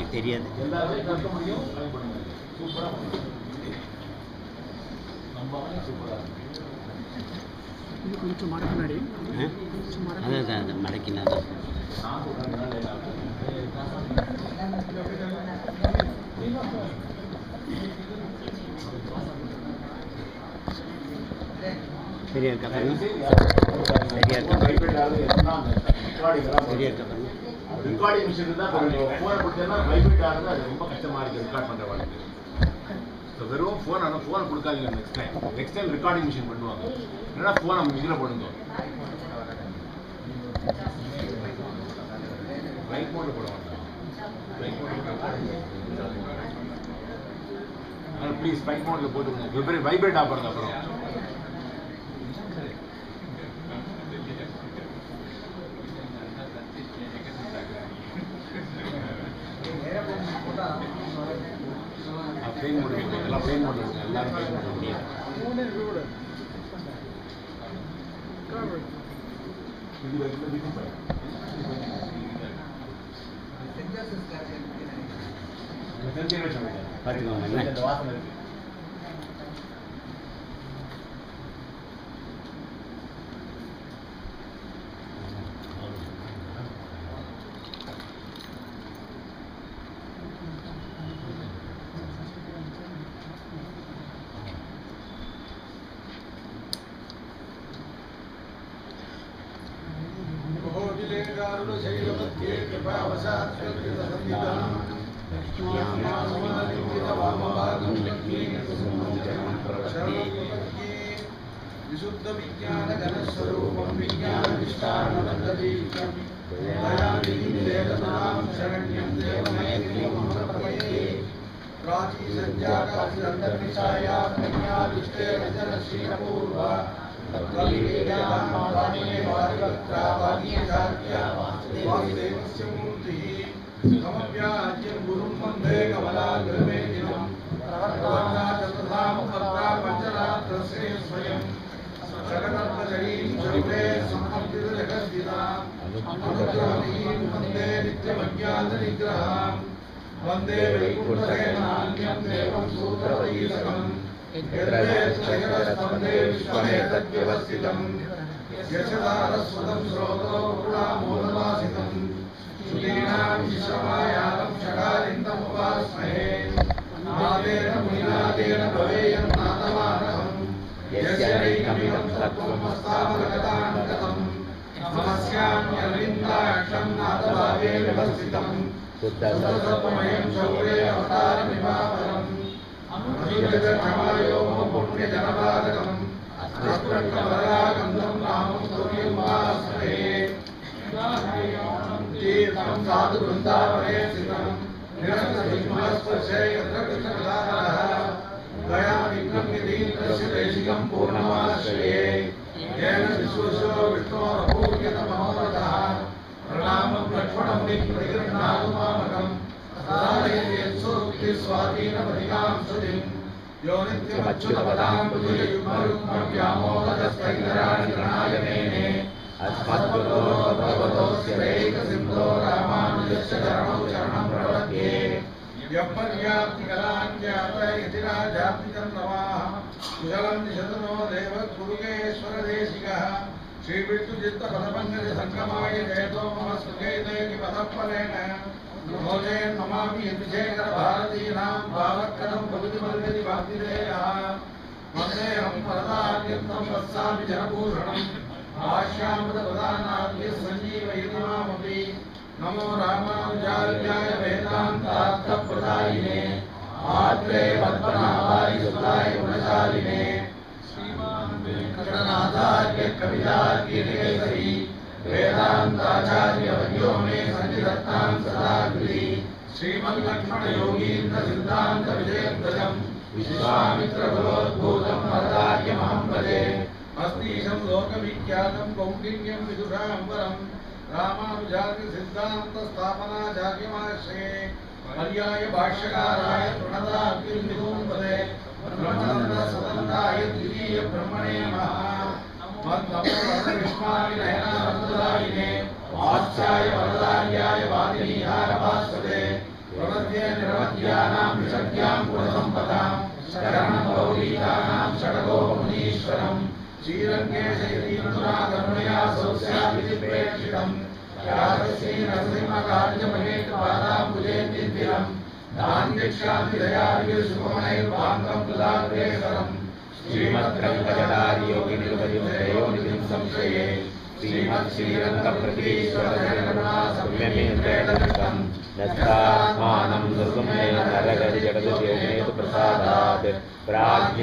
தெரியாது. எல்லாருமே கற்க முடியும், சூப்பராக சூப்பராக இது கொஞ்சம் மடக்கினாடி அதான் மடக்கினா தான் சரியா இருக்கா பாருங்க. சரியா இருக்கா சரியா இருக்கா பாருங்க. ரெக்கார்டிங் மிஷின் தான் ஃபோனை கொடுத்தேன்னா வைப்ரேட் ஆகுது, அது ரொம்ப கஷ்டமாக இருக்குது ரெக்கார்ட் பண்ணுற வாழ்க்கை. ஸோ வெறும் ஃபோன் ஆனால் ஃபோனை கொடுக்காதீங்க. நெக்ஸ்ட் டைம் ரெக்கார்டிங் மிஷின் பண்ணுவாங்க. இல்லைன்னா ஃபோன் நம்ம இதில் போடுங்க, லைட் மோட்டில் போட மாட்டோம். லைட் மோட்டில் அதனால் ப்ளீஸ் லைட் மோட்டில் போட்டுக்கோங்க. வைப்ரேட் ஆகிறது அப்புறம் ப்ளைன் மோட் எல்லாம் ப்ளைன் மோட் இருக்கு. எல்லாரும் ப்ளைன் மோட் முடியாது. பார்த்துக்கோங்க. வாசனை இருக்கு. विशुद्ध विज्ञान घन स्वरूपम विज्ञान विस्तार नंददीपम दयानिधिं देवतां शरण्यं देवमैत्रीं प्रपद्ये प्राची सञ्जातासिरन्तर्निशाया प्रज्ञादिष्टे रजनश्रीपूर्वा तत्त्वविवेकां वादिने वादिवक्त्रा वादीशाख्या वासुदेवस्य मूर्तिः समव्याज्यं गुरुं वन्दे कमलाग्रमेदिनं प्रवर्ता चतुर्धामुपत्रा पञ्चरात्रस्य स्वयं जगदर्पजरीं शौरे समर्पितजगद्दिनाम् अनुग्रहणीं वन्दे नित्यमज्ञातनिग्रहां वन्दे वैकुण्ठसेनान्यं देवं सूत्रवैसकं यद्वेदशयरस्पन्दे विश्वमेतद्व्यवस्थितं यशदारस्वतं स्रोतो गुणामोदवासितं श्रुतीनां विश्वमायालं षडारिन्दमुपास्महे नादेन मुनिनादेन भवेयं नादमानहम् यस्यैकमिदं तत्त्वमस्तावगतान्ततं समस्यान्यरविन्दाक्षं नादभावे व्यवस्थितं शुद्धसत्त्वमयं शौरे अवतारमिवापरम् अनुजगक्षमायोः पुण्यजनपादकम् अस्त्रकमलागन्धं नामं तुर्यमुपास्महे तीर्थं साधुवृन्दावने स्थितं निरस्तसिंहस्पर्शे यत्र कृष्णकलाधरः दयानिघ्नन्निधीन्द्रस्य देशिकं पूर्णमाश्रये येन विश्वशो विष्णोरपूर्यतमनोरथः प्रणामं लक्ष्मणं निगृह्णातु मामकम् स्वाधीनपदिकां श्रुतिं यो नित्यमच्युतपदाम्बुजयुग्मरुग्मव्यामोहदस्तैतराणि गणायमेने अस्मद्गुरोर्भगवतोऽस्य दैकसिन्धो रामानुजस्य चरणौ शरणं प्रपद्ये यपर्याप्तिकलाञ्जातयतिराजाप्तिचन्द्रमाः कुशलं निशतनो देवगुरुकेश्वरदेशिकः श्रीविष्णुचित्तपदपङ्कजसङ्गमाय जयतो मम सुखेतेति पदफलेन नमोजेन्नमामि यतिशेखरभारतीनां भावकरं भगवतिमर्गति भक्तिदेयः वन्देऽहं वरदार्यन्तं वत्सामि जनभूषणम् आश्यामृतप्रदानाद्य सञ्जीवयति मामपि नमो रामानुजार्याय वेदान्तार्थप्रदायिने आत्रे पद्मनाभाय सुताय गुणशालिने श्रीमान् वेङ्कटनाथार्य कवितार्किकेसरी वेदान्ताचार्यवर्यो मे सन्निधत्तां सदा हृदि श्रीमल्लक्ष्मणयोगीन्द्र सिद्धान्तविजयध्वजं विश्वामित्रबलोद्भूतं वरदार्यमहं भजे अस्तीशं लोकविख्यातं कौण्डिन्यं विदुषाम्बरं रामानुजार्य सिद्धान्तस्थापनाचार्यमाश्रये पर्याय भाष्यकाराय प्रणताग्निर्निगूपदे ब्रह्मनन्दसदन्ताय द्वितीय ब्रह्मणे नमः विष्माविनयनानन्ददायिने वात्स्याय वरदार्याय वादिनीहारभास्वते प्रवद्ये निरवद्यानां विशद्यां गुणसम्पदां शरणं गौरीकानां षडगोपमुनीश्वरम् श्रीरङ्गे शैलीन्द्रा करुणया सौस्यामिति प्रेक्षितम् यादस्यै नरसिंहकार्यमहेकपादाम्बुजेन्दिरम् दान्यक्षामि दयाविशुभमनैर्वाङ्गं पुलाग्रेसरम् श्रीमद्रङ्गजटारियोगिनिर्वधिं संश्रये श्रीमत्श्रीरङ्गप्रतिश्वरसम्यमेन्द्रेण नस्तात्मानं दुर्गमे नरगतिजगदुद्योगेतु प्रसादात् प्राज्ञ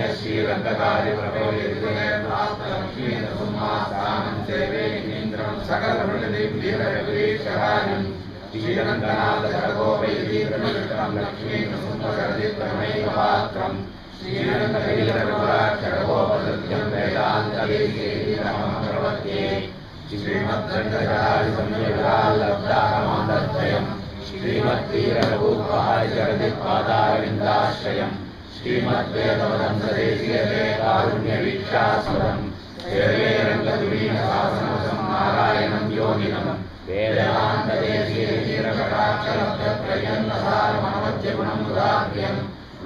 श्रीरङ्गकार्यप्रभवेन्द्रलक्ष्मीनरसिंहास्थानं सेवेन्द्रं सकलमृगदिव्यवीशहारिं श्रीरङ्गनाथगोपैतीन्द्रमित्रं लक्ष्मीनरसिंहशरदित्तमैकपात्रम् श्रीरङ्गवीरगोपाक्षरगोपसत्यं वेदान्तदेशीरमं प्रवद्ये श्रीमद्रङ्गचारिसंयुगाल्लब्धारमान्दद्वयम् श्रीमद्वीररघुपादिजगदिपादारविन्दाश्रयम् श्रीमद्वेदवदंसदेशीयकारुण्यवीक्षास्पदम् सेवे रङ्गतुरीनशासनवशं नारायणं योगिनं वेदान्तदेशीयकाक्षरब्धत्रयन्नसारमनवद्यगुणं मुदाभ्यम्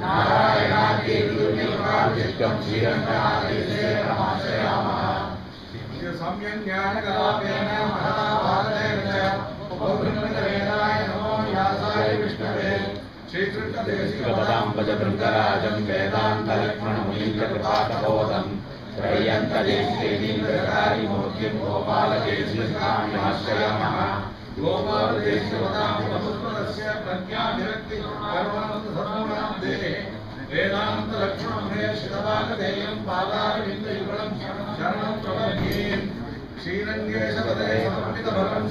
नारायणाद्यैर्युक्तं श्रीरङ्गनाथेश्वरमाश्रयामः सम्यज्ञानकलापेन महाभारतेन च उपबृहन्वेदाय नमो व्यासाय विष्णवे श्रीकृष्णदेशिकपदाम्बजभृङ्गराजं वेदान्तलक्ष्मणमुनिं च कृपातबोधम् त्रय्यन्तदेशीन्द्रकारिमूर्तिं गोपालदेशीयस्वामिनाश्रयामः गोपालदेशीयवदाम्बुधस्य प्रज्ञाभिरक्तिकर्मान्तसर्वनाम्दे वेदान्तलक्ष्मणमुने श्रितवागधेयं पादारविन्दयुगलं शरणं प्रपद्ये श्रीरङ्गेशपदे समर्पितभरं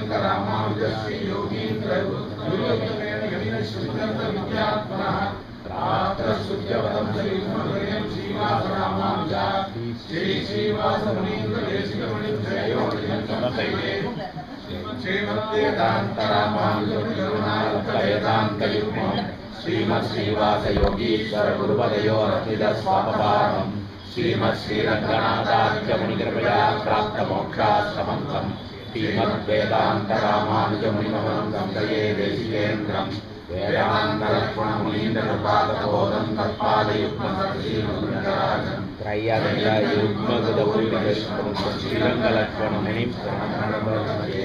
शुद्ध्यन्तरामानुजश्रीयोगीन्द्रगुरुत्तमेन यमिनश्रुत्यन्तविद्यात्मनः प्राप्तशुद्ध्यवदं श्रीमद्वयं श्रीवासरामानुजा श्रीवासमुनीन्द्रदेशिकमणिं जयोनिजन्तमतये श्रीमद्वेदान्तरामानुजकरुणालब्धवेदान्तयुग्मम् श्रीमत्श्रीवासयोगीश्वर गुरुपदयोरर्पितस्वापपादम् श्रीमत्श्रीरङ्गनाथाख्यमुनिकृपया प्राप्तमोक्षाश्रमन्तम् श्रीमद्वेदान्तरामानुजमुनिमहं संश्रये देशिकेन्द्रम् वेदान्तलक्ष्मणमुनीन्द्रकृपातबोधं तत्पादयुग्मश्रीमद्रङ्गराजम् त्रय्ययुग्मगुदौरिकश्वरं श्रीरङ्गलक्ष्मणमुनिं प्रणम्ये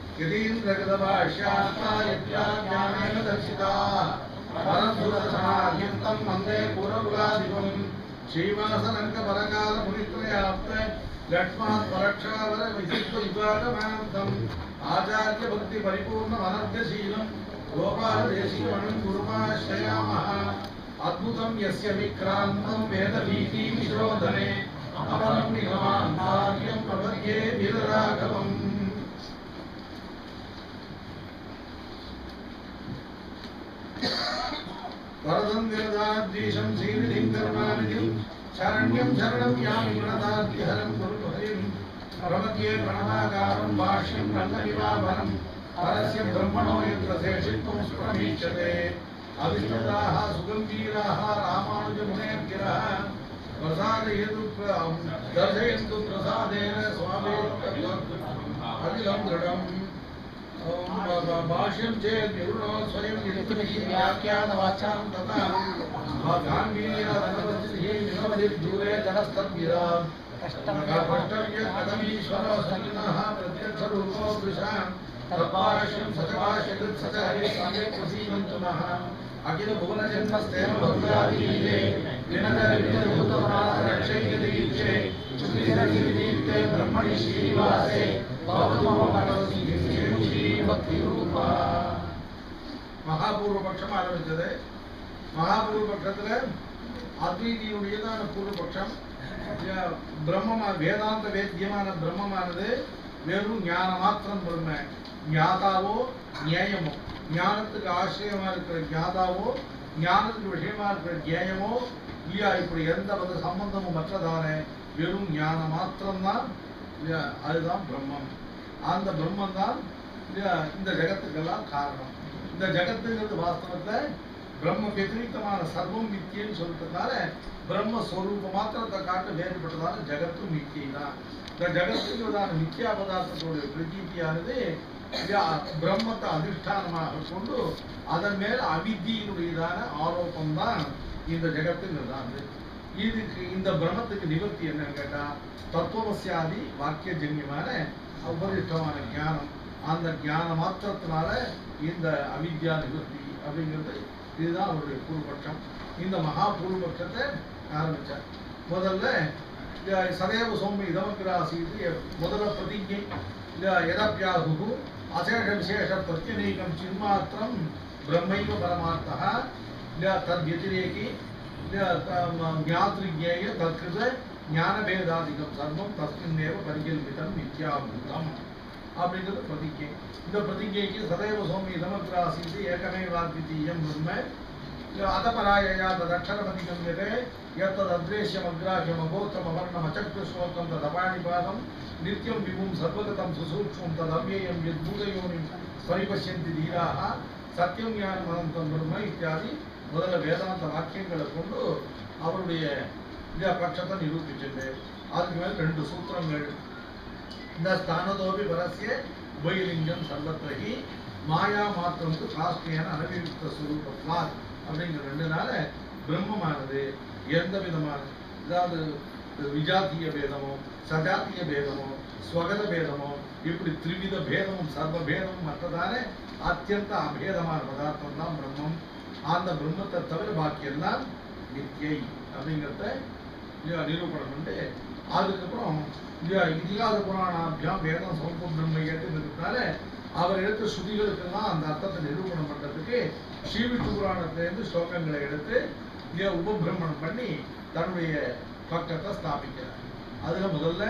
गिरीन्द्रगतभाष्यात्मायज्ञानेन दर्शिताः परमसुरसमार्यन्तं वन्दे पूर्वकुलाधिपम् श्रीवासरङ्गपरकालमुनित्रयाप्त लक्ष्मात्परक्षावरविसिद्धविभागमानन्दम् आचार्यभक्तिपरिपूर्णमनर्घशीलं गोपालदेशिकमणिं गुरुमाश्रयामः अद्भुतं यस्य विक्रान्तं वेदभीतिविशोधने अपरं निगमान्तार्यं प्रपद्ये वीरराघवम् वरदं विरदाद्रीशं श्रीनिधिं करुणानिधिं शरण्यं शरणं यामि प्रणताद्रिहरं गुरुहरिं प्रपद्ये प्रणवाकारं भाष्यं रङ्गनिवाभरं परस्य ब्रह्मणो यत्र शेषित्वं सुप्रमीक्षते अविष्टदाः सुगम्भीराः रामानुजमुनेर्गिरः प्रसादयतु दर्शयन्तु प्रसादेन स्वामे अखिलं दृढम् भाष्यं चेत् विवृणो स्वयं व्याख्यानवाचां तथा गाम्भीर्यदूरे जनस्तद्विराम् कष्टव्यकथमीश्वरो सन्नः प्रत्यक्षरूपो दृशाम् तद्भाष्यं सचभाष्यकृत् सच हरिस्वामे प्रसीदन्तु नः अखिलभुवनजन्मस्तेन भव्यादीरे विनतरविनतभूतपरारक्षैकदीक्षे चुक्लिदीप्ते ब्रह्मणि श्रीनिवासे भक्तिरूपा महापूर्वपक्षம் ஆரம்பிச்சது. மகாபூர்வபட்சத்துல அத்வைதியுடையதான பூர்வபட்சம் பிரம்மமா வேதாந்த வேத்தியமான பிரம்மமானது வெறும் ஞான மாத்திரம் பிரம்ம. ஞாதாவோ ஞேயமோ, ஞானத்துக்கு ஆசிரியமா இருக்கிற ஞாதாவோ ஞானத்துக்கு விஷயமா இருக்கிற ஞேயமோ இல்லையா, இப்படி எந்த வித சம்பந்தமும் மற்றதான வெறும் ஞான மாத்திரம்தான் இல்லையா, அதுதான் பிரம்மம். அந்த பிரம்மம் தான் இந்த ஜகத்துக்கெல்லாம் காரணம். இந்த ஜகத்துங்கிறது வாஸ்தவத்துல பிரம்ம வெதிரிக்தமான சர்வம் மித்தியன்னு சொல்லிட்டதுனால பிரம்மஸ்வரூப மாத்திரத்தை காட்டு வேறுபட்டதான ஜகத்தும் மித்தியை தான். இந்த ஜகத்துக்குதான மித்யா பதார்த்தத்தோட பிரதீதியானது பிரம்மத்தை அதிஷ்டானமாக கொண்டு அதன் மேல அவித்தியினுடையதான ஆரோப்பம் தான் இந்த ஜகத்துங்கிறதானது. இதுக்கு இந்த பிரம்மத்துக்கு நிவர்த்தி என்னன்னு கேட்டா தத்துவமசியாதி வாக்கியஜன்யமான உபதிஷ்டமான ஞானம், அந்த ஞான மாத்திரத்தினால இந்த அவித்யா நிவர்த்தி அப்படிங்கிறது இதுதான் அவருடைய பூர்வபட்சம். இந்த மகா பூர்வபட்சத்தை ஆரம்பிச்சார். முதல்ல சதேவ சௌமிய இதமக்கிராசீது முதல்ல பிரதிஜை எதப்பியாகு அசேஷ விசேஷ பிரத்யநேகம் சின்மாத்திரம் பிரம்மைவ பரமார்த்தः தத்வதிரேகி ஞாத்ரிஜ்ஞேய தத்கிருத ஞானபேதாதிகம் சர்வம் தஸ்மின்னேவ பரிகல்பிதம் மித்யாபூதம் அப்படிங்கிறது பிரதிஜை. இந்த பிரதிஜைக்கு சதேவ சௌமிய இதமக்கிராசீது ஏகமேவாத்விதீயம் பிரம்ம அதபராயயா ததக்ஷரமதிகம்யதே यत्तदद्रेश्यमग्राह्यमगोत्रमवर्णमचक्रश्लोकं तदपाणिपादं नित्यं विभुं सर्वगतं सुसूक्ष्मं तदव्ययं यद्भूतयोनिं परिपश्यन्ति धीराः सत्यं ज्ञानमनन्तं ब्रह्म इत्यादि முதல்ல வேதாந்த வாக்கியங்களை கொண்டு அவருடைய பட்சத்தை நிரூபிச்சுட்டு அதுக்கு மேல் 2 சூத்திரங்கள். இந்த ஸ்தானதோபி பரஸ்ய உபயலிங்கம் சர்வத்ரஹி மாயா மாத்திரம்க்கு சாஸ்திரியான அனவியுக்த ஸ்வரூபத்வாத் அப்படிங்கிற 2னால பிரம்மமானது எந்த விதமான, அதாவது விஜாத்திய பேதமோ சஜாத்திய பேதமோ ஸ்வகத பேதமோ இப்படி திரிவித பேதமும் சர்வ பேதமும் மற்றதான அத்தியந்த அபேதமான பதார்த்தம் தான் பிரம்மம். அந்த பிரம்மத்தை தவிர பாக்கி எல்லாம் நித்தியை அப்படிங்கிறத நிரூபணம் பண்ணி அதுக்கப்புறம் இதிகாச புராணாபியாம் வேதம் சௌப்ப பிரம்ம இருக்கிறதுனால அவர் எடுத்த ஸ்ருதிகளுக்கெல்லாம் அந்த அர்த்தத்தை நிரூபணம் பண்றதுக்கு ஸ்ரீவிஷ்ணு புராணத்திலிருந்து ஸ்லோகங்களை எடுத்து உபபிரமணம் பண்ணி தன்னுடைய பக்கத்தை ஸ்தாபிக்கிறார். அதுல முதல்ல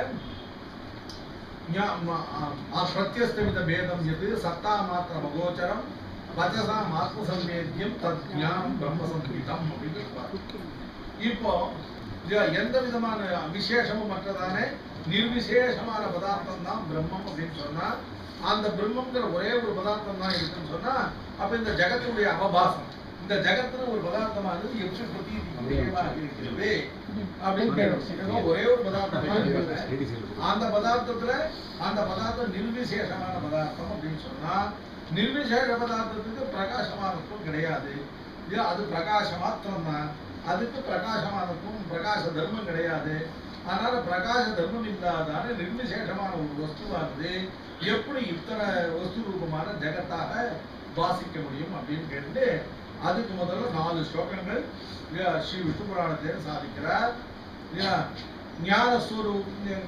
பிரத்யஸ்தமித பேதம் எது சத்தா மாத்திர மகோச்சரம் வச்சசாம் ஆத்மசம்பேத்தியம் தத் ஞானம் பிரம்மசம்பீதம் அப்படின்னு. இப்போ எந்த விதமான விசேஷமும் மற்றதான நிர்விசேஷமான பதார்த்தம் தான் பிரம்மம் அப்படின்னு சொன்னா அந்த பிரம்மங்கிற ஒரே ஒரு பதார்த்தம் தான் இருக்குன்னு சொன்னா அப்ப இந்த ஜகத்துடைய அவபாசம், இந்த ஜகத்துல ஒரு பதார்த்தமானது எப்படி பிரதீதியாக இருக்கிறது அப்படின்னு ஒரே ஒரு பதார்த்தம் அந்த பதார்த்தம் நிர்விசேஷமான பதார்த்தம் அப்படின்னு சொன்னா நிர்விசேஷ பதார்த்தத்துக்கு பிரகாசமானத்துவம் கிடையாது. அது பிரகாச மாத்திரம் தான், அதுக்கு பிரகாசமானத்துவம் பிரகாச தர்மம் கிடையாது. அதனால பிரகாச தர்மம் இல்லாதான நிர்விசேஷமான ஒரு வஸ்துவானது எப்படி இத்தனை வஸ்து ரூபமான ஜகத்தாக வாசிக்க முடியும் அப்படின்னு கேட்டு அதுக்கு முதல்ல 4 ஸ்லோகங்கள் ஸ்ரீ விஷ்ணு புராணத்தை சாதிக்கிறார். ஞானஸ்வரூப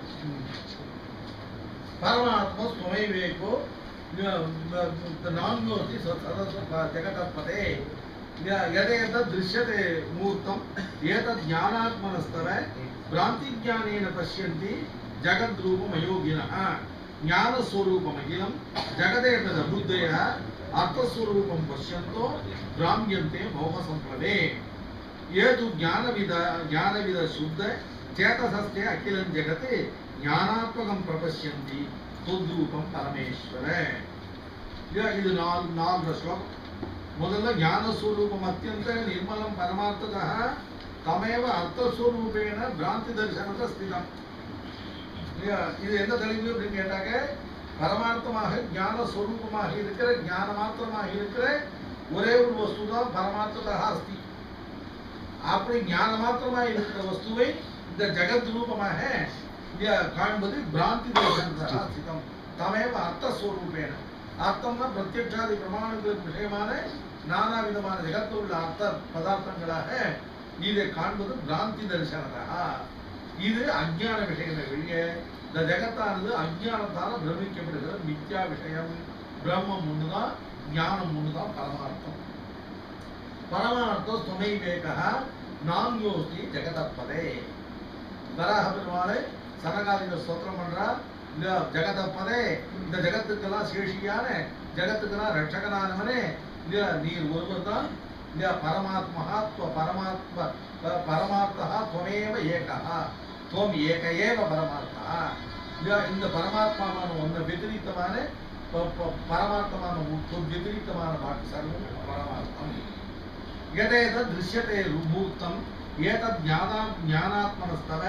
பரமாத்மா ஸ்வமைவேகோ நான்கோஸ்தி ஜெகதப்பதே यदेत दृश्यते मूर्तम एतद् ज्ञानात्मनस्तव भ्रान्तिज्ञानेन पश्यन्ति जगद्रूपमयोगिनः ज्ञानस्वरूपमखिलं जगदेतदबुद्धयः अर्थस्वरूपं पश्यन्तो भ्राम्यन्ते मोहसम्प्लवे ये तु ज्ञानविद शुद्ध चेतसस्ते अखिलं जगत् ज्ञानात्मकं प्रपश्यन्ति तद्रूपं परमेश्वर. ಇದು 4 ಶ್ಲೋಕ. ಮೊದಲ ಜ್ಞಾನಸ್ವರೂಪಂ ಅತ್ಯಂತ ನಿರ್ಮಲಂ ಪರಮಾರ್ಥತಃ தமேவ அர்த்தஸ்வரூபேன பிராந்தி தரிசனத்தை ஸ்திதம். இது என்ன தெளிவு அப்படின்னு கேட்டாங்க, பரமார்த்தமாக ஞான ஸ்வரூபமாக இருக்கிற ஞான மாத்திரமாக இருக்கிற ஒரே ஒரு வஸ்து தான் பரமார்த்ததாக அஸ்தி. அப்படி ஞான மாத்திரமாக இருக்கிற வஸ்துவை இந்த ஜெகத் ரூபமாக காண்பது பிராந்தி தரிசனத்தை ஸ்திதம். தமேவ அர்த்தஸ்வரூபேன, அர்த்தம்னா பிரத்யக்ஷாதி பிரமாணங்களுக்கு விஷயமான நானா விதமான ஜெகத்தில் உள்ள அர்த்த பதார்த்தங்களாக இதை காண்பது பிராந்தி தரிசனதா. இது அஞ்ஞான விஷயங்கள் வெளியே இந்த ஜெகத்தானது அஞ்ஞானத்தால பிரமிக்கப்படுகிற மித்யா விஷயம். பிரம்மம் ஒண்ணுதான், ஞானம் ஒண்ணுதான் பரமார்த்தம். பரமார்த்தம் துணை வேகா நான்யோஸ்தி ஜெகதப்பதே. வராக பெருமாளை சனகாதிக ஸ்தோத்திரம் பண்றார். இந்த ஜெகதப்பதே, இந்த ஜெகத்துக்கெல்லாம் சேஷியான ஜெகத்துக்கெல்லாம் ரட்சகனானவனே நீர் ஒருவர் தான். பரமாத்மா பரமார்த்தா துவமேவ ஏகா, துவம் ஏக ஏவ பரமார்த்தா. இந்த பரமாத்மான ஒன்ன வெதிரித்தமான பரமார்த்தமான வெதிரித்தமான பாட்டு சர்வம் பரமார்த்தம். எதேத திருஷ்யத்தை மூர்த்தம் ஏதத் ஞானாத்மனஸ்தவ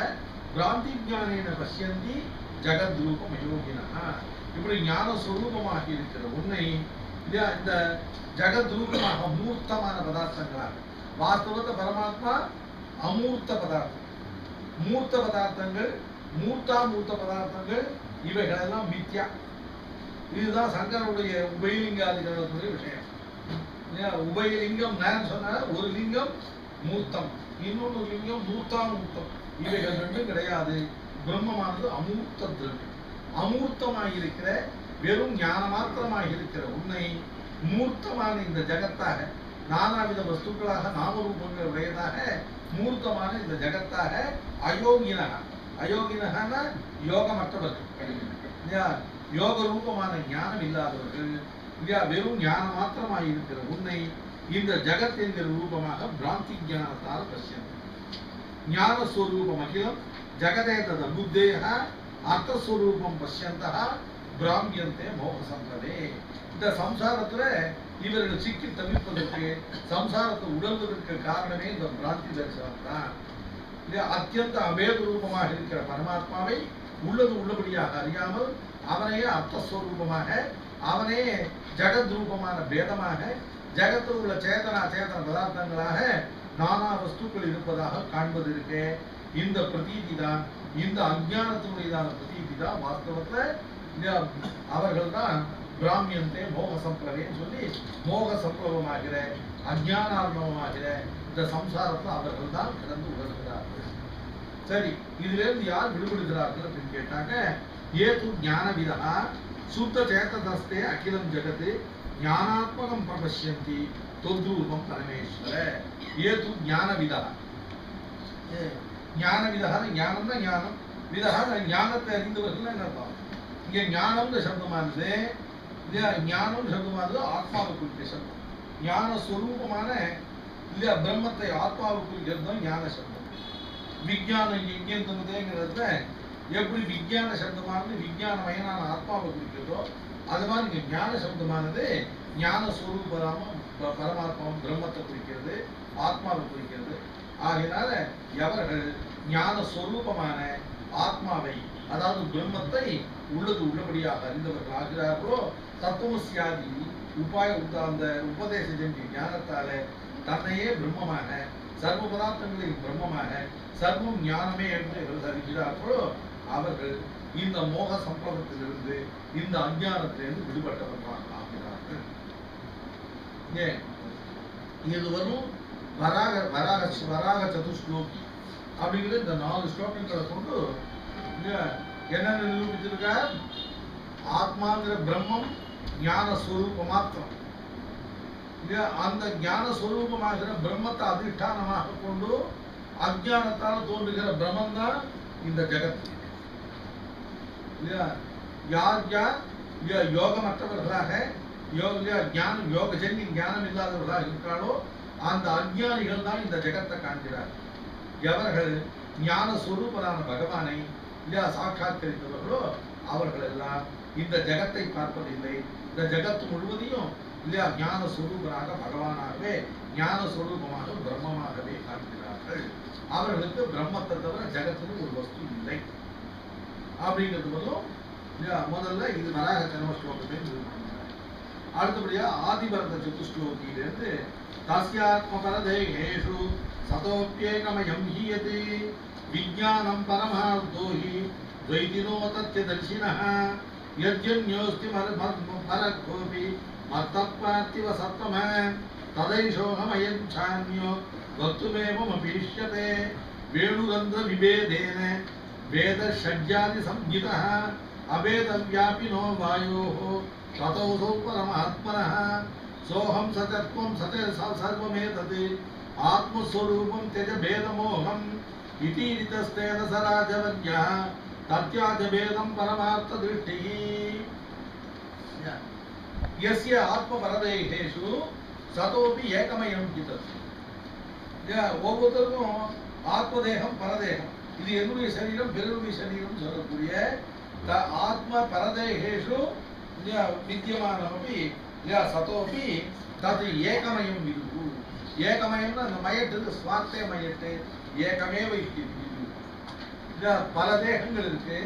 பிராந்தி ஞானேன பஷ்யந்தி ஜகத்ரூபம் அயோகினா. இப்படி ஞான ஸ்வரூபமாக இருக்கிற உன்னை இந்த ஜகத்ரூபமாக மூர்த்தமான பதார்த்தங்களாக, வாஸ்தவத்தை பரமாத்மா அமூர்த்த பதார்த்தம், மூர்த்த பதார்த்தங்கள், மூர்த்த பதார்த்தங்கள் இவைகளெல்லாம் மித்யா. இதுதான் சங்கரனுடைய உபயலிங்காதிகளுடைய விஷயம். உபயலிங்கம் நான் சொன்ன ஒரு லிங்கம் மூர்த்தம், இன்னொரு லிங்கம் மூர்த்தம். இவைகள் ரெண்டும் கிடையாது. பிரம்மமானது அமூர்த்த திரவியம். அமூர்த்தமாயிருக்கிற வெறும் ஞான மாத்திரமாக இருக்கிற உன்னை மூர்த்தமான இந்த ஜகத்தாக, நானாவித வஸ்துக்களாக நாமரூபங்கள் உடையதாக மூர்த்தமான இந்த ஜகத்தாக அயோகினக, அயோகினகன யோகமற்றவர்கள், யோக ரூபமான ஞானம் இல்லாதவர்கள், வெறும் ஞான மாத்திரமாக இருக்கிற உன்னை இந்த ஜகத் என்கிற ரூபமாக பிராந்தி ஞானத்தால் பசியம். ஞானஸ்வரூபம் அகிலம் ஜகதேதத புத்தேக அர்த்தஸ்வரூபம் பசியந்தா பிராமியந்தே மோக சம்பதே. இந்த சம்சாரத்துல இவர்கள் சிக்கி தவிர்ப்பதற்கு, சம்சாரத்தை உடல்வதற்கு காரணமே இந்த பிராந்தி தரிசனம் தான். அத்தியந்த அபேத ரூபமாக இருக்கிற பரமாத்மாவை உள்ளது உள்ளபடியாக அறியாமல் அவனையே அர்த்தஸ்வரூபமாக, அவனே ஜகத் ரூபமான பேதமாக, ஜகத்தில் உள்ள சேதன பதார்த்தங்களாக நானா வஸ்துக்கள் இருப்பதாக காண்பது இருக்கு. இந்த பிரதீதி தான், இந்த அஞ்ஞானத்தினுடையதான பிரதீதி தான் வாஸ்தவத்துல அவர்கள் தான் பிராமியந்தே மோக சம்பிரவேன்னு சொல்லி மோக சம்பிரவமாகிற அஞ்ஞானார்ணவமாகிற இந்த சம்சாரத்தை அவர்கள் தான் கிடந்து உணர்கிறார்கள். சரி, இதுல இருந்து யார் விடுபடுகிறார்கள் அப்படின்னு கேட்டாங்க. ஏது ஞானவிதா சுத்த சேததஸ்தே அகிலம் ஜகத்து ஞானாத்மகம் பிரபஷ்யந்தி தொத்ரூபம் பரமேஸ்வர. ஏது ஞானவிதா, ஞானவிதா ஞானம்னா ஞானம், விதா ஞானத்தை அறிந்தவர்கள் என்ன அர்த்தம்? இங்க ஞானம்னு சப்தமானது, ஞானம் சப்தமானது ஆத்மாவை குறிக்கிற சப்தம். ஞான ஸ்வரூபமான இல்லையா பிரம்மத்தை ஆத்மாவை குறிக்கிறது தான் ஞான சப்தம். விஞ்ஞானம் இங்க எங்கே தோணுதுங்கிறத எப்படி விஞ்ஞான சப்தமானது விஞ்ஞானமயனான ஆத்மாவை குறிக்கிறதோ அது மாதிரி இங்க ஞான சப்தமானது ஞான ஸ்வரூபராம பரமாத்மாவும் பிரம்மத்தை குறிக்கிறது, ஆத்மாவை குறிக்கிறது. ஆகையினால எவர்கள் ஞான ஸ்வரூபமான ஆத்மாவை, அதாவது பிரம்மத்தை உள்ளது உள்ளபடியாக அறிந்தவர்கள் ஆகிறார்களோ தத்துவசியாதி உபாய அந்த உபதேச ஞானத்தால தன்னையே பிரம்மமாக, சர்வ பதார்த்தங்களில் பிரம்மமாக, சர்வம் ஞானமே என்று அறிகிறார்களோ அவர்கள் இந்த மோக சம்பவத்திலிருந்து, இந்த அஞ்ஞானத்திலிருந்து விடுபட்டவர்களாக ஆகிறார்கள். ஏன் இது வரும் வராக சதுஸ்லோகி அப்படிங்கிற இந்த 4 ஸ்லோகங்களை கொண்டு என்னென்ன நிரூபிச்சிருக்க? ஆத்மாங்கிற பிரம்மம் ஞான ஸ்வரூப மாத்திரம். அந்த ஞான ஸ்வரூபமாகிற பிரம்மத்தை அதிஷ்டானமாக கொண்டு அஜ்ஞானத்தால் தோன்றுகிற பிரம்மம் தான் இந்த ஜகத். யார் யார் யோகமற்றவர்களாக, ஞானம் யோகஜன்ய ஞானம் இல்லாதவர்களாக இருக்கிறாரோ அந்த அஞ்ஞானிகள் தான் இந்த ஜெகத்தை காண்கிறார். எவர்கள் ஞான ஸ்வரூபரான பகவானை சாட்சாத்கரித்தவர்களோ அவர்கள் எல்லாம் இந்த ஜெகத்தை பார்ப்பதில்லை. இந்த ஜெகத்து முழுவதையும் இல்லையா ஞான ஸ்வரூபராக பகவானாகவே, ஞான ஸ்வரூபமாக பிரம்மமாகவே காண்கிறார்கள். அவர்களுக்கு பிரம்மத்தை தவிர ஜெகத்தில் ஒரு வஸ்து இல்லை அப்படிங்கிறது முதல்ல இது வராக ஜன்ம ஸ்லோகத்தை நிரூபிக்கிறார். அடுத்தபடியா ஆதிபரத சதுஸ்லோகியிலிருந்து தஸ்யாத்மபரதேஷு சதோப்யேகமயம் ஹீயதி விஞ்ஞானம் பரமார்த்தோ ஹி द्वैतिनो तस्य दर्शिनः यद्यन्योऽस्ति परकोऽपि मत्तत्पार्थिव सत्त्वमः तदैषोऽहमयं चान्यो वक्तुमेवमपीष्यते वेणुरन्ध्रविभेदेन वेदषड्जादिसंहितः अभेदव्यापिनो वायोः ततोऽसौ परमात्मनः सोऽहं सतत्वं सर्वमेतत् आत्मस्वरूपं त्यज भेदमोहम् इतीरितस्तेन सराजवन्यः तत्याजभेदं परमार्थ दृष्टिः यस्य आत्मपरदेहेषु सतोपि एकमयं चितत्. ஒவ்வொருத்தருக்கும் ஆத்மதேகம் பரதேகம், இது என்னுடைய சரீரம் பிறருடைய சரீரம் சொல்லக்கூடிய ஆத்ம பரதேகேஷு வித்தியமானமபி சதோபி தத் ஏகமயம் விது. ஏகமயம்னா அந்த மயட்டு ஸ்வார்த்தே மயட்டு ஏகமேவ பல தேகங்கள் இருக்கு.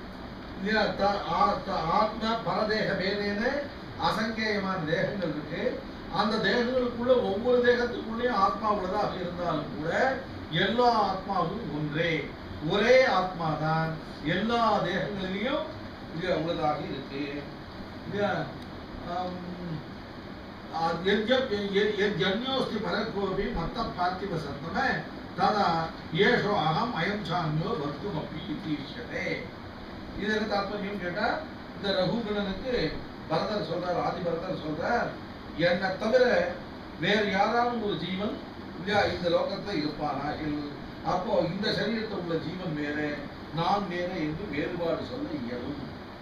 ஆத்ம பரதேக பேதேன அசங்கேயமான தேகங்கள் இருக்கு. அந்த தேகங்களுக்குள்ள ஒவ்வொரு தேகத்துக்குள்ளேயும் ஆத்மா உள்ளதாக இருந்தாலும் கூட எல்லா ஆத்மாவும் ஒன்றே, ஒரே ஆத்மா தான் எல்லா தேகங்களிலையும் உள்ளதாக இருக்கு. यज्ञोस्ति परकोपि मत्त पार्थिव सत्तम तदा येषो अहम अयम साम्यो वक्तुमपि इति विषयते. இதற்கு தாற்பயம் கேட்டா இந்த ரகுகணனுக்கு பரதர் சொல்றார், ஆதி பரதர் சொல்றார், என்னை தவிர வேறு யாராலும் ஒரு ஜீவன் இந்த லோகத்துல இருப்பானா? அப்போ இந்த சரீரத்தில் உள்ள ஜீவன் வேற, நான் வேற என்று வேறுபாடு சொல்ல இயலும்.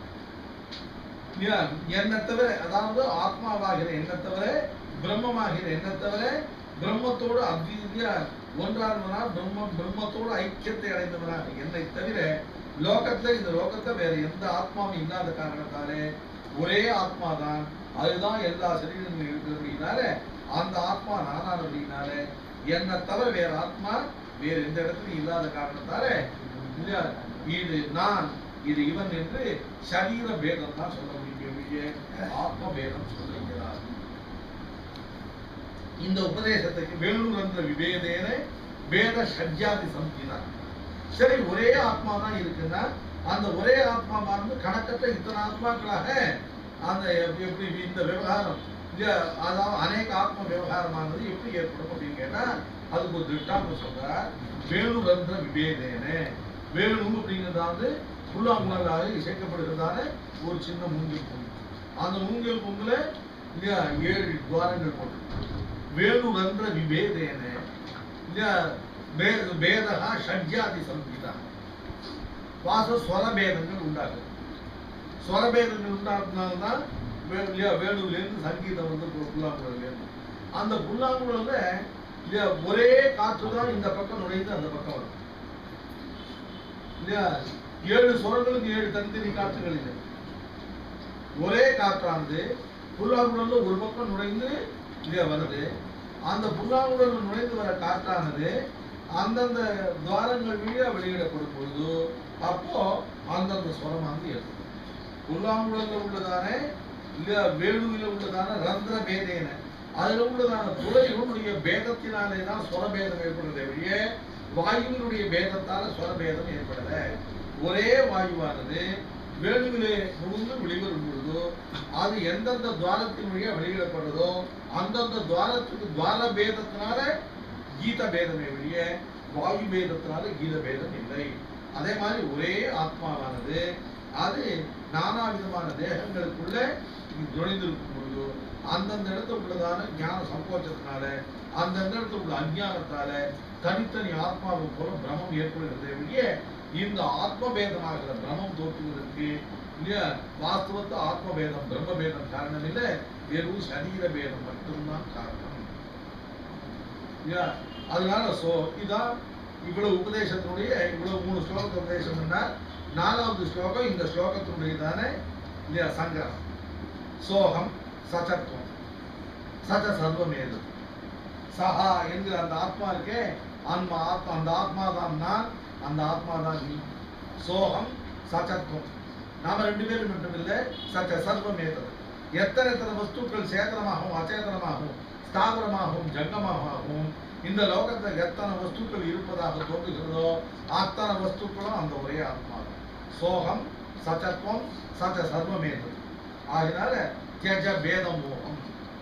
என்னை தவிர, அதாவது ஆத்மாவாகிற என்னை தவிர, பிரம்மமாகிற என்னை தவிர, பிரம்மத்தோடு அத்விதியா ஒன்றானவனா, பிரம்மத்தோடு ஐக்கியத்தை அடைந்தவனாக என்னை தவிர லோகத்துல இந்த லோகத்தை வேற எந்த ஆத்மாவும் இல்லாத காரணத்தாலே ஒரே ஆத்மா தான், அதுதான் எல்லா சரீரங்களும் இருக்கிறபடினால அந்த ஆத்மா நானானபடினால என்னை தவிர வேற ஆத்மா வேற எந்த இடத்துலையும் இல்லாத காரணத்தால இது நான் இது இவன் என்று சரீர பேதம் தான் சொல்ல முடியும், ஆத்ம பேதம் சொல்லுகிறார். இந்த உபதேசத்துக்கு வேணுரந்த விவேதேன வேத சஜ்ஜாதி சம்ஹிதா. சரி, ஒரே ஆத்மா தான் இருக்குன்னா அந்த ஒரே ஆத்மா வந்து கணக்கற்ற இத்தனை ஆத்மாக்களாக அந்த எப்படி இந்த விவகாரம், அதாவது அநேக ஆத்ம விவகாரமானது எப்படி ஏற்படும் அப்படின்னு கேட்டா அதுக்கு ஒரு திட்டாந்தம் சொல்றார். வேணுரந்த விவேதேன, வேணு அப்படிங்கிறதாவது புல்லாங்குழலாக இசைக்கப்படுகிறதான ஒரு சின்ன மூங்கில் பொங்கல். அந்த மூங்கில் பொங்கல 7 துவாரங்கள் போட்டு வேணுரந்த விவேதேன பேதா ஷட்ஜாதி சம்ஹிதா. வாச ஸ்வரபேதங்கள் உண்டாகுது. ஸ்வரபேதங்கள் உண்டாக்குனால்தான் வேணுவிலேருந்து சங்கீதம் வந்து புல்லாங்குழலேருந்து. அந்த புல்லாங்குழல ஒரே காற்று தான் இந்த பக்கம் நுழைந்து அந்த பக்கம் வரும் இல்லையா? 7 சுரங்களுக்கு 7 தனித்தனி காற்றுகள் இல்லை. ஒரே காற்றானது புல்லாங்குழல்ல ஒரு பக்கம் நுழைந்து இல்லையா வருது. அந்த புல்லாங்குழல் நுழைந்து வர காற்றானது அந்தந்த துவாரங்கள் வழியா வெளியிடப்படும் பொழுது அப்போ அந்தந்த ஸ்வரமானது ஏற்படும். புல்லாங்குழல்ல உள்ளதானே இல்லையா, வேணுவில உள்ளதான ரந்திர பேதேன, அதுல உள்ளதான துளைகளுடைய பேதத்தினாலே தான் ஸ்வரபேதம் ஏற்படுறதே ஒழிய வாயுவினுடைய பேதத்தால ஸ்வரபேதம் ஏற்படல. ஒரே வாயுவானது வேணுவிலே முழுந்து வெளிவரும் பொழுதோ அது எந்தெந்த துவாரத்தின் வழியா வெளியிடப்படுறதோ அந்தந்த துவாரத்துக்கு துவார பேதத்தினால கீத பேதமே ஒழிய வாயு பேதத்தினால கீத பேதம் இல்லை. அதே மாதிரி ஒரே ஆத்மாவானது அது நானா விதமான தேகங்களுக்குள்ள நுழைந்திருக்கும் பொழுதோ அந்தந்த இடத்துல உள்ளதான ஞான சங்கோச்சத்தினால அந்தந்த இடத்துல உள்ள அஞ்ஞானத்தால தனித்தனி ஆத்மாவை போல பிரமம் ஏற்படுகிறது ஒழிய இந்த ஆத்மபேதமாகிற பிரமம் தோற்றுவதற்கு இல்லையா வாஸ்தவத்தை ஆத்மபேதம் பிரம்மபேதம் காரணம் இல்லை, வெறும் சரீர பேதம் மட்டும்தான் காரணம். அதனால இதான் இவ்வளவு உபதேசத்தினுடைய இவ்வளவு 3 ஸ்லோகத்தை உபதேசம் பண்ணார். 4வது ஸ்லோகம் இந்த ஸ்லோகத்தினுடையதான இல்லையா சங்கரம். சோகம் சச்சத்துவம் சச்ச சர்வமேதம். சஹா என்கிற அந்த ஆத்மா இருக்கே, அந்த ஆத்மா தான் நான், அந்த ஆத்மா தான் நீ. சோகம் சச்சத்துவம், நாம 2 பேரும் மட்டும் இல்லை, சச்ச சர்வமேதம். எத்தனை வஸ்துக்கள் சேதனமாகவும் அச்சேதனமாகவும் ஸ்தாவரமாகவும் ஜங்கமாகவும் இந்த லோகத்தில் எத்தனை வஸ்துக்கள் இருப்பதாக தோன்றுகிறதோ அத்தனை வஸ்துக்களும் அந்த ஒரே ஆத்மா. சோகம் சச்சத்துவம் சச்ச சர்வமேதம். ஆகினால தியஜ பேதம் மோகம்.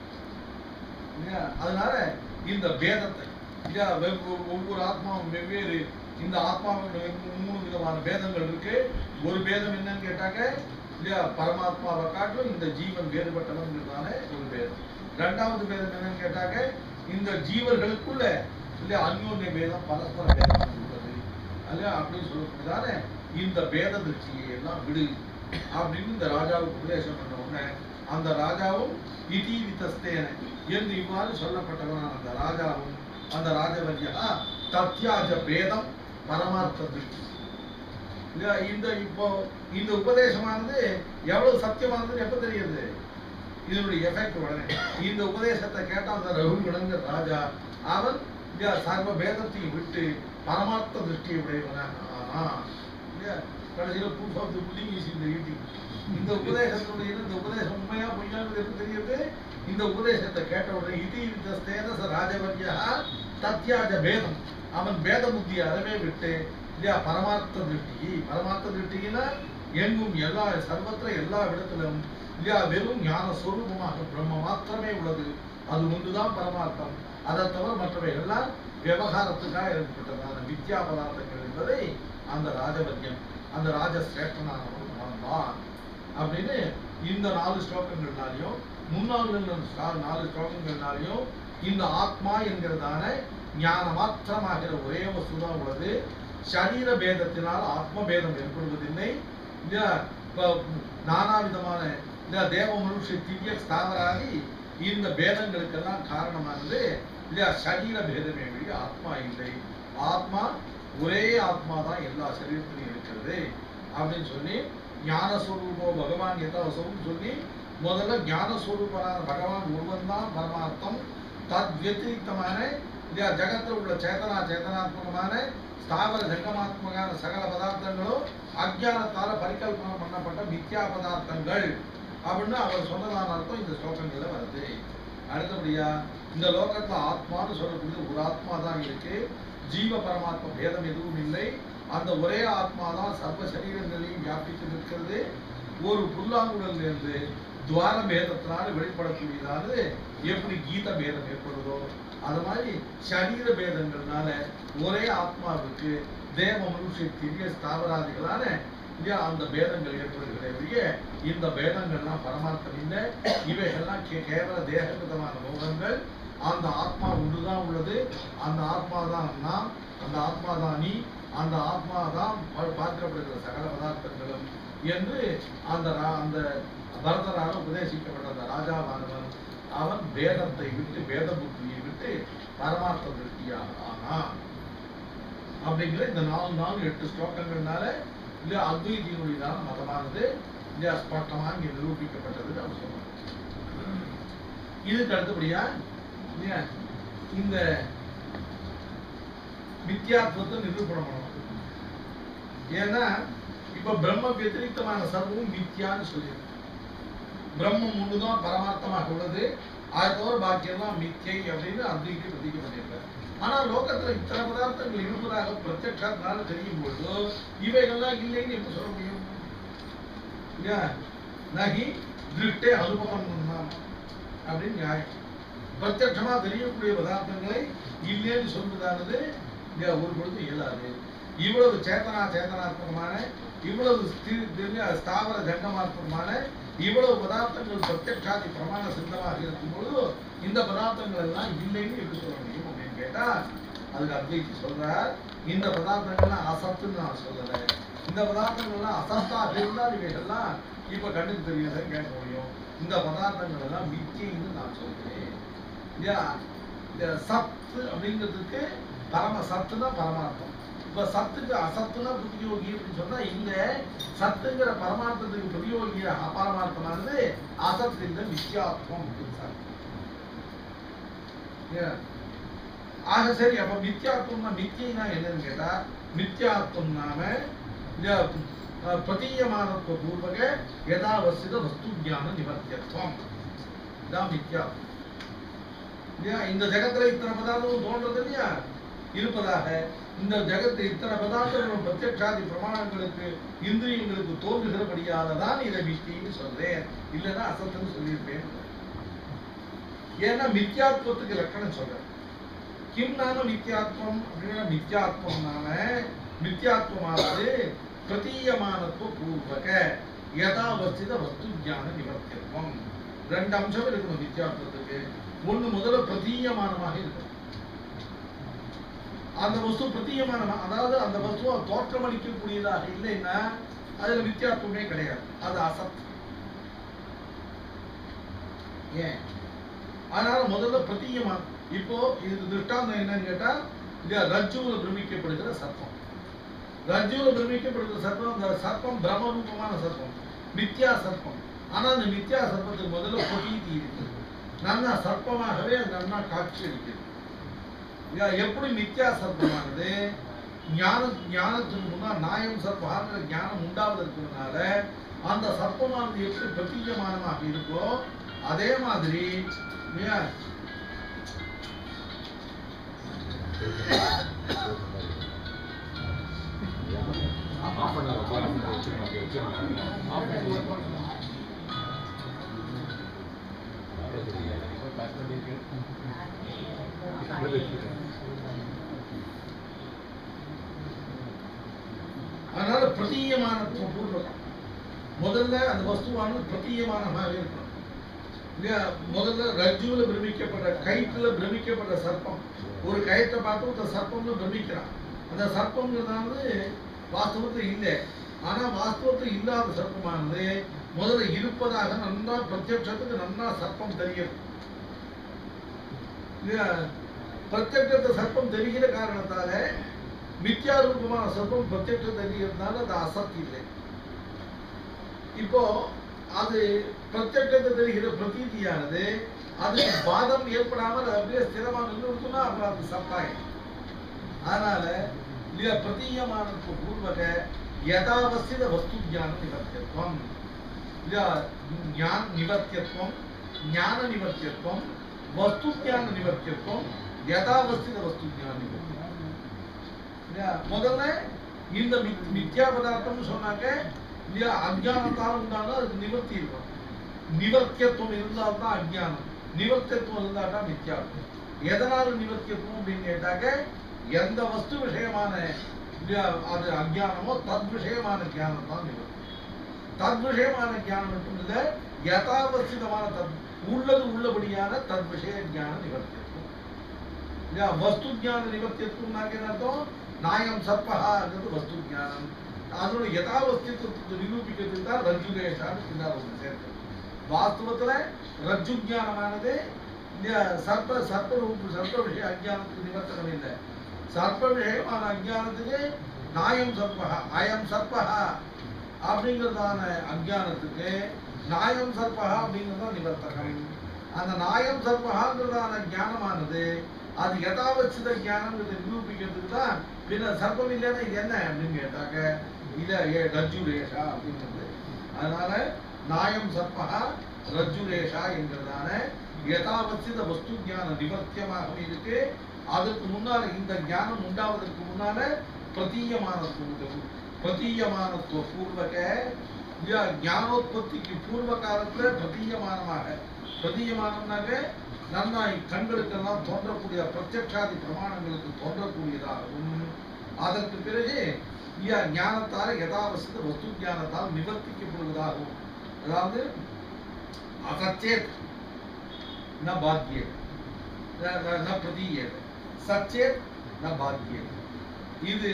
அதனால இந்த பேதத்தை ஒவ்வொரு ஆத்மாவும் வெவ்வேறு, இந்த ஆத்மாவுக்கு 3 விதமான பேதங்கள் இருக்கு. ஒரு பேதம் என்னன்னு கேட்டாங்க இல்லையா, பரமாத்மாவை காட்டிலும் இந்த ஜீவன் வேறுபட்டவங்கிறதான ஒரு பேதம். 2வது பேதம் என்னன்னு கேட்டாங்க இந்த ஜீவர்களுக்குள்ள இல்லையா அந்யோன்ய பேதம் பரஸ்பர பேதம் உள்ளது இல்லையா அப்படின்னு சொல்லக்கூடியதான இந்த பேத திருஷ்டியை எல்லாம் விடு அப்படின்னு இந்த ராஜாவுக்கு உபதேசம் பண்ண உடனே அந்த ராஜாவும் இதி விதஸ்தேன என்று இவ்வாறு சொல்லப்பட்டவனான அந்த ராஜாவும் அந்த ராஜவன்யா தத்யாஜ பேதம் பரமார்த்த திருஷ்டி. இந்த இப்போ இந்த உபதேசமானது எவ்வளவு சத்தியமானதுன்னு எப்ப தெரியுது? இதனுடைய எஃபெக்ட் உடனே இந்த உபதேசத்தை கேட்ட அந்த ரகுகணங்கிற ராஜா அவன் சர்வ பேதத்தையும் விட்டு பரமார்த்த திருஷ்டியை உடையவனாக ஆனா கடைசியில் proof of the pudding is in the eating. இந்த உபதேசத்துடைய இந்த உபதேசம் உண்மையா பொய்யானது எப்படி தெரியுது? இந்த உபதேசத்தை கேட்ட உடனே இது இந்த ஸ்தேனச ராஜவர்யா தத்யாஜ பேதம், அவன் பேத புத்தியை அறவே விட்டு இல்லையா பரமார்த்த திருஷ்டினா எங்கும் எல்லா சர்வத்திர எல்லா இடத்திலும் இல்லையா வெறும் ஞான ஸ்வரூபமாக பிரம்ம மாத்திரமே உள்ளது, அது ஒன்றுதான் பரமார்த்தம், அதை தவிர மற்றவை எல்லாம் விவகாரத்துக்காக ஏற்பட்டதான வித்யா பதார்த்தங்கள் என்பதை அந்த ராஜவர்யம் அந்த ராஜசிரேஷ்டனானவன் தான் அப்படின்னு இந்த 4 ஸ்லோகங்கள்னாலையும் முன்னாள் 4 ஸ்லோகங்கள்னாலையும் இந்த ஆத்மா என்கிறதான ஞான மாத்திரமாகிற ஒரே வஸ்துதான் உள்ளது. சரீர பேதத்தினால் ஆத்ம பேதம் ஏற்படுவதில்லை. நானாவிதமான தேவ மனுஷ திவ்ய ஸ்தாவராதி இந்த பேதங்களுக்கெல்லாம் காரணமானது இல்லையா சரீர பேதமே வழி ஆத்மா இல்லை. ஆத்மா ஒரே ஆத்மா தான் எல்லா சரீரத்திலையும் இருக்கிறது அப்படின்னு சொல்லி ஞானஸ்வரூபோ பகவான் யதாசம் சொல்லி முதல்ல ஞானஸ்வரூபனான பகவான் ஒருவன் தான் பரமார்த்தம். தத் வத்திரிக்தமான இல்லையா ஜகத்தில் உள்ள சேதனாத்மகமான ஸ்தாவர ஜங்கமாத்மகான சகல பதார்த்தங்களும் அஜ்ஞானத்தால பரிகல்பனை பண்ணப்பட்ட மித்யா பதார்த்தங்கள் அப்படின்னு அவர் சொன்னதான அர்த்தம் இந்த ஸ்லோகங்கள்ல வருது. அடுத்தபடியா இந்த லோகத்துல ஆத்மான்னு சொல்லக்கூடிய ஒரு ஆத்மா தான் இருக்கு, ஜீவ பரமாத்மா பேதம் எதுவும் இல்லை. அந்த ஒரே ஆத்மா தான் சர்வ சரீரங்களையும் வியாபித்து நிற்கிறது. ஒரு புல்லாங்குழல் இருந்து துவார பேதத்தினால வெளிப்படக்கூடியதானது எப்படி கீத பேதம் ஏற்படுதோ அது மாதிரி சரீர பேதங்கள்னால ஒரே ஆத்மாவுக்கு தேவ மனுஷ திவ்ய ஸ்தாவராதிகளான அந்த பேதங்கள் ஏற்படுகிறே. இந்த பேதங்கள்லாம் பரமார்த்தம் இல்லை, இவைகள்லாம் கேவல தேககதமான மோகங்கள். அந்த ஆத்மா ஒன்றுதான் உள்ளது, அந்த ஆத்மா தான் நாம், அந்த ஆத்மா தான் நீ, அந்த ஆத்மா தான் பார்க்கப்படுகிற சகல பதார்த்தங்களும் என்று அந்த பரதரால் உபதேசிக்கப்பட்ட அந்த ராஜாவானவன் அவன் பேதத்தை விட்டு பேத புத்தியை விட்டு பரமார்த்த திருஷ்டியாக ஆனான் அப்படிங்கிற இந்த 8 ஸ்லோகங்கள்னால இல்ல அத்வைதியினுடையதான மதமானது இல்லையா ஸ்பஷ்டமாக இங்கே நிரூபிக்கப்பட்டதுன்னு அவர் சொல்றாங்க. இதுக்கு அடுத்தபடியா இல்லையா இந்த வித்தியாத்வத்தை நிரூபணம் பண்ணணும். ஏன்னா இப்ப பிரம்ம வத்திரிக்தமான சர்வமும் மித்யான்னு சொல்லியிருக்கு. பிரம்மம் ஒண்ணுதான் பரமார்த்தமாக உள்ளது, அதை தவிர பாக்கியெல்லாம் மித்யை அப்படின்னு அத்வைதி பிரதிக்க பண்ணியிருக்காரு. ஆனா லோகத்துல இத்தனை பதார்த்தங்கள் இருப்பதாக பிரத்யக்ஷத்தினால தெரியும் பொழுது இவைகள்லாம் இல்லைன்னு எப்படி சொல்ல முடியும்? நகி திருஷ்டே அனுபவம் அப்படின்னு நியாயம். பிரத்யட்சமா தெரியக்கூடிய பதார்த்தங்களை இல்லைன்னு சொல்வதானது ஒரு பொழுது இயலாது. இவ்வளவு சேதனாத்மகமான இவ்வளவு ஸ்தாவர ஜங்கமாத்மகமான இவ்வளவு பதார்த்தங்கள் பிரத்யக்ஷாதி பிரமாண சித்தமாக இருக்கும்போது இந்த பதார்த்தங்கள் எல்லாம் இல்லைன்னு எப்படி சொல்ல முடியும் அப்படின்னு கேட்டா அதுக்கு அத்வைதி சொல்றார், இந்த பதார்த்தங்கள்லாம் அசத்துன்னு நான் சொல்லலை, இந்த பதார்த்தங்கள்லாம் அசத்தாக இருந்தால் இவைகள்லாம் இப்ப கண்ணுக்கு தெரியாதுன்னு கேட்க முடியும். இந்த பதார்த்தங்கள் எல்லாம் மித்தியைன்னு நான் சொல்றேன். இந்த சத்து அப்படிங்கிறதுக்கு பரம சத்துனா பரமார்த்தம். இப்ப சத்துக்கு அசத்துனா பிரதியோகி அப்படின்னு சொன்னா இந்த சத்துங்கிற பரமார்த்தத்துக்கு பிரதியோகிய அபரமார்த்தமானது அசத்து இந்த மித்யாத்வம் அப்படின்னு சார். ஆக சரி, அப்ப மித்யாத்வம்னா மித்தியனா என்னன்னு கேட்டா மித்யாத்வம் நாம பிரதீயமானத்துவ பூர்வக யதாவசித வஸ்து ஞான நிவர்த்தியத்துவம் இதான் மித்யாத்வம். இந்த ஜகத்துல இத்தனை பதார்த்தம் தோன்றது இல்லையா இருப்பதாக, இந்த ஜகத்தை இத்தனை பதார்த்தங்களும் பிரத்யக்ஷாதி பிரமாணங்களுக்கு இந்திரியங்களுக்கு தோன்றுகிறபடியாலதான் இதை மித்தின்னு சொல்றேன், இல்லைன்னா அசத்துன்னு சொல்லியிருப்பேன். ஏன்னா மித்யாத்வத்துக்கு லட்சணம் சொல்றேன். கிம் நாம மித்யாத்வம் அப்படின்னா மித்யாத்வம் நாம மித்யாத்வமானது பிரதீயமானத்துவ பூர்வக யதாவஸ்தித வஸ்து ஞான நிவர்த்தியத்துவம். 2 அம்சம் இருக்கணும் மித்யாத்வத்துக்கு. ஒண்ணு முதல்ல பிரதீயமானமாக இருக்கும். அந்த வஸ்து பிரதீயமான, அதாவது அந்த வஸ்துவை தோற்றமளிக்கக்கூடியதாக இல்லைன்னா அதுல வித்தியாசமே கிடையாது, அது அசத். ஏன் அதனால முதல்ல பிரதீயமான. இப்போ இது திருஷ்டாந்தம் என்னன்னு கேட்டா ரஜ்ஜுல பிரமிக்கப்படுகிற சர்ப்பம். ரஜ்ஜுல பிரமிக்கப்படுகிற சர்ப்பம், அந்த சர்ப்பம் பிரம்மரூபமான சர்ப்பம், மித்யா சர்ப்பம். ஆனா அந்த மித்யா சர்ப்பத்துக்கு முதல்ல பிரதீதி இருக்குது, நன்னா சர்ப்பமாகவே அது நன்னா காட்சி அளிக்கிறது. எப்படி மித்யா சர்ப்பமானது ஞானத்துக்கு முன்னால் நாயம் சர்ப்பகாங்கிற ஞானம் உண்டாவதற்கு முன்னால அந்த சர்ப்பமானது எப்படி பிரதீயமானமாக இருக்கோ அதே மாதிரி அதனால பிரதீயமான பூர்வகம் முதல்ல அந்த வஸ்துவானது பிரதீயமானமாக இருக்கணும். முதல்ல ரஜ்ஜுல பிரமிக்கப்பட்ட கயிற்றுல பிரமிக்கப்பட்ட சர்ப்பம் ஒரு கயிற்றை பார்த்து ஒரு சர்ப்பம்னு பிரமிக்கிறான். அந்த சர்ப்பம்ங்கிறதானது வாஸ்தவத்தில் இல்லை. ஆனா வாஸ்தவத்தில் இல்லாத சர்ப்பமானது முதல்ல இருப்பதாக நன்றா பிரத்யட்சத்துக்கு நன்றா சர்ப்பம் தெரியும். பிரத்யட்சத்தை சர்ப்பம் தெரிகிற காரணத்தால மித்யா ரூபமான சர்ப்பம் பிரத்யட்சம் தெரிகிறதுனால அது அசக்தி இல்லை. இப்போ அது பிரத்யட்சத்தை தெரிகிற பிரதீதியானது அதுக்கு பாதம் ஏற்படாமல் அப்படியே ஸ்திரமாக நின்றுனா அப்புறம் அது சத்தாயம். அதனால இல்லையா பிரதீயமான பூர்வக யதாவசித வஸ்து ஞான நிவர்த்தியத்துவம் இல்லையா ஞான நிவர்த்தியத்துவம் ஞான நிவர்த்தியத்துவம் வஸ்து ஞான நிவர்த்தியத்துவம் யதாவசித வஸ்து ஞான நிவர்த்தியத்துவம். முதல்ல இந்த மித்யா பதார்த்தம் சொன்னாக்க இல்லையா அஜ்ஞானத்தால் உண்டான அதுக்கு நிவர்த்தி இருக்கும். நிவர்த்தியத்துவம் இருந்தால்தான் அஜ்ஞானம், நிவர்த்தியத்துவம் இருந்தால்தான் மித்யாத்வம். எதனால நிவர்த்தியத்துவம் அப்படின்னு கேட்டாக்க எந்த வஸ்து விஷயமான அது அஜ்ஞானமோ தத் விஷயமான ஞானம் தான் நிவர்த்தி. தத் விஷயமான ஞானம் மட்டும் இல்லை, யதாவசிதமான உள்ளது உள்ளபடியான தத் விஷய ஞான நிவர்த்தியத்துவம். வஸ்து ஞான நிவர்த்தியத்துவம்னாக்க என்ன அர்த்தம்? நாயம் சர்ப்பஹாங்கிறது வஸ்து ஞானம். அதோட யதாவஸ்தியத்துவத்தை நிரூபிக்கிறதுக்கு தான் ரஜ்ஜுகேஷான்னு பின்னால் ஒன்று சேர்த்து. வாஸ்தவத்துல ரஜ்ஜு ஞானமானது சர்ப்ப விஷய அஜ்ஞானத்துக்கு நிவர்த்தனம் இல்லை. சர்ப்ப விஷயமான அஜ்ஞானத்துக்கு நாயம் சர்ப்பஹா அயம் சர்ப்பஹா அப்படிங்கிறதான அஜ்ஞானத்துக்கு நாயம் சர்ப்பஹா அப்படிங்கிறதான் நிவர்த்தகம். அந்த நாயம் சர்ப்பஹாங்கிறதான ஞானமானது அது யதாவசித ஞானங்கிறத நிரூபிக்கிறதுக்கு தான். பின்ன சர்ப்பம் இல்லைன்னா இது என்ன அப்படின்னு கேட்டாக்க இத ரஜ்ஜுரேஷா அப்படிங்கிறது. அதனால நாயம் சர்ப்பஹா ரஜ்ஜுரேஷா என்கிறதான யதாவசித வஸ்து ஞான நிவர்த்தியமாக இருக்கு. அதுக்கு முன்னால இந்த ஞானம் உண்டாவதற்கு முன்னால பிரதீயமானத்துவ பூர்வக ஞானோத்பத்திக்கு பூர்வ காலத்துல பிரதீயமானம்னாக்க நன்னாய் கண்களுக்கெல்லாம் தோன்றக்கூடிய பிரத்யக்ஷாதி பிரமாணங்களுக்கு தோன்றக்கூடியதாகவும் அதற்கு பிறகு ஞானத்தால யதாவசித வஸ்து ஞானத்தால் நிவர்த்திக்கப்படுவதாகவும். அதாவது அசச்சேத் ந பாக்கியேத் ந பிரதீயேத் சச்சேத் ந பாக்கியேத். இது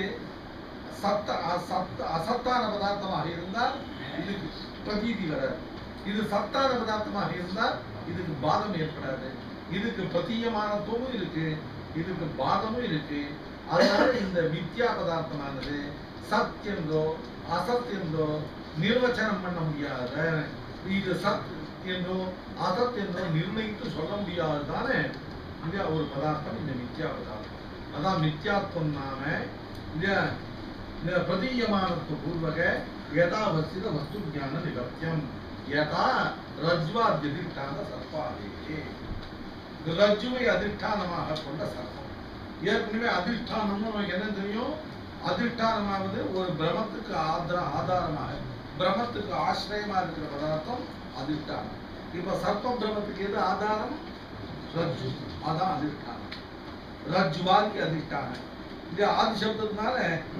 அசத்தான பதார்த்தமாக இருந்தால் இதுக்கு பிரதீதி வராது. இது சத்தான பதார்த்தமாக இருந்தால் இதுக்கு பாதம் ஏற்படாது. இதுக்கு பிரதீயமானத்துவமும் இருக்கு, இதுக்கு பாதமும் இருக்கு. அதனால இந்த மித்யா பதார்த்தமானது சத் என்றோ அசத் என்றோ நிர்வச்சனம் பண்ண முடியாத, இது சத் என்றோ அசத் என்றோ நிர்ணயித்து சொல்ல முடியாதுதானே ஒரு பதார்த்தம் இந்த மித்யா பதார்த்தம். அதான் மித்யாத்வம் நாம பிரதீயமானத்துவ பூர்வக யதாவசித வஸ்து ஞான நிவர்த்தியம் யதா ரஜ்வாத்யதிஷ்டான சர்ப்பாதே. ரஜ்ஜுவை அதிஷ்டானமாக கொண்ட சர்ப்பம். ஏற்கனவே அதிஷ்டானம்னு நமக்கு என்ன தெரியும்? அதிஷ்டானமாவது ஒரு பிரமத்துக்கு ஆதாரமாக பிரமத்துக்கு ஆசிரியமா இருக்கிற பதார்த்தம் அதிஷ்டானம். இப்ப சர்ப்ப பிரமத்துக்கு எது ஆதாரம்? ரஜ்ஜு. அதான் அதிஷ்டானம். ரஜ்வாதி அதிஷ்டானம். இது ஆதி சப்தத்தினால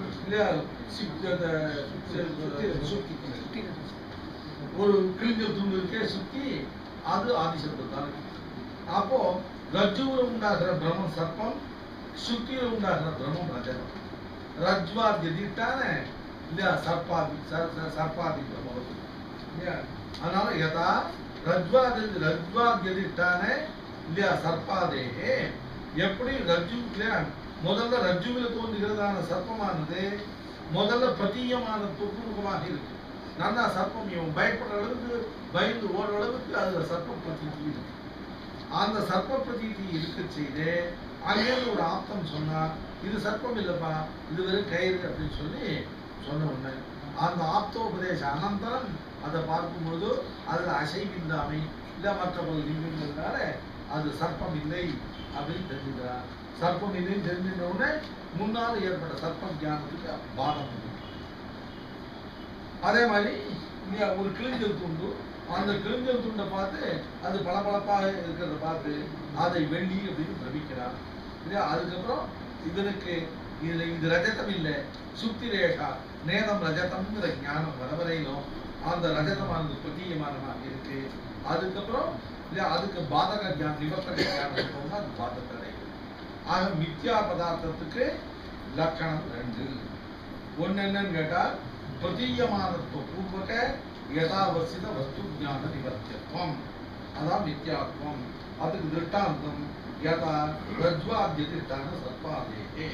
ஒரு கிழிஞ்சல் துண்டு இருக்கே சுத்தி, அது ஆதி சப்தத்தால். அப்போ ரஜ்ஜுல உண்டாகிற பிரம்மம் சர்ப்பம், சுத்தியில உண்டாகிற பிரம்மம் ரஜனம். ரஜ்வாத்யதிஷ்டான இல்லையா சர்ப்பாதி பிரம்மம். அதனால யதா ரஜ்வாத்யதிஷ்டான இல்லையா சர்ப்பாதேகே. எப்படி ரஜ்ஜு முதல்ல ரஜ்ஜுவில் தோன்றுகிறதான சர்ப்பமானது முதல்ல பிரதீயமான துர்முகமாக இருக்கு. நல்லா சர்ப்பம் இவன் பயப்படுற அளவுக்கு பயந்து ஓடுற அளவுக்கு அதுல சர்ப்ப பிரதீதி இருக்கு. அந்த சர்ப்ப பிரதீதி இருக்க செய்து அங்கேருந்து ஒரு ஆப்தம் சொன்னா இது சர்ப்பம் இல்லப்பா, இது வெறும் கயிறு அப்படின்னு சொல்லி சொன்ன உடனே அந்த ஆப்தோபதேச அனந்தரம் அதை பார்க்கும்போது அதுல அசைவில்லாமை இல்ல மற்ற பல லிங்கங்கள்னால அது சர்ப்பம் இல்லை அப்படின்னு தெரிஞ்சுக்கிறார். சர்ப்பம் இல்லைன்னு தெரிஞ்சுட்ட உடனே முன்னால் ஏற்பட்ட சர்ப்ப ஞானத்துக்கு பாதம் உண்டு. அதே மாதிரி இங்க ஒரு கிழிஞ்சல் துண்டு, அந்த கிழிஞ்சல் துண்டை பார்த்து அது பளபளப்பாக இருக்கிறத பார்த்து அதை வெள்ளி அப்படின்னு பிரமிக்கிறார் இல்லையா. அதுக்கப்புறம் இதனுக்கு இது ரஜதம் இல்லை, சுத்தி ரேஷா நேதம் ரஜதம்ங்கிற ஞானம் வரவரையிலும் அந்த ரஜதமானது பிரதீயமானமாக இருக்கு. அதுக்கப்புறம் இல்லையா அதுக்கு பாதக ஞானம் நிவர்த்தக ஞானம் போனா அது பாதத்தை. ஆக மித்யா பதார்த்தத்துக்கு லட்சணம் 2. ஒன்னு என்னன்னு கேட்டா பிரதீயமானத்துவ பூர்வக யதாவசித வஸ்து ஞான நிவர்த்தியத்துவம், அதான் மித்யாத்வம். அதுக்கு திருஷ்டாந்தம் யதா ரஜ்வாத்யதிஷ்டான சத்பாதே.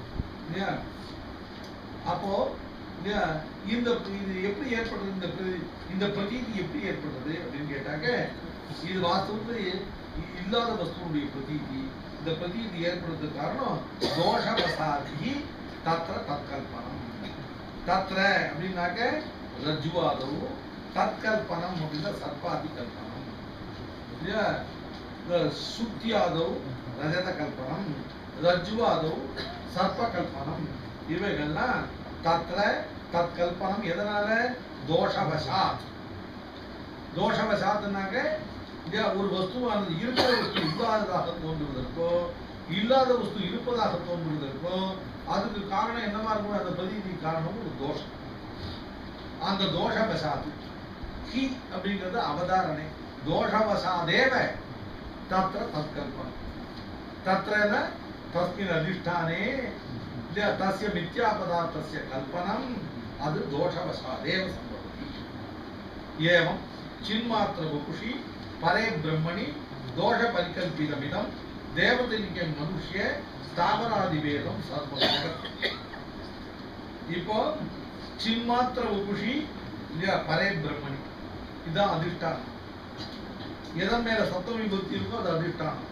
அப்போ இந்த இது எப்படி ஏற்படுறது, இந்த பிரதீதி எப்படி ஏற்படுறது அப்படின்னு கேட்டாக்க இது வாஸ்தவத்தில் இல்லாத வஸ்துடைய பிரதீதி. இந்த பிரதீதி ஏற்படுறதுக்கு காரணம் தோஷவசாதி தத்ர தற்கல்பனம். தத்ர அப்படின்னாக்க ரஜ்வாதவு, தற்கல்பனம் அப்படின்னா சர்ப்பாதி கல்பனம் இல்லையா. சுத்தியாதவு ரஜத கல்பனம், ரஜ்வாதவு சர்ப்ப கல்பனம். இவைகள்லாம் தத்ர தற்கல்பனம். எதனால? தோஷவசாத். தோஷவசாத்னாக்க ஒரு வஸ்துவானது இருக்கிற வஸ்து இல்லாததாக தோன்றுவதற்கோ இல்லாத வஸ்து இருப்பதாக தோன்றுவதற்கோ அதுக்கு காரணம் என்னவா இருக்கும்? அந்த பிரதீதி காரணம் ஒரு தோஷம். அந்த தோஷவசாத் ஹி அப்படிங்கிறது அவதாரணை. தோஷவசாதேவ தத்ர தற்கல்பனம். தத்ரன தஸ்மின் அதிஷ்டானே தஸ்ய மித்யா பதார்த்தஸ்ய கல்பனம் அது தோஷவசாதேவ சம்பவதி. ஏவம் சின்மாத்திர வபுஷி பரே பிரம்மணி தோஷ பரிகல்பிதமிதம் தேவதைக்கு மனுஷ்ய ஸ்தாவராதி வேதம் சர்வம். இப்போ சின்மாத்திர வபுஷி இல்லையா பரே பிரம்மணி இதுதான் அதிஷ்டானம். எதன் மேல சப்தமி பக்தி இருக்கோ அது அதிஷ்டானம்.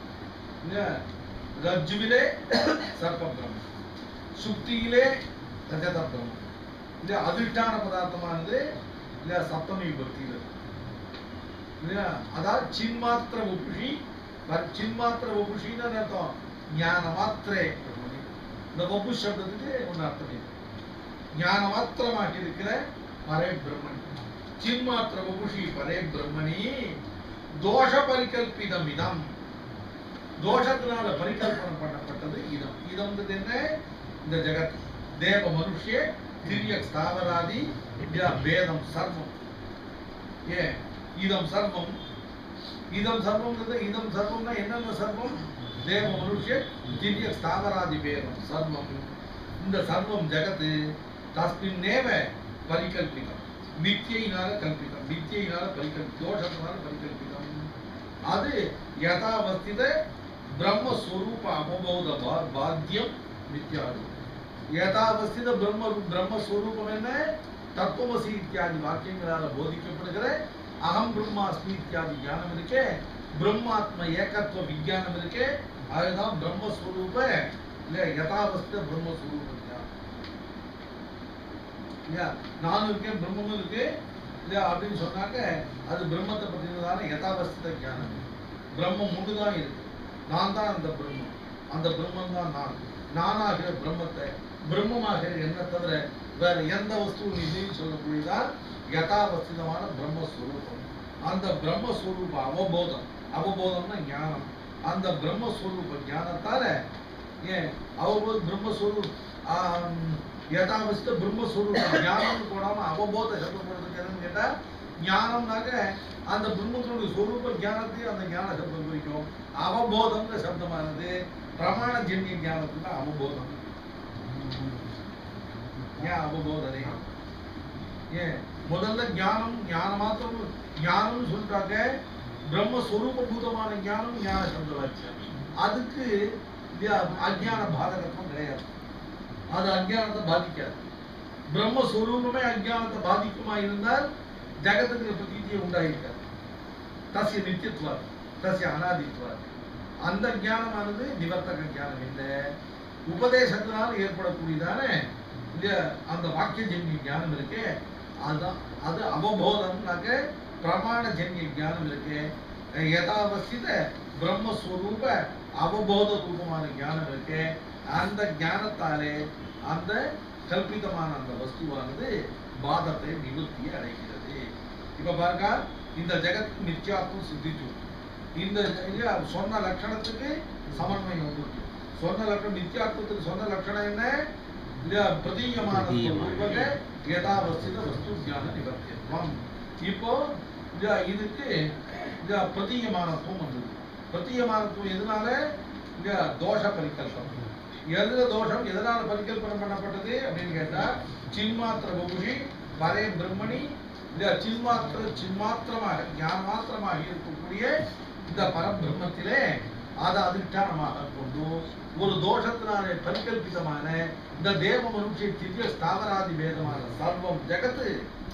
ரஜ்ஜுவிலே சர்ப்ப பிரம்மம், சுக்தியிலே ரஜத பிரம்மம். இல்லையா அதிஷ்டான பதார்த்தமானது இல்லையா சப்தமி பக்தியில் இல்லையா. அதாவது சின்மாத்திர உபுஷி. சின்மாத்திர உபுஷின்னு அர்த்தம் ஞான மாத்திரே பிரம்மணி. இந்த வபு சப்தத்துக்கு ஒன்று அர்த்தம் இல்லை. ஞான மாத்திரமாக இருக்கிற பரே பிரம்மணி. சின்மாத்திர வபுஷி பரே பிரம்மணி தோஷ பரிகல்பிதம் இதம். தோஷத்தினால பரிகல்பனம் பண்ணப்பட்டது இதம். இதம் என்ன? இந்த ஜெகத் தேவ மனுஷ்ய திரிய ஸ்தாவராதி வேதம் சர்வம். ஏன் இதம் சர்வம்? இதம் சர்வம்ன்றது இதம் சர்வம்னா என்னென்ன சர்வம்? தேவ மனுஷ்ய திரிய ஸ்தாவராதி வேதம் சர்வம். இந்த சர்வம் ஜெகத்து தஸ்மின்னேவ பரிகல்பிதம். மித்யினால கல்பிதம். மித்யினால பரிகல்பிதம். தோஷத்தினால பரிகல்பிதம். அது யதாவஸ்தித பிரம்மஸ்வரூப அவபோத பாத்தியம் மித்யாது. யதாவஸ்தித பிரம்மஸ்வரூபம் என்ன? தத்துவமசி இத்தியாதி வாக்கியங்களால் போதிக்கப்படுகிற அகம் பிரம்மாஸ்மி இத்தியாதி ஞானம் இருக்கே, பிரம்மாத்ம ஏகத்துவ விஞ்ஞானம் இருக்கே, அதுதான் பிரம்மஸ்வரூப இல்ல யதாவஸ்தித பிரம்மஸ்வரூப ஞானம். இல்லையா நானும் இருக்கேன் பிரம்மமும் இருக்கு இல்லையா அப்படின்னு சொன்னாக்க அது பிரம்மத்தை பற்றினதான யதாவஸ்தித ஞானம். பிரம்மம் ஒன்றுதான் இருக்கு, நான் தான் அந்த பிரம்மம், அந்த பிரம்மம் தான் நான். நானாகிற பிரம்மத்தை பிரம்மமாகிற என்ன தவிர வேற எந்த வஸ்துவும் இல்லைன்னு சொல்லக்கூடியதான் யதாவஸ்திதமான பிரம்மஸ்வரூபம். அந்த பிரம்மஸ்வரூப அவபோதம். அவபோதம்னா ஞானம். அந்த பிரம்மஸ்வரூப ஞானத்தால ஏன் அவபோத பிரம்மஸ்வரூப் யதாவஸ்தித பிரம்மஸ்வரூப ஞானம் போடாம அவபோத சப்தம் போடுறதுக்கு என்னன்னு கேட்டா ஞானம்னாக்க அந்த பிரம்மத்தினுடைய ஸ்வரூப ஞானத்தையும் அந்த ஞான சப்தம் குறிக்கும். அவபோதம்ங்கிற சப்தமானது பிரமாண ஜன்ய ஞானத்துக்கு அவபோதம். ஏன் அவபோதனை? ஏன் முதல்ல ஞானம் ஞான மாத்திரம் ஞானம்னு சொல்லிட்டாங்க. பிரம்மஸ்வரூபூதமான ஞானம் ஞான சப்தவாச்சியம். அதுக்கு அஜ்ஞான பாதகத்துவம் கிடையாது. அது அஜ்ஞானத்தை பாதிக்காது. பிரம்மஸ்வரூபமே அஜ்ஞானத்தை பாதிக்குமா இருந்தால் ஜகத்துக்கு பிரதீதியை உண்டாயிருக்காது. தஸ்ய நித்தியத்துவார் தஸ்ய அனாதித்வார். அந்த ஞானமானது நிவர்த்தக ஞானம் இல்லை. உபதேசத்தினால் ஏற்படக்கூடியதான இந்த அந்த வாக்கியஜன்ய ஞானம் இருக்கு. அதுதான் அது அவபோதம்னாக்க பிரமாணஜன்ய ஞானம் இருக்கு. யதாவஸ்தித பிரம்மஸ்வரூப அவபோத ரூபமான ஞானம் இருக்கு. அந்த ஞானத்தாலே அந்த கல்பிதமான அந்த வஸ்துவானது பாதத்தை நிவர்த்தியை அடைகிறது. இப்ப பாருங்க, இந்த ஜெகத் மித்யாத்துவம் சித்திச்சு. இந்த சொன்ன லட்சணத்துக்கு சமன்வயம் வந்துருக்கு. சொன்ன லட்சணம் மித்யாத்துவத்துக்கு சொன்ன லட்சணம் என்ன? பிரதீயமான யதாவஸ்தித வஸ்து ஞான நிவர்த்தியத்துவம். இப்போ இதுக்கு பிரதீயமானத்துவம் வந்தது. பிரதீயமானத்துவம் எதனால? தோஷ பரிகல்பனம். எதுல தோஷம்? எதனால பரிகல்பனம் பண்ணப்பட்டது அப்படின்னு கேட்டா, சின்மாத்திர பகுஷி பரே பிரம்மணி சின்மாத்திரமாக ஞான மாத்திரமாக இருக்கக்கூடிய இந்த பரபிரம்மத்திலே அதை அதிஷ்டானமாக கொண்டு ஒரு தோஷத்தினாலே பரிகல்பிதமான இந்த தேவ மனுஷ திவ்ய ஸ்தாவராதி வேதமான சர்வம் ஜெகத்து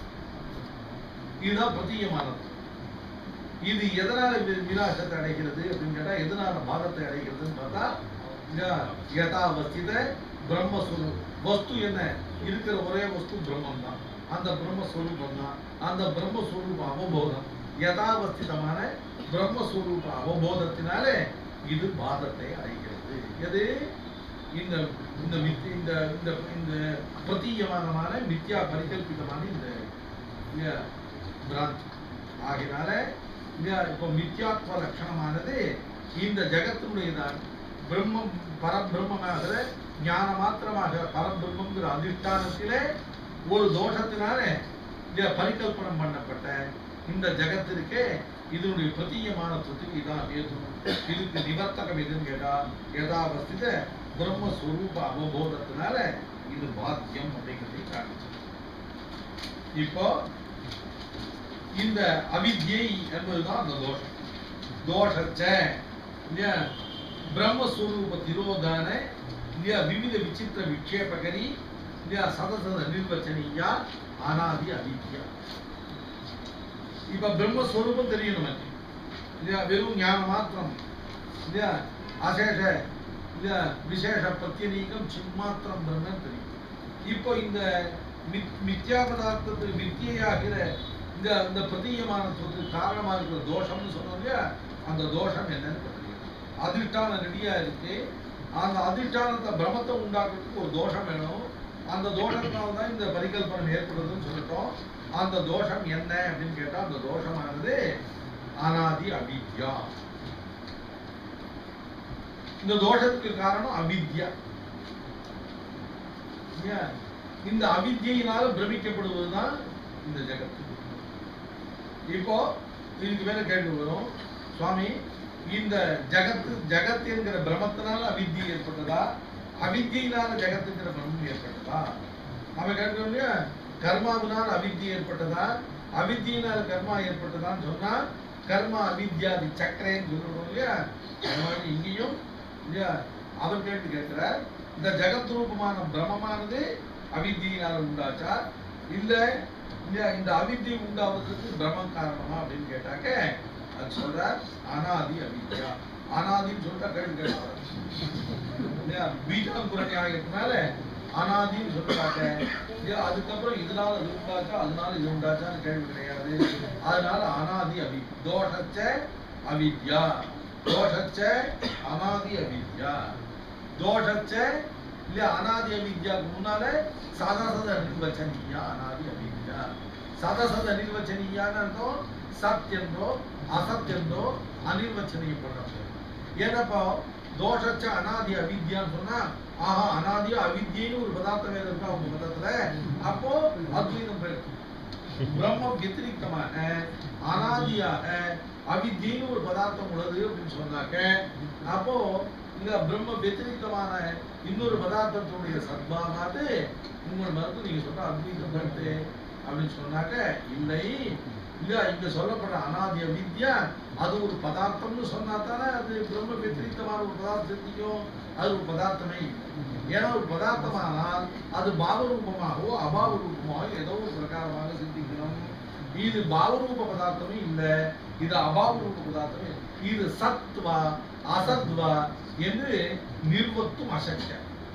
இதுதான் பிரதீயமானது. இது எதனால விநாசத்தை அடைகிறது அப்படின்னு கேட்டா, எதனால பாதத்தை அடைகிறதுன்னு பார்த்தா, யதாவஸ்தித பிரம்மஸ்வரூபம். வஸ்து என்ன? இருக்கிற ஒரே வஸ்து பிரம்மம் தான். அந்த பிரம்மஸ்வரூபம் தான். அந்த பிரம்மஸ்வரூப அவபோதம், யதாவஸ்திதமான பிரம்மஸ்வரூப அவபோதத்தினாலே இது பாதத்தை அடைகிறது. எது? இந்த இந்த இந்த இந்த பிரதீயமானமான மித்யா பரிகல்பிதமான இந்த பிராந்தி ஆகினால இப்ப மித்யாத்வ லட்சணமானது இந்த ஜெகத்தினுடையதான். பிரம்மம் பரபிரம்மமாக ஞான மாத்திரமாக பரபிரம்மங்கிற அதிஷ்டானத்திலே ஒரு தோஷத்தினாலே பரிகல்பனம் பண்ணப்பட்ட இந்த ஜெகத்திற்கே இதனுடைய பிரதீயமானத்துவத்துக்கு இதான் ஏதும். இதுக்கு நிவர்த்தகம் எதுன்னு கேட்டா, யதாவஸ்தித பிரம்மஸ்வரூப அவபோதத்தினால இது பாத்தியம் அப்படிங்கிறதை காட்டுச்சு. இப்போ இந்த அவித்யை என்பதுதான் அந்த தோஷம். தோஷச்ச பிரம்மஸ்வரூப திரோதான விவித விசித்திர விக்ஷேபகரி சதசத நிர்வச்சனீயா அனாதி அவித்யா. இப்ப பிரம்மஸ்வரூபம் தெரியணும் இல்லையா? வெறும் ஞான மாத்திரம் இல்லையா? அசேஷ இல்லையா? விசேஷ பிரத்யநீகம் சின்மாத்திரம் பிரம்மன் தெரியும். இப்போ இந்த மித்யா பதார்த்தத்துக்கு மித்தியாகிற இந்த பிரதீயமானத்துக்கு காரணமா இருக்கிற தோஷம்னு சொன்னோம் இல்லையா? அந்த தோஷம் என்னன்னு தெரியும். அதிஷ்டானம் ரெடியா இருக்கு. அந்த அதிஷ்டானத்தை பிரமத்தை உண்டாக்குறதுக்கு ஒரு தோஷம் வேணும். அந்த தோஷத்தினால தான் இந்த பரிகல்பனம் ஏற்படுதுன்னு சொல்லிட்டோம். அந்த தோஷம் என்ன அப்படின்னு கேட்டா, அந்த தோஷமானது அனாதி அவித்யா. இந்த தோஷத்துக்கு காரணம் அவித்யா. இந்த அவித்யினால பிரமிக்கப்படுவதுதான் இந்த ஜெகத்து. இப்போ இதுக்கு மேல கேள்வி வரும், சுவாமி இந்த ஜெகத் என்கிற பிரமத்தினால அவித்யை ஏற்பட்டதா, அவித்யினால ஜெகத்துங்கிற பிரம்மம் ஏற்பட்டதா? நம்ம கேட்கிறோம் இல்லையா? கர்மாவினால் அவித்யை ஏற்பட்டதா, அவித்யினால கர்மா ஏற்பட்டதான்னு சொன்னா கர்மா அவித்யாதி சக்கரேன்னு சொல்றோம் இல்லையா? அந்த மாதிரி இங்கேயும் இல்லையா அவர் கேட்கிறார், இந்த ஜெகத் ரூபமான பிரம்மமானது அவித்யினால உண்டாச்சா இல்ல இந்த அவித்யை உண்டாவதற்கு பிரம்மம் காரணமா அப்படின்னு கேட்டாக்க அது சொல்ற அனாதி அவித்யா. அனாதின்னு சொல்லிட்டா கேள்வி கேட்கிறார் இல்லையா? பீஜம் குரணியாகிறதுனால அனாதின்னு சொல்றாங்க. அதுக்கப்புறம் இதனால இது உண்டாச்சா அதனால இது உண்டாச்சான்னு கேள்வி கிடையாது. அதனால அனாதி அவி தோஷச்ச அவித்யா. தோஷச்ச அனாதி அவித்யா. தோஷச்ச இல்ல அனாதி அவித்யாக்கு முன்னால சதசத நிர்வச்சனீயா அனாதி அவித்யா. சதசத நிர்வச்சனீயான்னு அர்த்தம் சத்யன்றோ அசத்யன்றோ அனிர்வச்சனீயம் பண்றது. ஏன்னாப்போ தோஷச்ச அனாதி அவித்யான்னு சொன்னா, ஆஹா அனாதியா அவித்யின்னு ஒரு பதார்த்தம் வேற இருக்கா உங்க மதத்துல, அப்போ அத்வைதம் போயிருக்கு. பிரம்மம் வத்திரிகமான அனாதியாக அவித்யின்னு ஒரு பதார்த்தம் உள்ளது அப்படின்னு சொன்னாக்க, அப்போ இந்த பிரம்ம வத்திரிகமான இன்னொரு பதார்த்தத்தினுடைய சத்பாவாது உங்களோட மருந்து நீங்க சொல்ற அத்வைதம் போயிட்டு அப்படின்னு சொன்னாக்க இல்லை. இல்ல இங்க சொல்லப்படுற அனாதி அவித்யா அது ஒரு பதார்த்தம்னு சொன்னா தானே அது பிரம்ம வத்திரிகமான ஒரு பதார்த்தம் சித்திக்கும். அது ஒரு பதார்த்தமே இல்லை. ஏன்னா ஒரு பதார்த்தமானால் அது பாவரூபமாகவோ அபாவரூபமாகவோ ஏதோ ஒரு பிரகாரமாக சித்திக்கணும். இது பாவரூப பதார்த்தமே இல்லை, இது அபாவரூப பதார்த்தமே. இது சத்வா அசத்வா என்று நிர்வத்தும் அசக்ய.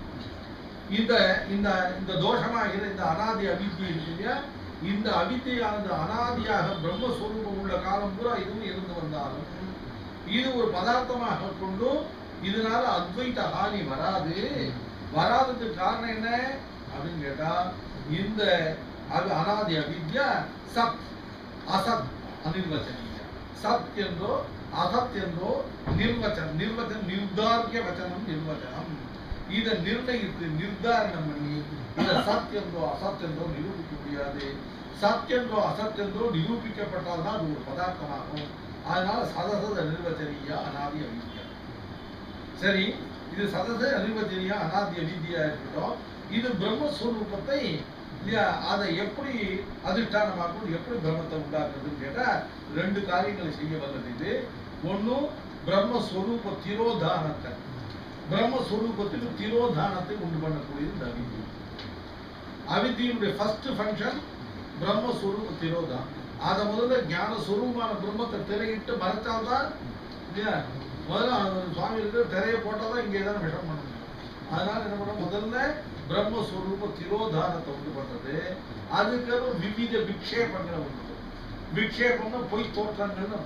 இந்த இந்த இந்த தோஷமாகிற இந்த அனாதி அவித்யை இருக்கு இல்லையா, இந்த அவித்யானது அனாதியாக பிரம்மஸ்வரூபம் உள்ள காலம் பூரா இதுவும் இருந்து வந்தாலும் இது ஒரு பதார்த்தமாக கொண்டு இதனால அத்வைத ஹானி வராததுக்கு காரணம் என்ன அப்படின்னு கேட்டா, இந்த அனாதி அவித்யா சத் அசத் அனிர்வச்சனீய, சத் என்றோ அசத் என்றோ நிர்வச்சனம் நிர்தாரிய வச்சனம் நிர்வச்சனம், இதை நிர்ணயித்து நிர்தாரணம் பண்ணி இதை சத் என்றோ அசத் என்றோ நிரூபிக்க முடியாது. சத் என்றோ அசத் என்றோ நிரூபிக்கப்பட்டால் தான் அது ஒரு பதார்த்தமாகும். அதனால சதசத நிர்வச்சனீயா அனாதி அவித்யா. சரி, இது சதச அனிர்வச்சனீயா அனாதி அவித்யா இருக்கட்டும். இது பிரம்மஸ்வரூபத்தை அதை எப்படி அதிஷ்டானமாக்கும், எப்படி பிரம்மத்தை உண்டாக்குறதுன்னு கேட்டா ரெண்டு காரியங்களை செய்ய வல்லது இது. ஒன்னும் பிரம்மஸ்வரூப திரோதானத்தை, பிரம்மஸ்வரூபத்துக்கு திரோதானத்தை உண்டு பண்ணக்கூடியது இந்த அவித்யை. அவித்யினுடைய ஃபர்ஸ்ட் ஃபங்க்ஷன் பிரம்மஸ்வரூப திரோதானம். அதை முதல்ல ஞான ஸ்வரூபமான பிரம்மத்தை திரையிட்டு மறைச்சால்தான் இல்லையா, முதல்ல சுவாமி இருக்கிற திரையை போட்டால்தான் இங்கே ஏதாவது விஷம் பண்ண முடியும். அதனால என்ன பண்ண, முதல்ல பிரம்மஸ்வரூப திரோதானத்தை உண்டு பண்றது. அதுக்கப்புறம் விவித விக்ஷேபங்களை உண்டு. விக்ஷேபம்னா பொய் தோற்றங்கள்னு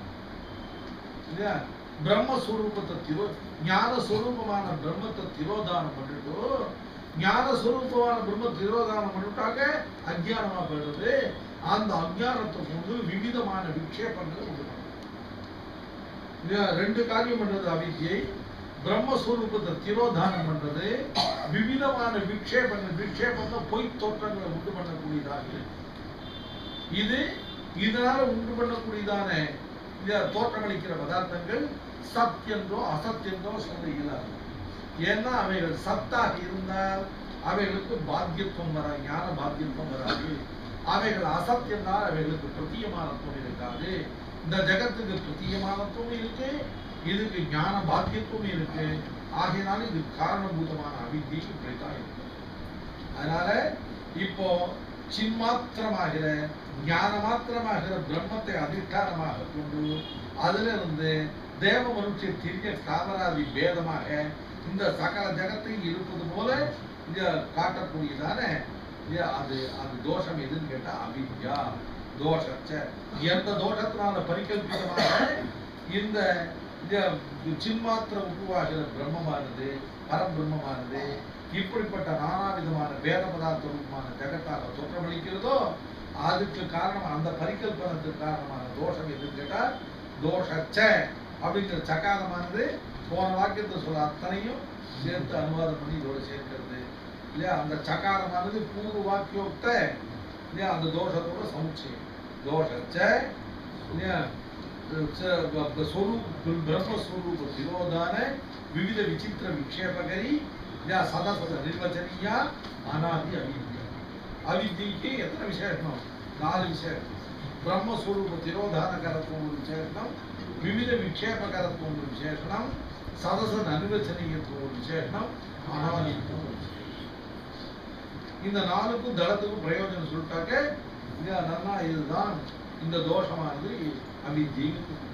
இல்லையா. பிரம்மஸ்வரூபத்தை ஞான ஸ்வரூபமான பிரம்மத்தை திரோதானம் பண்ணிட்டு, ஞான ஸ்வரூபமான பிரம்ம திரோதானம் பண்ணிட்டாக்க அஜ்ஞானமா போயிடுது. அந்த அஜ்ஞானத்தை கொண்டு விவிதமான விக்ஷேபங்களை உண்டு பண்ணும். ரெண்டு காரியம் பண்றது அவித்யை. பிரம்மஸ்வரூபத்தை திரோதானம் பண்றது, விவிதமான விக்ஷேபங்கள் பொய் தோற்றங்களை உண்டு பண்ணக்கூடியதாக இது. இதனால உண்டு பண்ணக்கூடியதான தோற்றமளிக்கிற பதார்த்தங்கள் சத் என்றோ அசத் என்றோ சொல்ல இயலாது. ஏன்னா அவைகள் சத்தாக இருந்தால் அவைகளுக்கு பாத்தியத்துவம் வராது, ஞான பாத்தியத்துவம் வராது. அவைகள் அசத் என்றால் அவைகளுக்கு பிரத்தியமானத்துவம் இருக்காது. இந்த ஜகத்துக்கு பிரத்தியமானத்துவம் இருக்கு, இதுக்கு ஞான பாக்கியத்துவம் இருக்கு. ஆகையினால இது காரணபூதமான அவித்யை இப்படித்தான் இருக்கு. அதனால இப்போ சின்மாத்திரமாகிற ஞான மாத்திரமாகிற பிரம்மத்தை அதிஷ்டானமாக கொண்டு அதிலிருந்து தேவ மனுஷ திரிய காமராதி பேதமாக இந்த சகல ஜகத்தை இருப்பது போல காட்டக்கூடியதான அது அது தோஷம் எதுன்னு கேட்டா அவித்யா தோஷச்ச. எந்த தோஷத்தினால பரிகல்பிதமாக இந்த சின்மாத்திர உருவாகிற பிரம்மமானது பரபிரம்மமானது இப்படிப்பட்ட நானாவிதமான வேத பதார்த்த ரூபமான ஜகத்தாக தோற்றமளிக்கிறதோ அதுக்கு காரணம் அந்த பரிகல்பனத்துக்கு காரணமான தோஷம் எதுன்னு கேட்டா தோஷச்ச அப்படிங்கிற சகாரமானது போன வாக்கியத்தை சொல்ல அத்தனையும் சேர்த்து அனுவாதம் பண்ணி இதோட சேர்க்கிறது இல்லையா. அந்த சகாரமானது பூர்வ வாக்கியோக்த இல்லையா, அந்த தோஷத்தோட சமுச்சயம் தோஷச்ச இல்லையா. பிரம்மஸ்வரூப திரோதான விவித விசித்திர விக்ஷேபகரி சதசத நிர்வச்சனீயா அனாதி அவித்யா. அவித்யைக்கு எத்தனை விசேஷம்? 4 விசேஷம். பிரம்மஸ்வரூப திரோதான கரத்துவம் ஒரு விசேஷம், விவித விக்ஷேபகரத்துவம் ஒரு விசேஷம், சதசத அனிர்வச்சனீயத்துவம் ஒரு விசேஷம், அனாதித்துவம் ஒரு விசேஷம். இந்த 4க்கும் தளத்துக்கும் பிரயோஜனம் சொல்லிட்டாக்க நல்லா இதுதான் இந்த தோஷமானது அவித்யை.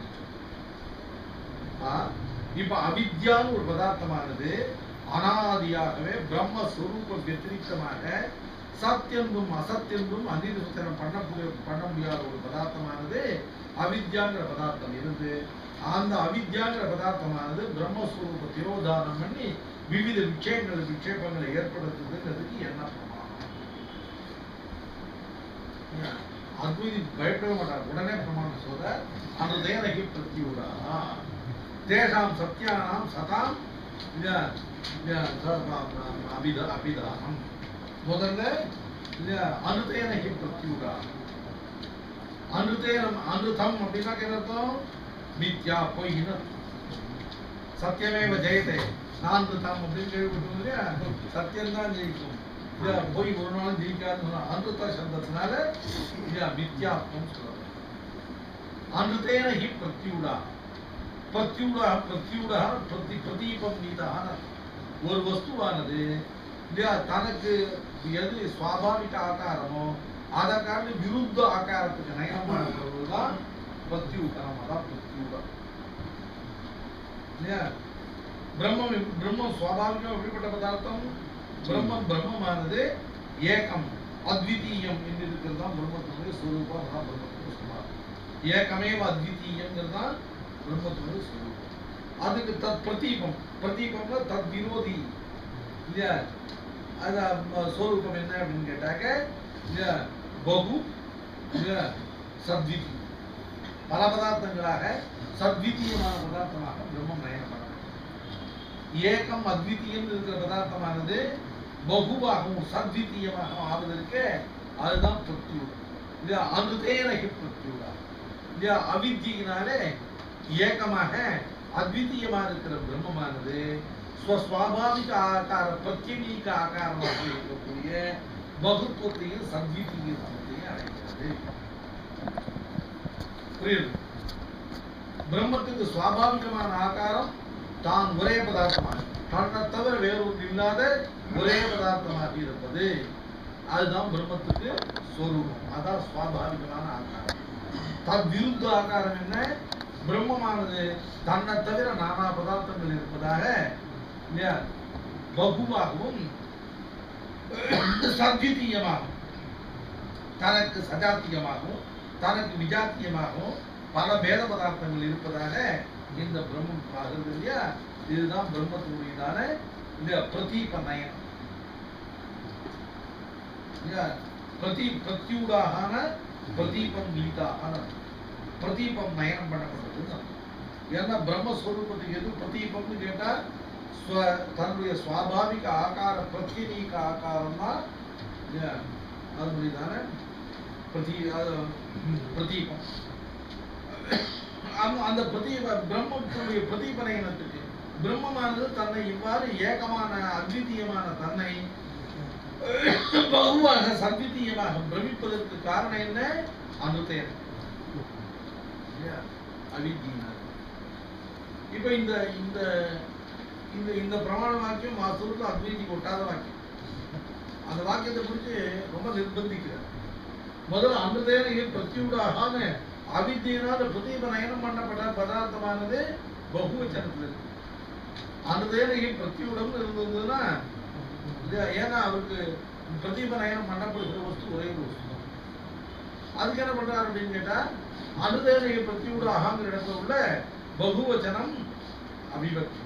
இப்ப அவித்யான்னு ஒரு பதார்த்தமானது அனாதியாகவே பிரம்மஸ்வரூப வத்திரிகமாக சத்தியென்றும் அசத்தியென்றும் அனிர்வச்சனம் பண்ண முடியாத ஒரு பதார்த்தமானது அவித்யாங்கிற பதார்த்தம் இருந்து அந்த அவித்யாங்கிற பதார்த்தமானது பிரம்மஸ்வரூப திரோதானம் பண்ணி விவித விக்ஷேபங்களை ஏற்படுத்துறதுங்கிறதுக்கு என்ன பிரமாணம்? அத்வைதி பயப்பட மாட்டார், உடனே பிரமாணம் சொல்ற அந்த தேனகி பிரத்தியூடா தேஷாம் சத்தியானாம் சதாம் அபிதானம். முதல்ல அனுதேனகி பிரத்தியூடா. அனுதேனம் அனுதம் அப்படின்னா அர்த்தம் மித்யா பொய்ன்னு. சத்தியமேவ ஜெயதே நான்குதம் அப்படின்னு கேள்விப்பட்டோம் இல்லையா. சத்தியம்தான் ஜெயிக்கும், பொய் ஒரு நாளும் ஜெயிக்காதுன்னு அனுத சப்தத்தினால மித்யாத்வம் சொல்றாங்க. அனுதேன ஹி பிரத்யூடா. பிரத்யூடா பிரத்யூடா பிரதீபம் மீதான ஒரு வஸ்துவானது தனக்கு எது சுவாபாவிக ஆகாரமோ அதை காரண விருத்த ஆகாரத்துக்கு நயனமான பொருள்தான் பிரத்யூகரம். அதான் பிரத்யூகம் இல்லையா. பிரம்மம் சுவாபாவிகம் எப்படிப்பட்ட பதார்த்தம்? பிரம்மமானது ஏகம் அத்விதீயம் என்று இருக்கிறது தான் பிரம்மத்தினுடைய ஸ்வரூபம். பிரம்மத்தினுடைய சுமார் ஏகமேவ அத்விதீயங்கிறது தான் பிரம்மத்தினுடைய ஸ்வரூபம். அதுக்கு தத் பிரதீபம்னா தத் விரோதி இல்லையா? அது ஸ்வரூபம் என்ன அப்படின்னு கேட்டாக்க இல்லையா பகு இல்லையா சத்விதி, பல பதார்த்தங்களாக சத்விதீயமான பதார்த்தமாக பிரம்மம் நயனம் பண்ணப்படும். ஏகம் அத்விதீயம் இருக்கிற பதார்த்தமானது பகுவாகவும் சத்விதீயமாகவும் ஆவதற்கு அதுதான் பிரத்யூடம் இல்லையா? அனுதேனகி பிரத்யூடா இல்லையா? அவித்தியினாலே ஏகமாக அத்விதீயமாக இருக்கிற பிரம்மமானது ஸ்வஸ்வாபாவிக ஆகார பிரத்யேக ஆகாரமாக இருக்கக்கூடிய பகுத்துவத்தையும் சத்விதீயத்தையும் அடைகிறது. புரியுது? பிரம்மத்துக்கு சுவாபாவிகமான ஆகாரம் தான் ஒரே பதார்த்தமாக, தன்னை தவிர வேறொன்று இல்லாத ஒரே பதார்த்தமாக இருப்பது, அதுதான் பிரம்மத்துக்கு ஸ்வரூபம். அதான் சுவாபாவிகமான ஆகாரம். தன் விருத்த ஆகாரம் என்ன? பிரம்மமானது தன்னை தவிர நானா பதார்த்தங்கள் இருப்பதாக இல்லையா பகுவாகவும் சத்விதீயமாகவும் தனக்கு சஜாத்தியமாகவும் தனக்கு விஜாத்தியமாகவும் பல பேத பதார்த்தங்கள் இருப்பதாக இந்த பிரம்மம் ஆகிறது இல்லையா? இதுதான் பிரம்மத்தினுடையதான இந்த பிரதீப நயனம். பிரத்யூடான பிரதீபம் நீட்டான பிரதீபம் நயனம் பண்ணப்படுறது. ஏன்னா பிரம்மஸ்வரூபத்துக்கு எது பிரதீபம்னு கேட்டா தன்னுடைய சுவாபாவிக ஆகார பிரத்யேக ஆகாரம் தான் அதனுடையதான பிரதீபம். அந்த பிரம்மத்துடைய பிரதீப நயனத்துக்கு பிரம்மமானது தன்னை இவ்வாறு ஏகமான அத்விதீயமான தன்னை பகுவாக சத்விதீயமாக பிரமிப்பதற்கு காரணம் என்ன? அனுதேன அவித்தியினால். இப்ப இந்த இந்த இந்த இந்த பிரமாண வாக்கியம் வாஸ்தவத்தில் அத்வைதிக்கு ஒட்டாத வாக்கியம். அந்த வாக்கியத்தை குறித்து ரொம்ப நிர்பந்திக்கிறார். முதல்ல அனுதேன பிரத்யூடாக அவித்தியினால பிரதீப நயனம் பண்ணப்பட்ட பதார்த்தமானது பகுவச்சனத்தில் இருக்கு. அனுதேன பிரத்யூடம் இருந்ததுன்னா ஏன்னா அவருக்கு பிரதீப நயனம் பண்ணப்படுகிற வஸ்து ஒரே ஒரு வஸ்து. அதுக்கு என்ன பண்றாரு அப்படின்னு கேட்டா அனுதேன பிரத்யூட அகங்கிற இடத்துல உள்ள பகுவச்சனம் அபிபக்தி.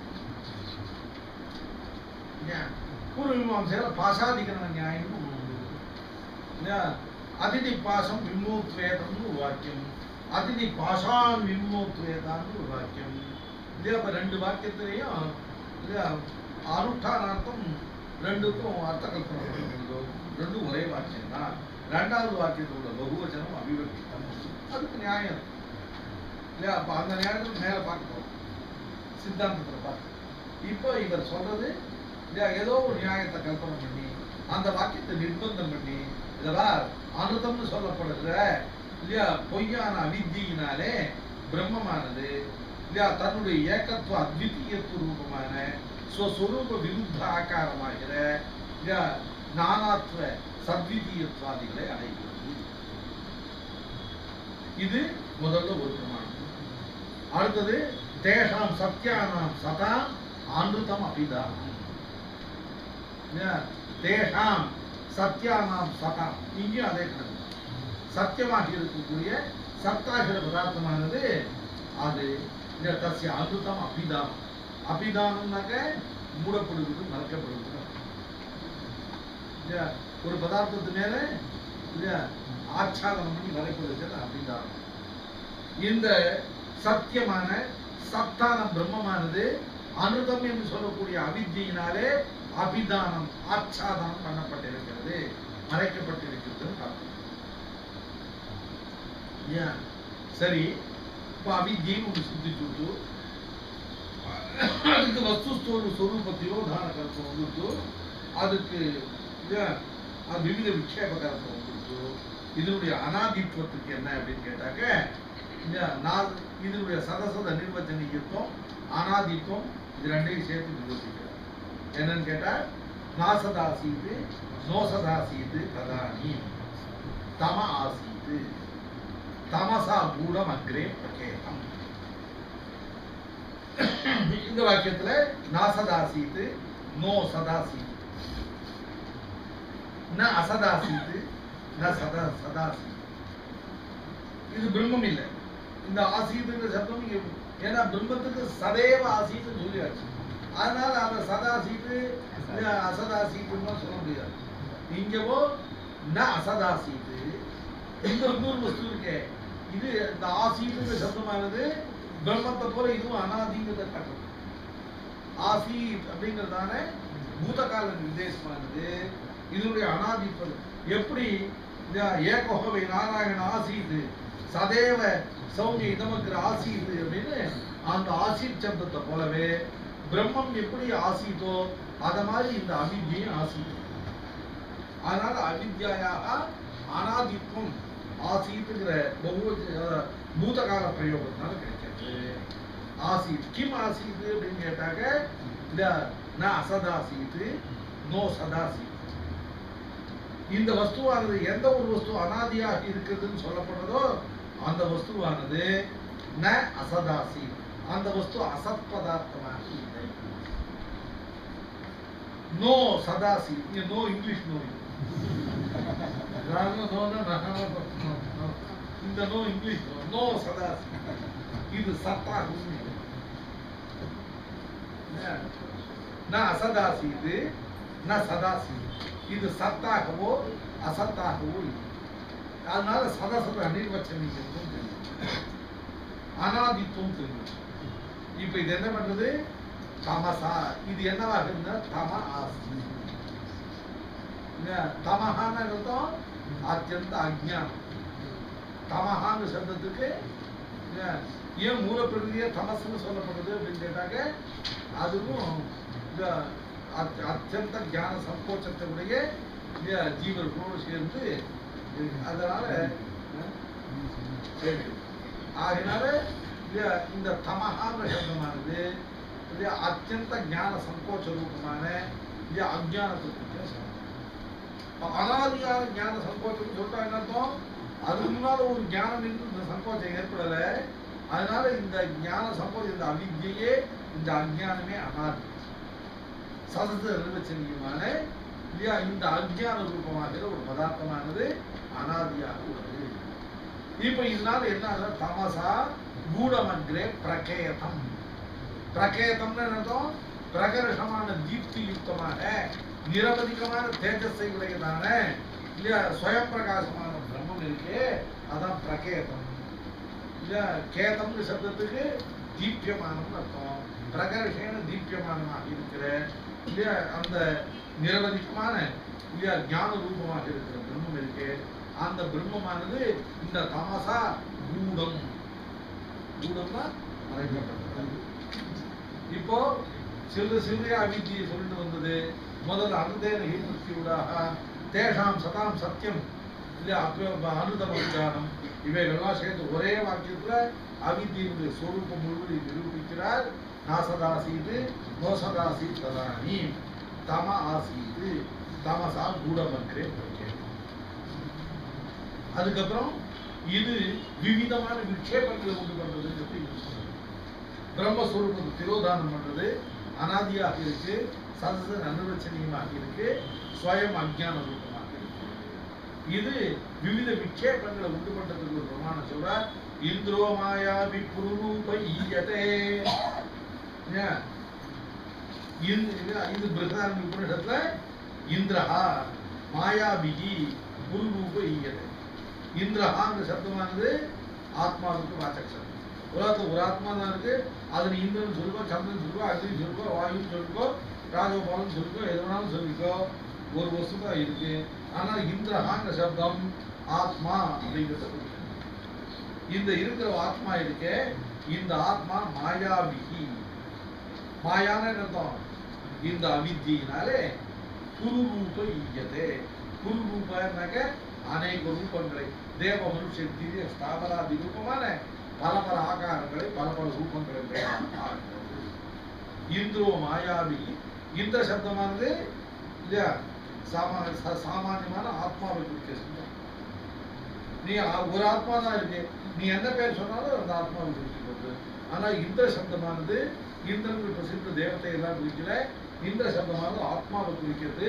பூர்வ மீமாம்சையில பாசாதிகரண நியாயம் அதிதி பாசம் விமோத்வேதம்னு ஒரு வாக்கியம், அதிதி பாசான் விமோத்வேதான்னு ஒரு வாக்கியம். இல்லையா? அப்ப ரெண்டு வாக்கியத்திலையும் இல்லையா அனுஷ்டானார்த்தம் ரெண்டுக்கும் அர்த்த கல்பனை பண்ணுறதோ ரெண்டும் ஒரே வாக்கியம் தான். ரெண்டாவது வாக்கியத்தில் உள்ள பகுவச்சனம் அபிவக்தி அதுக்கு நியாயம் இல்லையா? அப்ப அந்த நியாயத்துக்கு மேல பார்க்க போறோம், சித்தாந்தத்தில் பார்க்க. இப்போ இவர் சொல்றது இல்லையா ஏதோ ஒரு நியாயத்தை கல்பனை பண்ணி அந்த வாக்கியத்தை நிர்பந்தம் பண்ணி இதெல்லாம் அனுதம்னு சொல்லப்படுகிற இல்லையா பொய்யான அவித்தியினாலே பிரம்மமானது இல்லையா தன்னுடைய ஏகத்துவ அத்விதீயத்துவ ரூபமான ஸ்வஸ்வரூப விருத்த ஆகாரமாகிற இல்லையா நானாத்வ சத்விதீயத்வாதிகளை அடைகிறது. இது முதல்ல ஒரு பிரமாணம். அடுத்தது தேஷாம் சத்யானாம் சதா அனுதம் அபிதானம். தேஷாம் சத்யானாம் சதா இங்கேயும் அதே கணக்கு. சத்தியமாக இருக்கக்கூடிய சத்தாகிற பதார்த்தமானது அது தஸ்ய அனுதம் அபிதானம். அபிதானம்னாக்க மூடப்படுவது மறைக்கப்படுவது. ஒரு பதார்த்தத்து மேல இல்லையா ஆச்சாதனம் பண்ணி மறைப்பது அபிதானம். இந்த சத்தியமான சத்தான பிரம்மமானது அனுதம் என்று சொல்லக்கூடிய அவித்தியினாலே அபிதானம் ஆச்சாதனம் பண்ணப்பட்டிருக்கிறது, மறைக்கப்பட்டிருக்கிறது. சரி, இப்ப அவித்தியும் ஒன்று சித்திச்சுட்டு அதுக்கு வஸ்துஸ்தோடு சொரூபத்தையோ தான கருத்து வந்துட்டு அதுக்கு விவித விக்ஷேப கருத்து வந்துட்டு இதனுடைய அனாதித்வத்துக்கு என்ன அப்படின்னு கேட்டாக்க இதனுடைய சதசத நிர்வச்சனீயத்துவம் அனாதித்வம் இது ரெண்டையும் சேர்த்து நிர்வகிக்கிறார். என்னன்னு கேட்டா நாசதாசீது நோசதாசீது ததானி தம ஆசீது தமசா பூடம் அக்ரே பிரகேதம். இந்த வாக்கியத்துல நாசதாசீது நோ சதாசீது ந அசதாசீத் ந சதாசீத். இது பிரம்மம் இல்லை. இந்த ஆசீதுங்கிற சப்தம் ஏன்னா பிரம்மத்துக்கு சதேவ ஆசீத்துன்னு சொல்லியாச்சு. அதனால அந்த சதாசீத்து அசதாசீத்துன்னு சொல்ல முடியாது. இங்கவோ ந அசதாசீத்து. இந்த இன்னொரு வஸ்து இருக்கே, இது இந்த ஆசீதுங்கிற சப்தமானது பிரம்மத்தை போல இதுவும் அனாதிங்கிறத காட்டுது. ஆசீத் அப்படிங்கிறதான பூதகால நிர்தேசமானது இதனுடைய அனாதிப்பது. எப்படி ஏகோகவை நாராயண ஆசீத் சதேவ சௌமிய இதமக்கிற ஆசீத் அப்படின்னு அந்த ஆசீத் சப்தத்தை போலவே பிரம்மம் எப்படி ஆசீத்தோ அத மாதிரி இந்த அவித்யும் ஆசீத். அதனால அவித்யாக அனாதித்வம் ஆசீத்துங்கிற பூதகால பிரயோகத்தினால கிடைக்கிறது. ஆசீத் கிம் ஆசீத் அப்படின்னு கேட்டாக்க இந்த ந அசதாசீத் நோ சதாசீத். இந்த வஸ்துவானது எந்த ஒரு வஸ்து அனாதியாக இருக்குதுன்னு சொல்லப்படுறதோ அந்த வஸ்துவானது ந அசதாசீத். அந்த வஸ்து அசத் பதார்த்தமாக இல்லை. நோ சதாசீத். இங்க நோ இங்கிலீஷ் நோ. இந்த நோ இங்கிலீஷ் நோ சதாசீத். இது சத்தாக ந அசதாசீத் ந சதாசீத். இது சத்தாகவோ அசத்தாகவோ இல்லை. அதனால சதசத அனிர்வச்சனீயத்துவம் தெரியும், அனாதித்துவம் தெரியும். இப்ப இது என்ன பண்றது? தமசா. இது என்னவாக இருந்தா தம ஆசி. தமஹான்னு அர்த்தம் அத்தியந்த அஜ்ஞானம். தமஹான்னு சப்தத்துக்கு ஏன் மூலப்பிரகிருதியே தமசுன்னு சொல்லப்படுது அப்படின்னு கேட்டாக்க அதுவும் இந்த அத்தியந்த ஞான சங்கோச்சத்தினுடைய ஜீவர்களோடு சேர்ந்து அதனால ஆகினால இந்த தமஹான்ற சப்தமானது அத்தியந்த ஞான சங்கோச்ச ரூபமான அஜ்ஞானத்துக்கு அனாதியான ஞான சங்கோச்சம் சொல்றா என்ன அர்த்தம்? அதுக்கு முன்னால ஒரு ஞானம் என்று இந்த சங்கோச்சம் ஏற்படல. அதனால இந்த ஞான சங்கோச்சம் இந்த அவித்யே இந்த அஜ்ஞானமே அனாதி சதச நிர்வச்சனீயமான இந்த அஜ்ஞான ரூபமாகிற ஒரு பதார்த்தமானது அனாதியாக உள்ளது. இப்ப இதனால என்ன தமசா கூடமன்றே பிரகேதம். பிரகேதம்னு அர்த்தம் பிரகர்ஷமான தீப்தி யுக்தமான நிரவதிகமான தேஜஸை உடையதான இல்லையா ஸ்வயம் பிரகாசமான பிரம்மம் இருக்கே அதான் பிரகேதம். இல்லையா கேதம்னு சப்தத்துக்கு தீப்யமானம் அர்த்தம். பிரகர்ஷேன தீப்யமானமாக இருக்கிற இல்லையா அந்த நிரவதிகமான இல்லையா ஞான ரூபமாக இருக்கிற பிரம்மம் இருக்கு. அந்த பிரம்மமானது இந்த தமசா கூடம். கூடம்னா மறைக்கப்பட்டது. இப்போ சிறு சிறிய அவித்தியை சொல்லிட்டு வந்தது. முதல்ல அனுதேன ஹீமுக்தியூடாக தேஷாம் சதாம் சத்தியம் இல்லையா அனுதம விஞ்ஞானம் இவைகள்லாம் சேர்ந்து ஒரே வாக்கியத்துல அவித்தியினுடைய சொரூபம் முழுவதும் நிரூபிக்கிறார். நாசதாசீது நோசதாசீத் ததானி தம ஆசீது தமசா கூடமன்றே பிரகேதம். அதுக்கப்புறம் இது விவிதமான விக்ஷேபங்களை உண்டு பண்றது. பிரம்மஸ்வரூபத்தை திரோதானம் பண்றது அனாதியாக இருக்கு, சதச அனுரச்சனீயமாக இருக்கு, ஸ்வயம் அஜ்ஞான ரூபமாக இருக்கு. இது விவித விக்ஷேபங்களை உண்டு பண்றதுக்கு ஒரு பிரமாணம் சொல்ற. இந்திரோ மாயாவி புருரூபையதே. இது பிருஹதாரண்ய உபநிஷத்துல இந்திரஹா மாயாபிகி புருரூபையதே. இந்திரஹாங்கிற சப்தமானது ஆத்மாவுக்கு வாச்சக சப்தம். உலகத்துல ஒரு ஆத்மா தான் இருக்கு. அதுல இந்திரன் சொல்லுக்கோ, சந்திரன் சொல்லுக்கோ, அக்னி சொல்லுக்கோ, வாயுன்னு சொல்லிக்கோ, ராஜகோபாலன் சொல்லிக்கோ, எது வேணாலும் சொல்லிக்கோ, ஒரு வஸ்து தான் இருக்கு. ஆனா இந்திரஹாங்கிற சப்தம் ஆத்மா அப்படிங்கிறத இந்த இருக்கிற ஆத்மா இருக்கே இந்த ஆத்மா மாயாபிகி. மாயான அர்த்தம் இந்த அவித்தியினாலே புருரூப ஈயதே. புருரூபனாக்க அநேக ரூபங்களை தேவ மனுஷ திவ்ய ஸ்தாபராதி ரூபமான பல பல ஆகாரங்களை பல பல ரூபங்களை இந்திரோ மாயாவி. இந்த சப்தமானது இல்லையா சாமானியமான ஆத்மாவை குறிக்க சப்தம். நீ ஒரு ஆத்மா தான் இருக்கு, நீ என்ன பேர் சொன்னாலும் அந்த ஆத்மாவை குறிக்கிறது. ஆனா இந்த சப்தமானது இந்திரன் பிரசித்த தேவத்தை எல்லாம் குறிக்கல. இந்த சப்தமானது ஆத்மாவை குறிக்கிறது.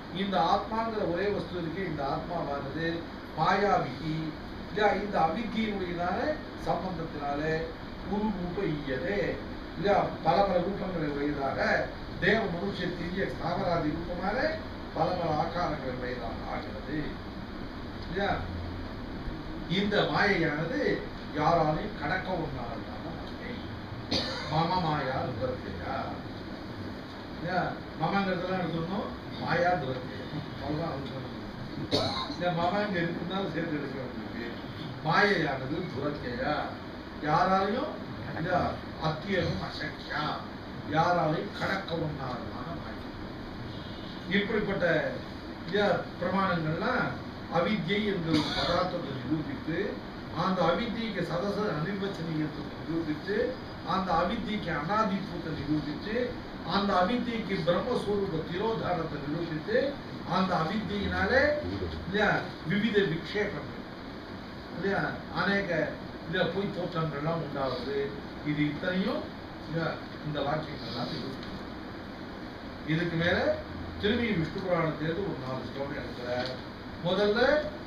இந்த ஆத்மாங்கிற ஒரே வஸ்து இருக்கு. இந்த ஆத்மாவானது மாயாவிகி இல்லையா, இந்த அவித்தியினுடையதான சம்பந்தத்தினாலே உருவூப ஈயதே இல்லையா, பல பல ரூபங்களை உடையதாக தேவ மனுஷ திரிய ஸ்தாவராதி ரூபமான பல பல ஆக்காரங்கள் உடையதாக ஆகிறது இல்லையா. இந்த மாயையானது யாராலையும் கடக்க ஒன்றான மாயை. மம மாயா துரத்தையா இல்லையா, மமங்கிறதெல்லாம் எடுக்கணும், மாயா துரத்தையா அவ்வளவுதான் அவசியம். மம இங்க இருக்குன்னாலும் சேர்த்து எடுக்க வேண்டியது. மாயையானது துரத்தையா, யாராலையும் அத்தியகம் அசக்கியா, யாராலையும் கடக்க ஒன்றான மாயை. இப்படிப்பட்ட பிரமாணங்கள்லாம் அவித்யை என்ற ஒரு பதார்த்தத்தை நிரூபித்து, அந்த அவித்தியக்கு சதச அனிர்வச்சனீயத்தை நிரூபித்து, அந்த அவித்தியக்கு அனாதித்துவத்தை நிரூபித்து, அந்த அவித்தியக்கு பிரம்மஸ்வரூப திரோதானத்தை நிரூபித்து, அந்த அவித்தியினாலே இல்லையா விவித விக்ஷேபங்கள் இல்லையா அநேக இல்லையா பொய் தோற்றங்கள்லாம் உண்டாகுது. இது இத்தனையும் இந்த வாக்கியங்கள்லாம் நிரூபிக்கும். இதுக்கு மேல திரும்பி விஷ்ணு புராணத்திலிருந்து ஒரு 4 ஸ்லோகம் எடுக்கிறார். முதல்ல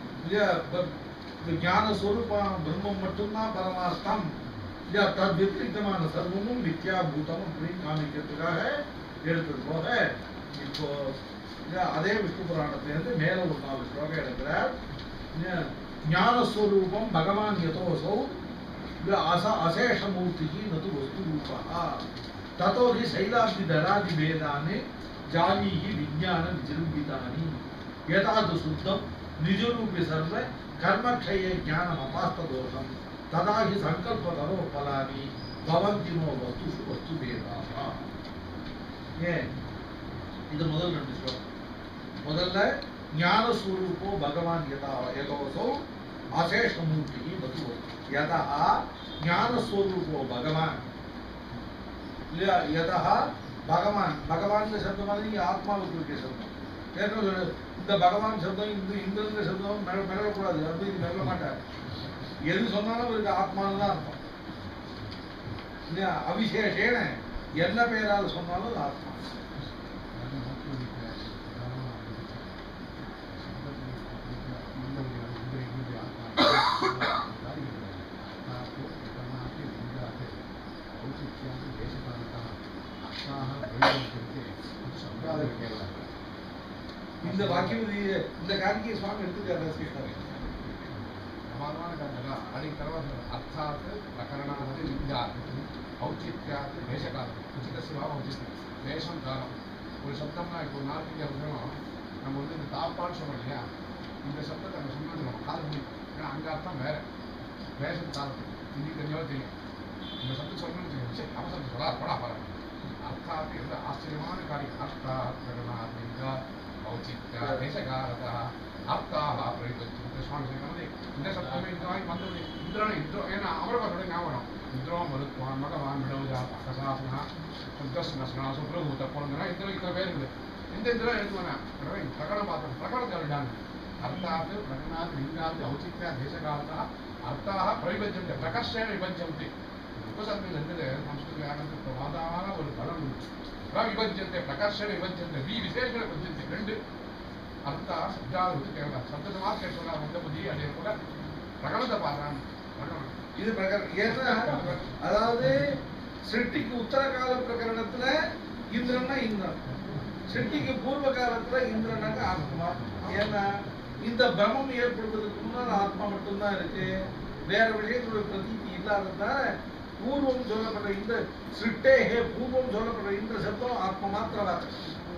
ஞான ஸ்வரூபம் பிரம்மம் மட்டும்தான் பரமார்த்தம், தத் விபரீதமான சர்வமும் வித்யாபூதம் அப்படின்னு காமிக்கிறதுக்காக எடுத்தது போக, இப்போ அதே விஷ்ணு புராணத்திலிருந்து மேல ஒரு 4 ஸ்லோகம் எடுக்கிறார். ஞானஸ்வரூபம் பகவான் யதோசௌ அசேஷமூர்த்தி நது வஸ்து ரூபா ததோ ஹி சைலாப்தி தராதி வேதானி ஜானீஹி விஞ்ஞான விஜృంభితాని யதாது சுத்தம் நிஜரூபி சர்வ கர்மக்ஷயே ஞானம் அபாஸ்த தோஷம் ததா ஹி சங்கல்பதரோ பலானி பவந்தினோ வஸ்து வஸ்து வேதாஹ. ஏன் இது முதல் 2 ஸ்லோகம். முதல்ல ஞானஸ்வரூபோ பகவான் யதோசௌ அசேஷமூர்த்தி நது யதா ஞானஸ்வரூபோ பகவான் இல்லையா, யதா பகவான் பகவான் சப்தம் மாதிரி ஆத்மாவுக்கு இருக்க சப்தம். ஏற்கனவே இந்த பகவான் சப்தம் இந்த சப்தம் மிரளக்கூடாது, வந்து இது மிரள மாட்டார். எது சொன்னாலும் இவருக்கு ஆத்மானு தான் அர்த்தம் இல்லையா. அவிசேஷேன என்ன பெயரால் சொன்னாலும் ஆத்மா. இந்த வாக்கியம் இந்த கார்த்திகை சுவாமி எடுத்துக்காரு దానికి తర్వాత అర్థాత్ ప్రకరణాత్ విద్యాత్ ఔచిత్యాత్ దేశకాలం உச்சிதசிவ ஔச்சித்யம் தேசம் காலம். ஒரு சப்தம்னா இப்போ நார்த் இந்தியா இருக்கிறோம், நம்ம வந்து இந்த தாப்பான்னு சொல்றோம் இல்லையா, இந்த சப்தத்தை நம்ம சொன்னது நம்ம காலம் முடியும். ஏன்னா அங்கே அர்த்தம் வேற, தேசம் காலத்துக்கு இன்னைக்கு தெரிஞ்சவோ தெரியும். இந்த சப்தம் சொல்லணும்னு சரி அவசரம் சொல்லா படா பாருங்க. அர்த்தாத்து எந்த ஆச்சரியமான காரியம். அர்த்தாத் பிரகரணாத் வித்யா ஔச்சித்யா தேசகாலதா அர்த்தாக பிரயோஜனம். சுவாமி சொல்லும்போது இந்த சப்தமே இந்த மாதிரி வந்தது இந்திரன் இந்திரோ, ஏன்னா அமரபாசோட ஞாபகம் இந்திரோ மருத்துவான் மகவான் விடவுதா அகசாசனா சுத்தஸ்னா சுப்ரபூத போனா இந்திரன் இத்தனை பேர் இருக்குது. இந்த இந்திரன் எழுதுவானா பிரகடனம் பார்த்தோம், பிரகடனத்தை எழுதாங்க. அர்த்தாத்து பிரகடனாத் லிங்காத்து ஔச்சித்யா தேசகாலதா அர்த்தாக பிரவிபஜ்யந்தி பிரகர்ஷேன விபஜ்யந்தி. உபசத்தில் இருந்தது சம்ஸ்கிருத வியாகரணத்துக்கு வாதான ஒரு பலம் பிரவிபஜ்யந்தி பிரகர்ஷேன விபஜ்யந்தி வி விசேஷ விபஜ்யந்தி. 2 அர்த்தா சப்தாவை வந்து கேட்கலாம். சப்தத்தை மாற்றி சொல்ல வந்த புத்தி அதே போல பிரகடனத்தை பார்க்கறான். இது ஏன்னா அதாவது சிருஷ்டிக்கு உத்தர கால பிரகரணத்துல இந்திரன்னா இந்திரன், சிருஷ்டிக்கு பூர்வ காலத்துல இந்திரனாக ஆத்மா. ஏன்னா இந்த பிரமம் ஏற்படுவதற்கு முன்னால் ஆத்மா மட்டும்தான் இருக்கு, வேற விஷயத்துடைய பிரதீதி இல்லாததால பூர்வம் சொல்லப்படுற இந்த சிருஷ்டேகே பூர்வம் சொல்லப்படுற இந்த சப்தம் ஆத்மா மாத்திர வார்த்தை.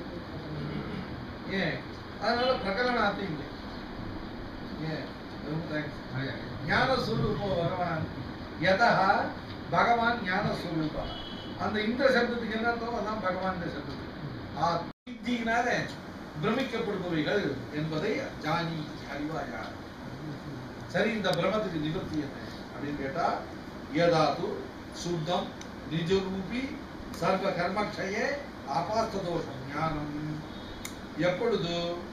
ஏன் அதனால பிரகரணாத்தி இல்லை. ஏன் ஞானஸ்வரூபோ பகவான் யதா பகவான் ஞானஸ்வரூபா. அந்த இந்த சப்தத்துக்கு என்ன அர்த்தம், அதான் பகவான் சப்தத்துக்கு பிரமிக்கப்படுபவைகள் என்பதை ஜானி அறிவாயா. சரி, இந்த பிரமத்துக்கு நிவர்த்தி என்ன அப்படின்னு கேட்டா, யதாது சுத்தம் நிஜரூபி சர்வ கர்மக்ஷயே அபாஸ்த தோஷம் ஞானம். எப்பொழுது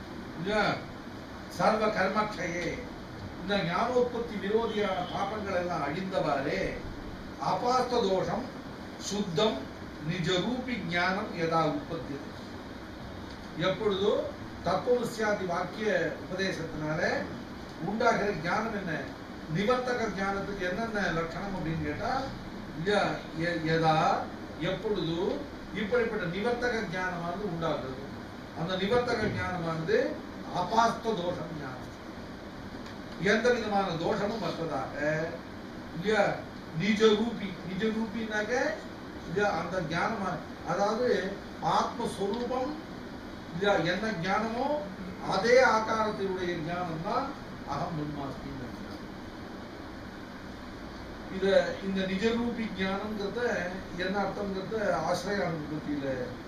சர்வ கர்மக்ஷயே இந்த ஞானோத்பத்தி விரோதியான பாபங்கள் எல்லாம் அழிந்தவாறே அபாஸ்த தோஷம் சுத்தம் நிஜரூபி ஞானம் யதா உற்பத்தி. எப்பொழுதோ தத்துவமஸ்யாதி வாக்கிய உபதேசத்தினால உண்டாகிற ஞானம் என்ன? நிவர்த்தக ஞானத்துக்கு என்னென்ன லட்சணம் அப்படின்னு கேட்டா, எதா எப்பொழுது இப்படிப்பட்ட நிவர்த்தக ஞானமானது உண்டாகிறது. அந்த நிவர்த்தக ஞானமானது அபாஸ்த தோஷம் ஞானம், எந்த விதமான தோஷமும் மற்றதாக நிஜரூபி. நிஜரூபின்னாக்க அந்த ஞானம், அதாவது ஆத்மஸ்வரூபம் என்ன ஞானமோ அதே ஆகாரத்தினுடைய ஞானம் தான் அகம் பிரம்மாஸ்மி. இந்த நிஜரூபி ஞானம்ங்கிறத என்ன அர்த்தம்ங்கிறத ஆசிரியானுபூதியில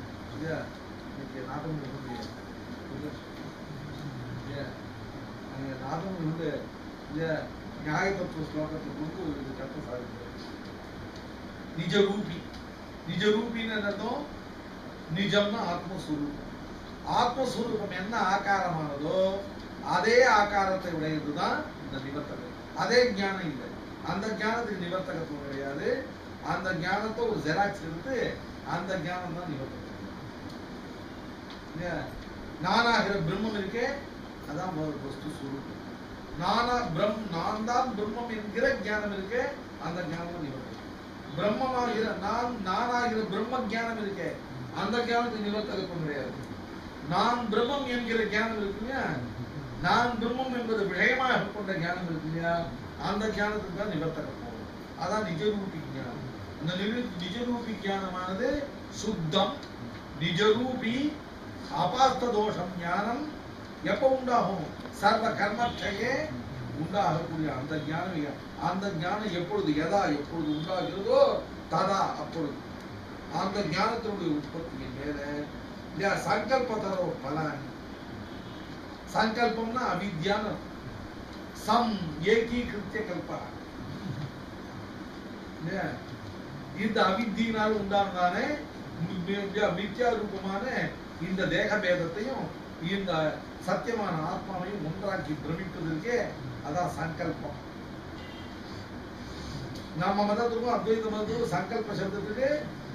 நாதம் நியாய தத்துவ ஸ்லோகத்தில் கொண்டு இது கருத்து சாதிக்கிறார். நிஜரூபி. நிஜரூபின்னு அர்த்தம், நிஜம்னா ஆத்மஸ்வரூபம். ஆத்மஸ்வரூபம் என்ன ஆகாரமானதோ அதே ஆகாரத்தை உடையதுதான் இந்த நிவர்த்தகம். அதே ஞானம் இல்லை, அந்த ஞானத்துக்கு நிவர்த்தகத்துவம் கிடையாது. அந்த ஞானத்தை ஒரு ஜெராக்ஸ் எடுத்து அந்த ஞானம் தான் நிவர்த்தகம். நானாகிற பிரம்மம் இருக்கே, அதான் வஸ்து சுரூபம். நான் தான் பிரம்மம் என்கிற ஞானம் இருக்கே, அந்த ஞானம் நிவர்த்தகம். பிரம்மமாகிற நானாகிற பிரம்ம ஞானம் இருக்கே, அந்த ஞானத்துக்கு நிவர்த்தகத்துவம் கிடையாது. நான் பிரம்மம் என்கிற ஞானம் இருக்கு இல்லையா, நான் பிரம்மம் என்பது விஷயமாக கொண்ட ஞானம் இருக்கு இல்லையா, அந்த ஞானத்துக்கு தான் நிவர்த்தகம். அதான் நிஜரூபி ஞானம். அந்த நிஜரூபி ஞானமானது சுத்தம், நிஜரூபி அபாஸ்த தோஷம் ஞானம் எப்ப உண்டாகும்? சர்வ கர்மட்சையே உண்டாகக்கூடிய அந்த ஞானம். அந்த ஞானம் எப்பொழுது எப்பொழுது உண்டாகிறதோ ததா அப்பொழுது அந்த ஞானத்தினுடைய உற்பத்தியின் மேல சங்கல்பத்தரோ பலன். சங்கல்பம்னா அவித்யான சம் ஏகீகிருத்திய கல்பா. இந்த அவித்தியினால் உண்டானதானே மித்யா ரூபமான இந்த தேக பேதத்தையும் இந்த சத்தியமான ஆத்மாவையும் ஒன்றாக்கி பிரமிப்பதற்கே அதான் சங்கல்பம். நம்ம மதத்துக்கும் அத்வைத மதத்துக்கும் சங்கல்ப சப்தத்துக்கு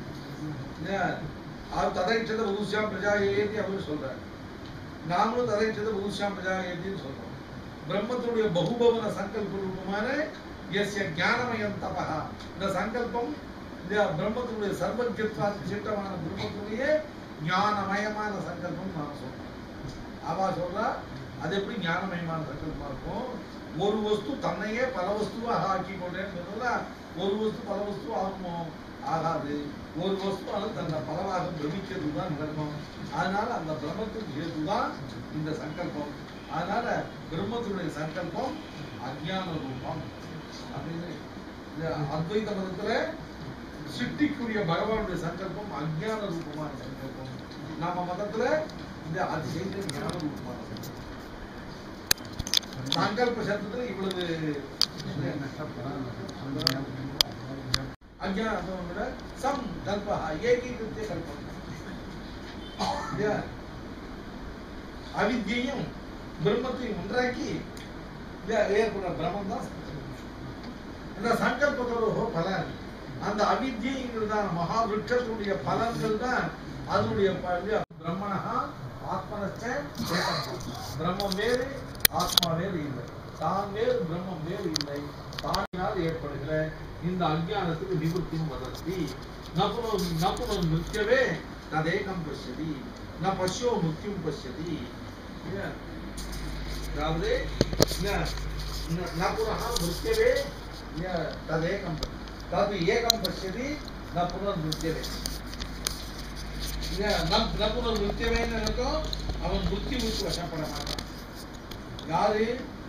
ததைச்சத பகுஷ்யாம் பிரஜா ஏதி அவர் சொல்றாரு. நாமளும் ததைச்சத பகுஷ்யாம் பிரஜா ஏத்தின்னு சொல்றோம். பிரம்மத்தினுடைய பகுபவன சங்கல்ப ரூபமான எஸ்ய ஞானமயம் தபஹா. இந்த சங்கல்பம் பிரம்மத்தினுடைய சர்வஜத்வாதி சிட்டமான பிரம்மத்தினுடைய ஞானமயமான சங்கல்பம் நான் சொல்றேன். அவா சொல்றா அது எப்படி ஞானமயமான சங்கல்பமா இருக்கும்? ஒரு வஸ்து தன்னையே பல வஸ்துவாக ஆக்கி கொண்டேன்னு சொன்னா ஒரு வஸ்து பல வஸ்து ஆகுமோ? ஆகாது. ஒரு வஸ்துவால தன்னை பலவாக பிரமிக்கிறது தான் நடக்கும். அதனால அந்த பிரம்மத்துக்கு ஹேதுதான் இந்த சங்கல்பம். அதனால பிரம்மத்தினுடைய சங்கல்பம் அஜ்ஞான ரூபம் அப்படின்னு அத்வைத மதத்துல சிட்டிக்குரிய பகவானுடைய சங்கல்பம் அஜ்ஞான ரூபமான சங்கல்பம். நம்ம மதத்துல இந்த அதிசய ஞான ரூபமான சங்கல்ப சப்தத்துல இவ்வளவு அஜ்ஞான சம் கல்பா ஏகீகிருத்திய கல்பம். அவித்யையும் பிரம்மத்தையும் ஒன்றாக்கி ஏற்படுற பிரம்மம் தான் இந்த சங்கல்பத்தோட பலன். அந்த அவித்யைங்கிறதான மகா விருட்சத்தினுடைய பலன்கள் தான் அதனுடைய பிரம்மணா ஆத்மனச்ச பிரம்மம் வேறு ஆத்மா வேறு இல்லை, தான் வேறு பிரம்மம் வேறு இல்லை. தானினால் ஏற்படுகிற இந்த அஜ்ஞானத்துக்கு நிவர்த்தியும் வதந்தி. நபுனம் நிற்கவே ததேகம் பஷ்யதி ந பஷ்யோ முக்கியம் பஷ்யதி. அதாவது நபுனஹா நிற்கவே ததேகம் தது ஏகம் பஷ்யதி ந புனர் நிற்கவே. ந புனர் நிற்கவேன்னு நினைக்கும் அவன் புத்திவுக்கு வசப்பட மாட்டான். யாரு?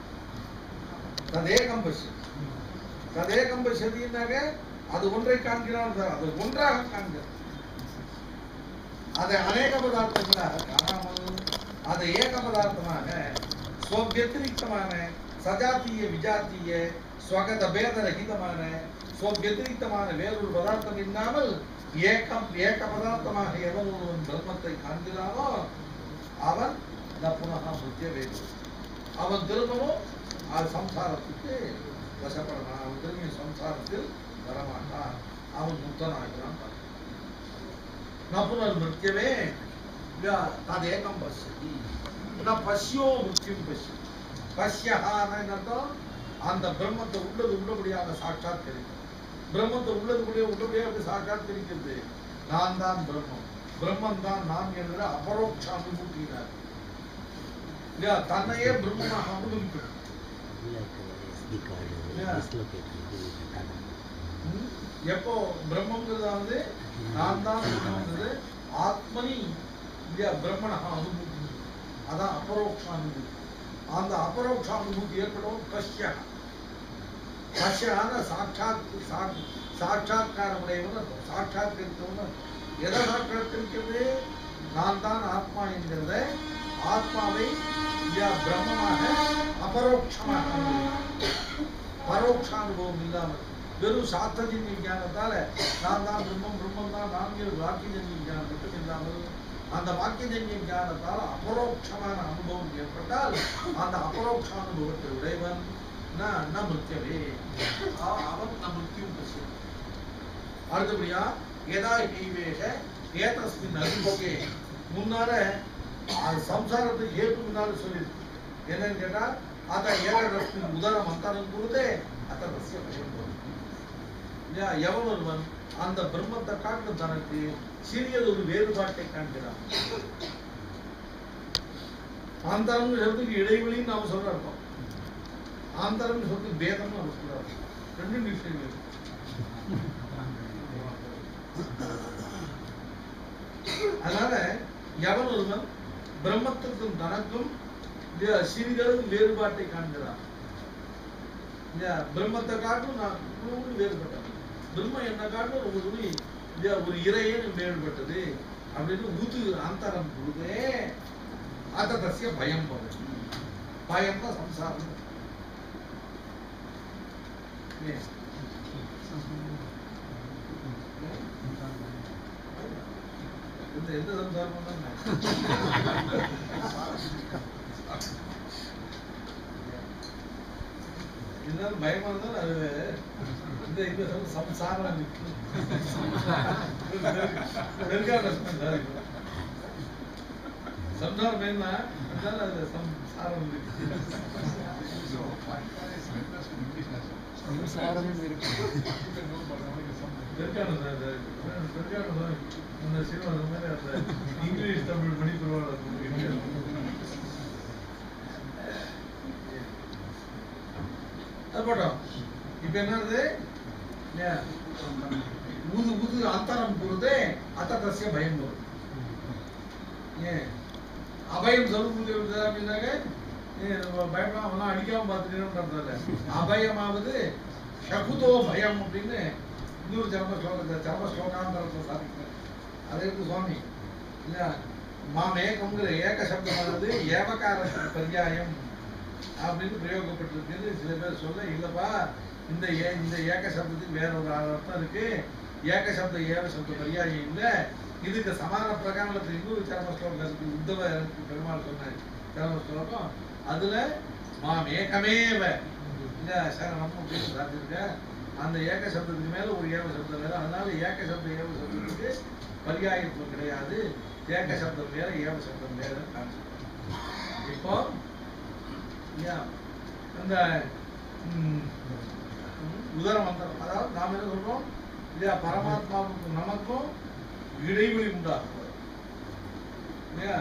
ததேகம் பஷ்யதி. ததேகம் பஷ்யதின்னாக அது ஒன்றை காண்கிறான், அது ஒன்றாக காண்கிறது. அதை அநேக பதார்த்தங்களாக காணாமல் அதை ஏக பதார்த்தமாக ஸ்வவ்யதிரிக்தமான சஜாத்திய விஜாத்திய ஸ்வகத பேத ரகிதமான ஸ்வவ்யதிரிக்தமான வேறொரு பதார்த்தம் இல்லாமல் ஏக பதார்த்தமாக எவன் ஒருவன் பிரம்மத்தை காண்கிறானோ அவன் புனகா முக்கிய வேறு. அவன் திரும்பவும் அது சம்சாரத்துக்கு வசப்படலாம். அவன் திரும்பிய சம்சாரத்தில் வரமாட்டான். அவன் முக்தனாகிறான். நபுனர் நிற்கவே ததேகம் பஷ்யதி. நான் பசியோ முக்கியம் பசி பசியஹான அர்த்தம் அந்த பிரம்மத்தை உள்ளபடியாக சாட்சாத் தெரியும். பிரம்மத்தை உள்ளபடியாக சாட்சாத் தெரிகிறது. நான் தான் பிரம்மம், பிரம்மன் தான் நான் என்கிற அபரோக்ஷ அனுபூத்தினார் இல்லையா? தன்னையே பிரம்மமாக அனுபவிக்கணும். எப்போ பிரம்மங்கிறது நான் தான் பிரம்மங்கிறது ஆத்மனி இல்லையா? பிரம்மனாக அனுபூதி, அதான் அபரோக்ஷ அனுபூதி. அந்த அபரோக்ஷ அனுபூதி ஏற்படும் பஷ்யா. பஷ்யான சாட்சாத்காரமுடையவன், சாட்சாத்கரித்தவன். எதை சாட்சாத்கரிக்கிறது? நான் தான் ஆத்மா என்கிறத ஆத்மாவை பிரம்மமாக அபரோக்ஷமாக பரோட்ச அனுபவம் இல்லாமல் வெறும் சாஸ்திரஜன்ய ஞானத்தால நான் தான் பிரம்மம், பிரம்மம் தான் நான்கிற வாக்கியஜன்ய ஞானம் மட்டும் இல்லாமல் அந்த வாக்கியஜன்ய ஞானத்தால் அபரோக்ஷமான அனுபவம் ஏற்பட்டால் அந்த அபரோக்ஷ அனுபவத்தை உடையவன் மிருத்தியவே, அவன் மிருத்தியும் பசியம். அடுத்தபடியா ஏதா ஹைவேஷ ஏதஸ்மின் அனுபவே முன்னால சம்சாரத்துக்கு ஏற்று முன்னால சொல்லியிருக்கு. என்னன்னு கேட்டா அத ஏகதஸ்மின் உதரம் அந்தரம் கொடுத்தே அத்த ரசிய பசியம் போகுது. எவன் ஒருவன் அந்த பிரம்மத்தை காட்டு தனக்கு சிறியது ஒரு வேறுபாட்டை காண்கிறான். ஆந்தரம் சொல்றதுக்கு இடைவெளின்னு நாம சொல்ற இருக்கோம். ஆந்தரம் சொல்றதுக்கு பேதம்னு நம்ம சொல்றாரு. ரெண்டு விஷயங்கள். அதனால எவன் ஒருவன் பிரம்மத்துக்கும் தனக்கும் சிறிதளவு வேறுபாட்டை காண்கிறான். பிரம்மத்தை காட்டும் நான் வேறுபட்டேன், பிரம்ம என்ன காட்டும் ஒரு இறையே வேறுபட்டது அப்படின்னு ஊத்து அந்தரம் கொடுதே அத தசிய பயம் போது. பயம் தான் சம்சாரம். எந்த சம்சாரம் இருந்தாலும் பயமா இருந்தாலும் அது இந்த சம்சாரம் சம்சாரம் என்ன அது சம்சாரம் இங்கிலீஷ் தமிழ் படிப்புருவாங்க. இப்ப என்னது ஊது ஊது அந்தரம் போறது அத்த தசிய பயம் போகுது. அபயம் சொல்லுங்க அப்படின்னாக்க பயப்படாம அவெல்லாம் அடிக்காம பார்த்துட்டு அபயமாவது சகுதோ பயம் அப்படின்னு இன்னொரு சரம ஸ்லோகாந்தரத்தை சாதிக்கிறார். அதே சுவாமி இல்ல மாமேகம்ங்கிற ஏக சப்தமானது ஏவகார பர்யாயம் அப்படின்னு பிரயோகப்பட்டிருக்கு. சில பேர் சொல்ல இல்லப்பா இந்த ஏக சப்தத்துக்கு வேற ஒரு அர்த்தம் இருக்கு, ஏக சப்த ஏவ சப்த பர்யாயம் இல்லை. இதுக்கு சமான பிரகாரத்தில் இன்னொரு சரம ஸ்லோகம் இருக்கு. உத்தவ பெருமாள் சொன்ன சரம ஸ்லோகம் அதுல மாமேகமேவ இந்த சரணம் அப்படின்னு சாதிச்சிருக்க. அந்த ஏக சப்தத்துக்கு மேல ஒரு ஏவ சப்தம் வேற. அதனால ஏக சப்த ஏவ சப்தத்துக்கு பர்யாயத்துவம் கிடையாது, ஏக சப்தம் வேற ஏவ சப்தம் வேற காமிச்சிருக்க. இப்போ அந்த உதர மந்திரம், அதாவது நாம என்ன சொல்றோம் இல்லையா, பரமாத்மாவுக்கும் நமக்கும் இடைவெளி உண்டாகும் இல்லையா.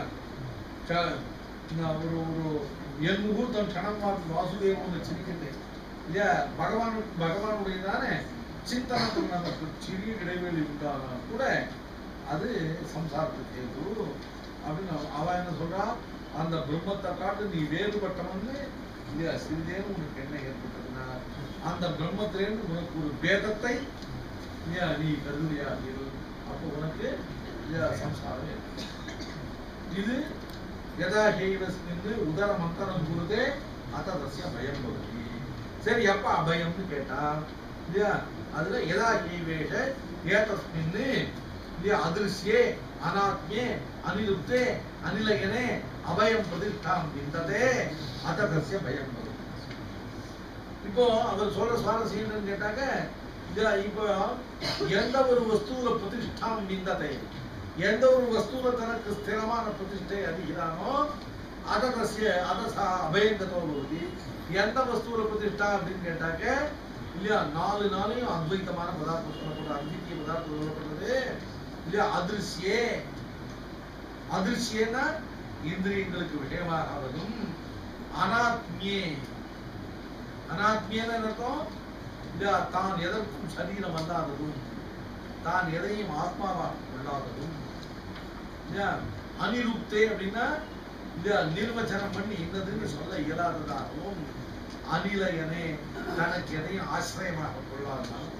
ஒரு என் முகூர்த்தம் கணம் வாசுதேவன் சிரிக்கின்றேன் இல்லையா. பகவானுடைய தானே சிந்தனத்துக்கு நமக்கு சிறிய இடைவெளி உண்டானா கூட அது சம்சாரத்துக்கு ஏது அப்படின்னு அவன் என்ன சொல்றான். அந்த பிரம்மத்தை காட்டு நீ வேறுபட்டவன்னு இல்லையா, சிறிதேன்னு உனக்கு என்ன ஏற்பட்டதுன்னா அந்த பிரம்மத்திலேருந்து உனக்கு ஒரு பேதத்தை இல்லையா நீ கருதுறியா, அப்போ உனக்கு இல்லையா சம்சாரம் ஏற்படும். இது யதா ஹைவஸ்மின்னு உதர மந்தரம் கூறுதே அத்ததஸ்ய பயம் பவதி. சரி எப்ப அபயம்னு கேட்டா இல்லையா, அதுல யதா ஹைவேஷ ஏதஸ்மின்னு இல்லையா அதிருஷ்யே அனாத்மே அனிருப்தே அனிலயனே அபயம் பிரதிஷ்டாம் விந்ததே அத்ததஸ்ய பயம் பவதி. இப்போ அவர் சொல்ற சுவாரஸ்யம் கேட்டாக்க இப்போ எந்த ஒரு வஸ்துல பிரதிஷ்டாம் விந்ததே, எந்த ஒரு வஸ்துல தனக்கு ஸ்திரமான பிரதிஷ்டை அதிகிறானோ அததஸ்ய அதசா அபயங்கதோ பவதி. எந்த வஸ்துவில பிரதிஷ்டா அப்படின்னு கேட்டாக்க இல்லையா, நாலு நாளையும் அத்வைத்தமான பதார்த்தம் சொல்லப்படுறது, அத்விதீய பதார்த்தம் சொல்லப்படுறது இல்லையா. அதிருஷ்யே, அதிருஷ்யேனா இந்திரியங்களுக்கு விஷயமாகாவதும், அனாத்மியே, அனாத்மியன அர்த்தம் இல்லையா, தான் எதற்கும் சரீரம் அல்லாததும், தான் எதையும் ஆத்மாவாக கொள்ளாததும் இல்லையா. அனிருப்தே அப்படின்னா இல்லையா, நிர்வச்சனம் பண்ணி இன்னதுன்னு சொல்ல இயலாததாகவும், அனிலயனே தனக்கு எதையும் ஆசிரியமாக கொள்ளாததாகவும்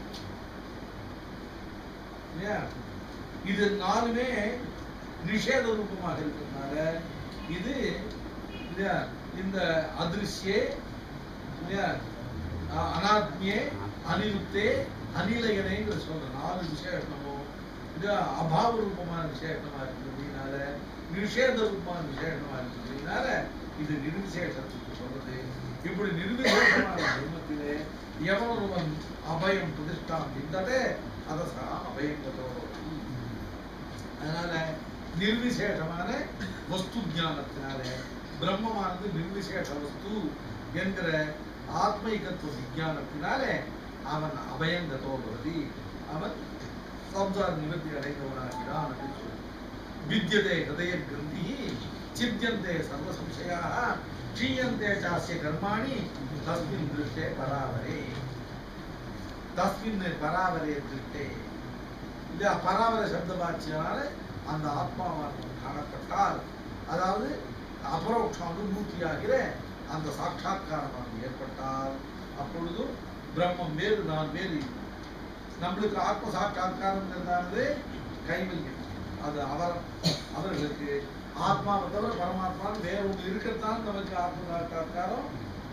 இல்லையா. இது நாலுமே நிஷேத ரூபமாக இருக்கிறதுனால இது இல்லையா, இந்த அதிருஷ்யே இல்லையா, அனாத்மியே, அனிருப்தே, அனிலயனைங்கிற சொல்ற நாலு விசேஷமும் இது அபாவ ரூபமான விசேஷமா இருக்கிறதுனால, நிஷேத ரூபமான விசேஷமா இருக்கிறதுனால இது நிர்விசேஷத்துக்கு சொல்றது. இப்படி நிர்விசேஷமான பிரம்மத்திலே எவனொருவன் அபயம் பிரதிஷ்டாம் சிந்ததே அதசா அபயங்கதோ. அதனால நிர்விசேஷமான வஸ்து ஞானத்தினால பிரம்மமானது நிர்விசேஷ வஸ்து என்கிற ஆத்மீகத்துவ விஞ்ஞானத்தினாலே அவன் அபயங்கதோ பவதி, அவன் சம்சார நிவர்த்தி அடைந்தவனாகிறான் அப்படின்னு சொல்லி. வித்யதே ஹதய கிரந்தி சித்யந்தே சர்வ சம்சயாः க்ஷீயந்தே சாஸ்ய கர்மாணி தஸ்மின் திருஷ்டே பராவரே. தஸ்மின் பராவரே திருஷ்டே இல்லையா, பராவர சப்த பாட்சியால அந்த ஆத்மாவானது காணப்பட்டால், அதாவது அபரோக்ஷ அனுபூதியாகிற அந்த சாட்சாத்காரமானது ஏற்பட்டால், அப்பொழுது பிரம்மம் வேறு நான் வேறு. நம்மளுக்கு ஆத்ம சாட்சாத்காரம்ங்கிறதானது கைவல்யம், அது அவர்களுக்கு ஆத்மாவை தவிர பரமாத்மான்னு வேற ஒன்று இருக்கிறதுதான் நமக்கு ஆத்ம சாட்சாத்காரம்.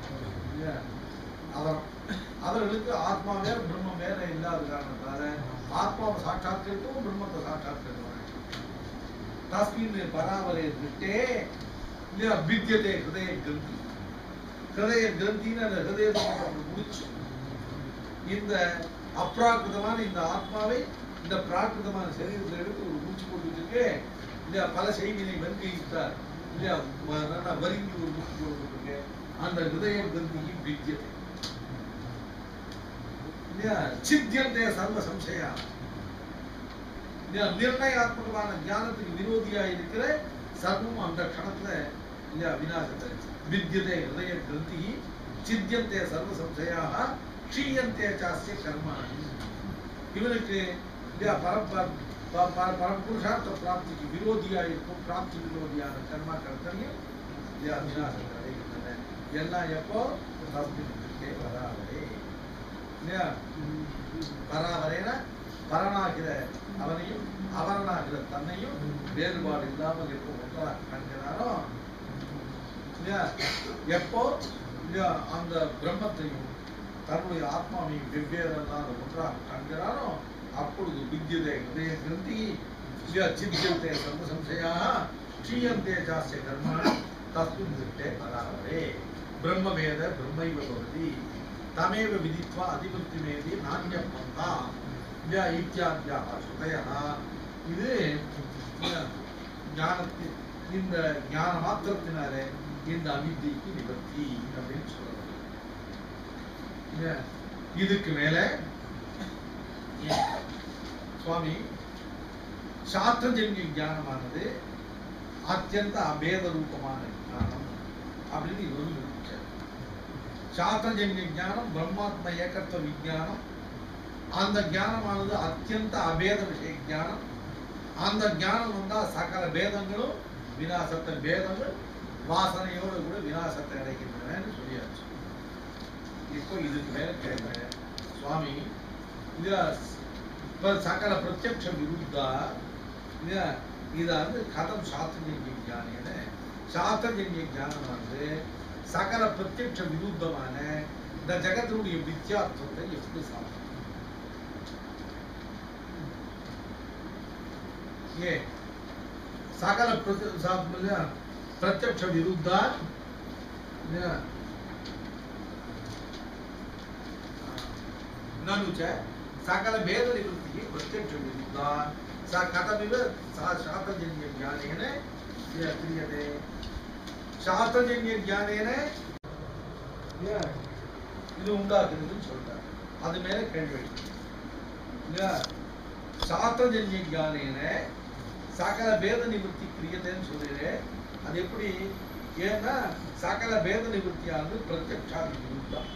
அவர்களுக்கு ஆத்மா வேற பிரம்மம் வேற இல்லாத காரணத்தால ஆத்மாவை சாட்சாத்கரிக்கவும் பிரம்மத்தை சாட்சாத்கரிக்கிறாங்க. தஸ்மின் பராவரே திருஷ்டே இல்லையா, வித்யதே ஹிருதய கிரந்தி. ஹிருதய கிரந்தின்னு அந்த ஹிருதயத்தை முடிச்சு இந்த அப்ராகிருதமான இந்த ஆத்மாவை இந்த பிராகிருதமான சரீரத்தில் எடுத்து ஒரு மூச்சு போட்டு வச்சிருக்கு இல்லையா. பல செய்தியை வெண்கைத்தார் இல்லையா, வரிங்கி ஒரு மூச்சு போட்டு அந்த ஹிருதய கிரந்தியும் வித்யத்தை இல்லையா. சித்தியந்தே சர்வ சம்சயா இல்லையா, நிர்ணயாத்மகமான ஞானத்துக்கு விரோதியா இருக்கிற சர்வம் அந்த கணத்துல இல்லையா விநாசத்தை. வித்யதே ஹிருதய கிரந்தி சித்தியந்தே சர்வ சம்சயாக க்ஷீயந்தே சாஸ்ய கர்மாணி. இவனுக்கு இல்லையா பரப்புருஷார்த்த பிராப்திக்கு விரோதியா இருக்கும், பிராப்தி விரோதியான கர்மா கர்த்தனையும் இல்லையா விநாசத்தை அடைகின்றன. எல்லாம் எப்போ பராவரே இல்லையா. பராவரேன பரனாகிற அவனையும் அவரனாகிற தன்னையும் வேறுபாடு இல்லாமல் எப்போ ஒன்றாக காண்கிறானோ இல்லையா, எப்போ இல்லையா அந்த பிரம்மத்தையும் தன்னுடைய ஆத்மாவையும் வெவ்வேறு ஒன்றாக காண்கிறானோ அப்பொழுது வித்யதே ஹிருதய கிரந்தி இல்லையா சித்தியந்தே சர்வ சம்சயாः க்ஷீயந்தே சாஸ்ய கர்மாணி தஸ்மின் திருஷ்டே பராவரே. பிரம்மவேத பிரம்மைவ பவதி தமேவ விதித்வா அதிபுத்திமேதி நான்யம் பந்தா இல்லையா இத்தியாத்யாக ஸ்ருதயः. இது ஞானத்தின் இந்த ஞான மாத்திரத்தினாலே இந்த அவித்திக்கு நிவர்த்தி அப்படின்னு சொல்றாங்க. இதுக்கு மேல சுவாமி சாஸ்திரஜன்ய ஞானமானது அத்தியந்த அபேத ரூபமான ஞானம் அப்படின்னு இவரு நிரூபிச்சார். சாஸ்திரஜன்ய ஞானம் பிரம்மாத்ம ஏகத்துவ விஞ்ஞானம். அந்த ஞானமானது அத்தியந்த அபேத விஷய ஞானம். அந்த ஞானம் வந்தா சகல பேதங்களும் விநாசத்தை, பேதங்கள் வாசனையோடு கூட விநாசத்தை அடைகின்றன சொல்லியாச்சு. இப்போ இதுக்கு மேல கேட்கிறேன் சுவாமி, சகல பிரத்யக்ஷ விருத்தா இத வந்து கதம் சாஸ்திரஜன்ய ஞான சாஸ்திரஜன்ய ஞானம் வந்து சகல பிரத்யக்ஷ விருத்தமான இந்த ஜகத்தினுடைய வித்தியாசத்தை எப்படி சாப்பிடும்? ஏ சகல பிரத்யக்ஷ விருத்தா ननु च सकल भेद निवृत्ति प्रत्यक्ष विरुद्धा सा कथमिव सा शास्त्रजन्य ज्ञानेन क्रियते சாஸ்திரஜன்ய ஞானேன இது உண்டாக்குதுன்னு சொல்றாரு. அது மேல கேள்வி இல்லையா? சாஸ்திரஜன்ய ஞானேன சகல பேத நிவர்த்தி கிரியத்தைன்னு சொல்றேன். அது எப்படி? ஏன்னா சகல பேத நிவர்த்தியானது பிரத்யக்ஷாதி விருத்தம்.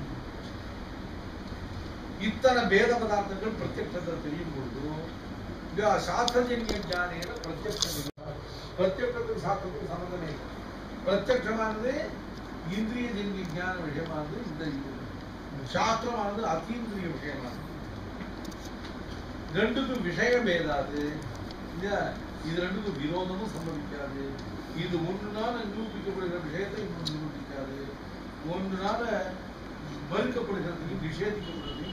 இத்தனை பேத பதார்த்தங்கள் பிரத்யக்ஷத்தில் தெரியும் பொழுது சாஸ்திரஜன்ய ஞானேன பிரத்யக்ஷத்துக்கு சாஸ்திரத்துக்கு சம்பந்தமே இல்லை. பிரத்யக்ஷமானது இந்திரிய ஜன்ய ஞான விஷயமானது, இந்த சாஸ்திரமானது அத்தீந்திரிய விஷயமானது. ரெண்டுக்கும் விஷயம் ஏதாது, இது ரெண்டுக்கும் விரோதமும் சம்பவிக்காது. இது ஒன்றுனால நிரூபிக்கப்படுகிற விஷயத்தை இன்னொன்று நிரூபிக்காது. ஒன்றுனால மறுக்கப்படுகிறதையும் நிஷேதிக்கப்படுறதையும்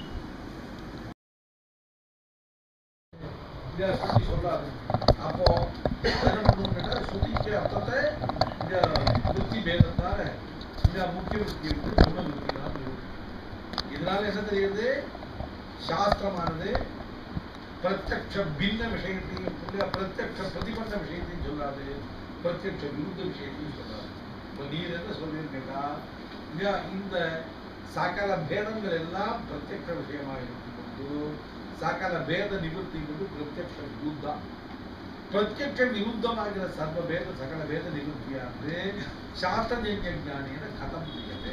சொல்லாது. அப்போ என்ன பண்ணணும் கேட்டா, சுதிக்கு அர்த்தத்தை இந்த புத்தி பேதத்தால இந்த முக்கிய விருத்தி இருக்கு, குண விருத்தினால் இருக்கு. இதனால என்ன தெரியுது? சாஸ்திரமானது பிரத்யக்ஷ பின்ன விஷயத்தையும் பிரத்யக்ஷ பிரதிபந்த விஷயத்தையும் சொல்லாது, பிரத்யக்ஷ விருத்த விஷயத்தையும் சொல்லாது. இப்போ நீர் என்ன சொல்றீங்க கேட்டா, இந்த சகல பேதங்கள் எல்லாம் பிரத்யக்ஷ விஷயமாக இருக்கும்போது சகல பேத நிவர்த்தி பிரத்யக்ஷ விருத்தம். பிரத்யக்ஷ விருத்தமாகிற சர்வ பேத சகல பேத நிவர்த்தியானது சாஸ்திரஜன்ய ஞானியில கதம் புரியுது.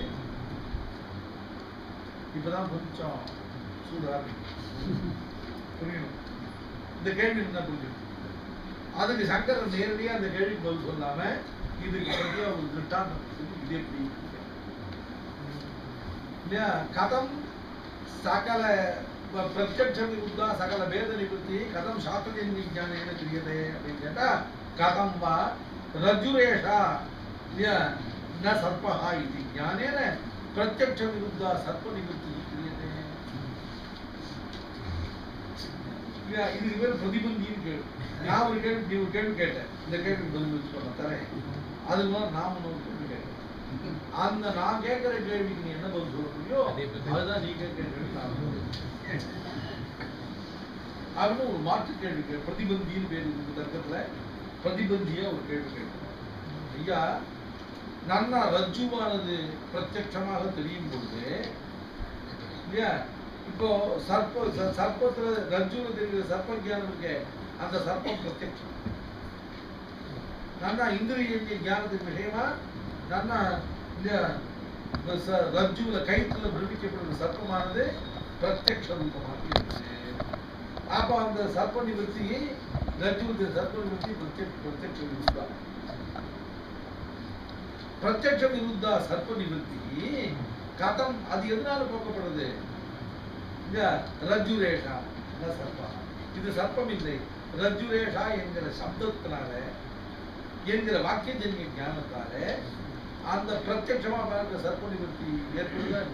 இப்பதான் கொஞ்சம் சூடாக புரியணும். இந்த கேள்வி என்ன புரிஞ்சுக்கணும். அதுக்கு சங்கரன் நேரடியா அந்த கேள்விக்கு பதில் சொல்லாம இதுக்கு சரியா ஒரு திருஷ்டாந்தம் இது எப்படி இல்லையா? கதம் சகல பிரத்யக்ஷ விருத்தா சகல பேத நிவர்த்தி கதம் சாஸ்திரஜன்ய ஞானேன கிரியதே அப்படின்னு கேட்டா, கதம் வா ரஜுரேஷா ந சர்ப்பஹா இது ஞானேன பிரத்யக்ஷ விருத்தா சர்ப்ப நிவர்த்தி கிரியதே. இது இவர் பிரதிபந்தின்னு கேள்வி. நான் ஒரு கேள்வி ஒரு கேள்வி கேட்டேன். இந்த கேள்விக்கு பதில் சொல்ல தரேன். அது நான் ஒரு கேள்வி கேட்டேன். அந்த நான் கேட்கிற கேள்விக்கு நீ என்ன பதில் சொல்ல முடியும்? அதுதான் நீ கேட்கிற கேள்வி நான் அப்படின்னு ஒரு மாற்று கேள்வி பிரதிபந்தின்னு பேர் இருக்கு தர்க்கத்துல. பிரதிபந்தியா ஒரு கேள்வி கேட்கிறேன். ஐயா, நன்னா ரஜ்ஜுவானது பிரத்யட்சமாக தெரியும் பொழுது இல்லையா, இப்போ சர்ப்பத்துல ரஜ்ஜுல தெரிகிற சர்ப்ப ஞானம் இருக்கே, அந்த சர்ப்பம் பிரத்யட்சம். நன்னா இந்திரிய ஞானத்துக்கு விஷயமா நன்னா ரஜ்ஜுல கயிற்றுல பிரமிக்கப்படுகிற சர்ப்பமானது பிரத்யக்ஷ ரூபமாக இருக்குது. அப்ப அந்த சர்ப்ப நிவர்த்தி ரஜ்ஜுல சர்ப்ப நிவர்த்தி பிரத்யக்ஷ விருத்தா. பிரத்யக்ஷ விருத்தா சர்ப்ப நிவர்த்தி கதம் அது எதனால போக்கப்படுது? ரஜ்ஜுரேஷா சர்ப்பா. இது சர்ப்பம் இல்லை, ரஜ்ஜுரேஷா என்கிற சப்தத்தினால என்கிற வாக்கியஜன்ய ஞானத்தால அந்த பிரத்யட்சமா பார்க்கிற சர்ப்ப நிவர்த்தி ஏற்படுதா?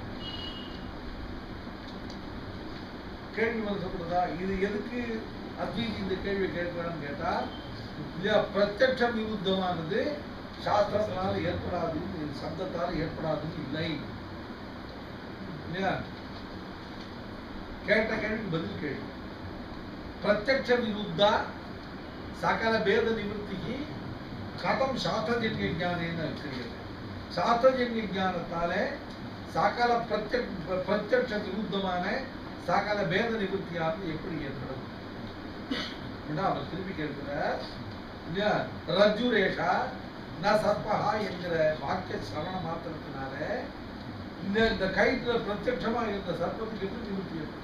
கேள்வி வந்து சொல்றதா? இது எதுக்கு அத்வைதி இந்த கேள்வி கேட்கணும்னு கேட்டா, இல்லையா, பிரத்யட்ச விருத்தமானது சாஸ்திரத்தினால ஏற்படாது, சப்தத்தால் ஏற்படாதுன்னு இல்லை இல்லையா? கேட்ட கேள்விக்கு பதில் கேள்வி. பிரத்யக்ஷ விருத்தா சகல பேத நிவர்த்திக்கு கதம் சாஸ்திரஜன்ய ஞானேன இருக்கிறது. சாஸ்திரஜன்ய ஞானத்தால சகல பிரத்யக்ஷ விருத்தமான சகல பேத நிவர்த்தியானது எப்படி ஏற்படும்? அவர் திருப்பி கேட்கிறார். ரஜ்ஜுரேஷா ந சர்ப்பஹா என்கிற வாக்கிய சிரவண மாத்திரத்தினால இந்த கயிற்றுல பிரத்யட்சமா இருந்த சர்ப்பத்துக்கு எப்படி நிவர்த்தி ஏற்படும்?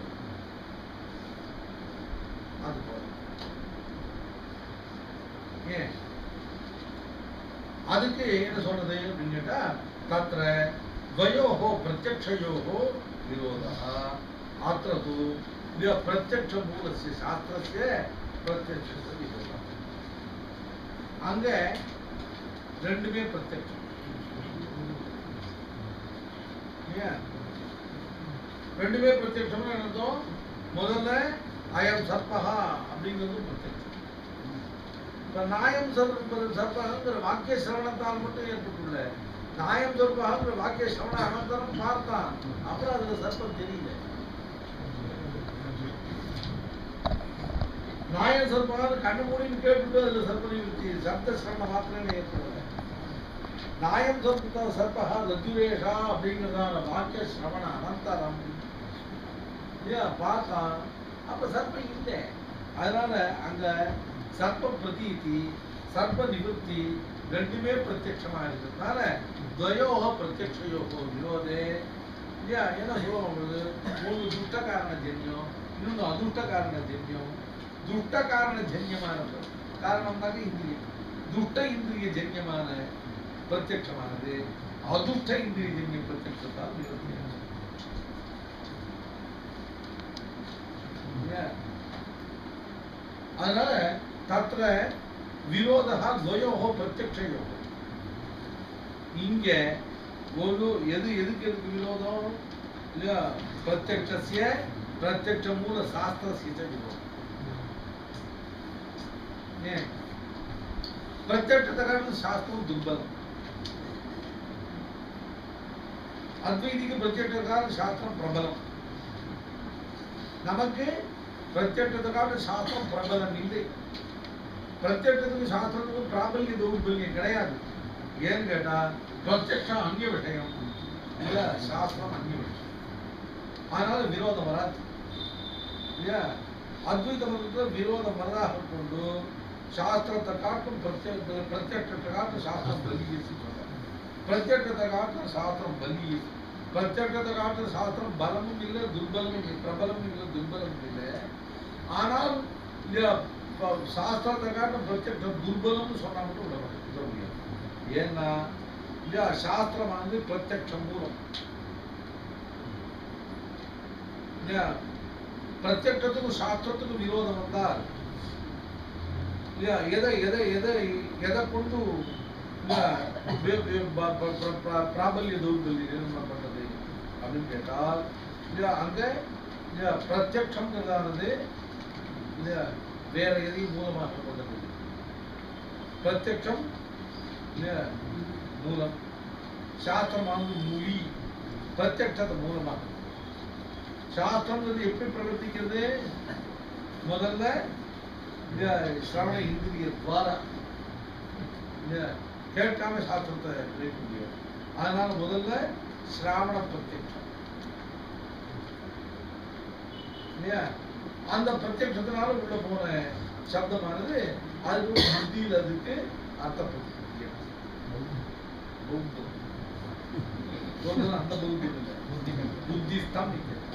அது போல ஏன் அதுக்கு என்ன சொல்றது அப்படின்னு கேட்டா, தத்ர துவயோஹோ பிரத்யக்ஷயோஹோ விரோதா அத்ர து பிரத்யக்ஷ மூலஸ்ய சாஸ்திரஸ்ய பிரத்யக்ஷ விரோதம். அங்க ரெண்டுமே பிரத்யக்ஷம். ரெண்டுமே பிரத்யக்ஷம்னு அர்த்தம். முதல்ல அயம் சர்ப்பஹா அப்படிங்கிறது பிரத்யக்ஷம். இப்ப நாயம் சர்ப்பங்கிற வாக்கிய சிரவணத்தால் மட்டும் ஏற்பட்டுள்ள நாயம் சர்ப்பங்கிற வாக்கிய சிரவண அனந்தரம் பார்த்தான், அப்புறம் அதுல சர்ப்பம் தெரியல. நாயம் சர்ப்பம் கண்ணு மூடின்னு கேட்டுட்டு அதுல சர்ப்ப நிவர்த்தி சப்த சிரவண மாத்திரமே ஏற்படல. நாயம் சம்புத்த சர்பா ரஜுரேஷா அப்படிங்கிறதான வாக்கிய சிரவண அனந்தரம் பார்த்தா அப்ப சர்ப்பம் இல்லை. அதனால அங்க சர்ப்ப பிரதீதி சர்ப்ப நிவர்த்தி ரெண்டுமே பிரத்யட்சமா இருக்கிறதுனால துவயோக பிரத்யக்ஷயோகோ விரோதே இல்லையா. என்ன சொல்லுவோம், ஒன்று துஷ்ட காரண ஜன்யம், இன்னொன்று அதுஷ்ட காரண ஜன்யம். துஷ்ட காரண ஜன்யமான காரணம்னாக்க இந்திரியம், துஷ்ட இந்திரிய ஜன்யமான பிரத்யட்சமானது அதுஷ்ட இந்திரிய ஜன்ய பிரத்யட்சத்தால் நிவர்த்தி. அதனால தத்ர விரோதா துவயோகோ பிரத்யக்ஷயோகோ. இங்க ஒரு எதுக்கு விரோதம் இல்லையா, பிரத்யக்ஷஸ்ய பிரத்யக்ஷ மூல சாஸ்திரஸ்ய விரோதம். பிரத்யக்ஷத்தை காட்டிலும் சாஸ்திரம் துர்பலம். அத்வைதிக்கு பிரத்யக்ஷத்துக்காக சாஸ்திரம் பிரபலம். நமக்கு பிரத்யக்ஷத்துக்காக சாஸ்திரம் பிரபலம் இல்லை. பிரத்யக்ஷத்துக்கு சாஸ்திரத்துக்கு பிராபல்ய தௌர்பல்யம் கிடையாது. ஏன்னு கேட்டா பிரத்யக்ஷம் அந்நிய விஷயம் இல்ல, சாஸ்திரம் அந்நிய விஷயம். அதனால விரோதம் வராது இல்லையா. அத்வைத மதத்துல விரோதம் வரதாக கொண்டு சாஸ்திரத்தை காட்டும் பிரத்யக்ஷத்தை காட்டும் சாஸ்திரம் பலியேசி சொல்றாங்க. பிரத்யக்ஷத்தை காட்டும் சாஸ்திரம் பலியேசி. பிரத்யக்ஷத்தை காட்டும் சாஸ்திரம் பலமும் இல்லை துர்பலமும் இல்லை, பிரபலமும் இல்லை துர்பலமும் இல்லை. ஆனால் சாஸ்திரத்தை காட்டும் பிரத்யக்ஷம் துர்பலம்னு சொன்னா மட்டும் விட முடியாது. ஏன்னா இல்லையா, சாஸ்திரமானது பிரத்யக்ஷம் மூலம் இல்லையா. பிரத்யக்ஷத்துக்கும் சாஸ்திரத்துக்கும் விரோதம் வந்தால் இல்லையா, எதை கொண்டு பிராபல்ய தௌர்பல்யம் நிர்ணயம் பண்றது அப்படின்னு கேட்டால் இல்லையா, அங்க இல்லையா பிரத்யக்ஷம்ங்கிறதானது இல்லையா வேற எதையும் மூலமாக கொண்டது. பிரத்யக்ஷம் இல்லையா மூலம், சாஸ்திரமானது மொழி, பிரத்யக்ஷத்தை மூலமாக. சாஸ்திரம்ங்கிறது எப்படி பிரவர்த்திக்கிறது, முதல்ல சிரவண இந்திரிய துவாரா கேட்காம சாஸ்திரத்தை கேட்க முடியாது. அதனால முதல்ல சிராவண பிரத்யக்ஷம் இல்லையா. அந்த பிரத்யக்ஷத்தினால உள்ள போன சப்தமானது அதுக்கு புத்தியில் அதுக்கு அர்த்த பிரத்யம். அந்த பௌத்தியம் இல்லை, புத்திஸ்தான்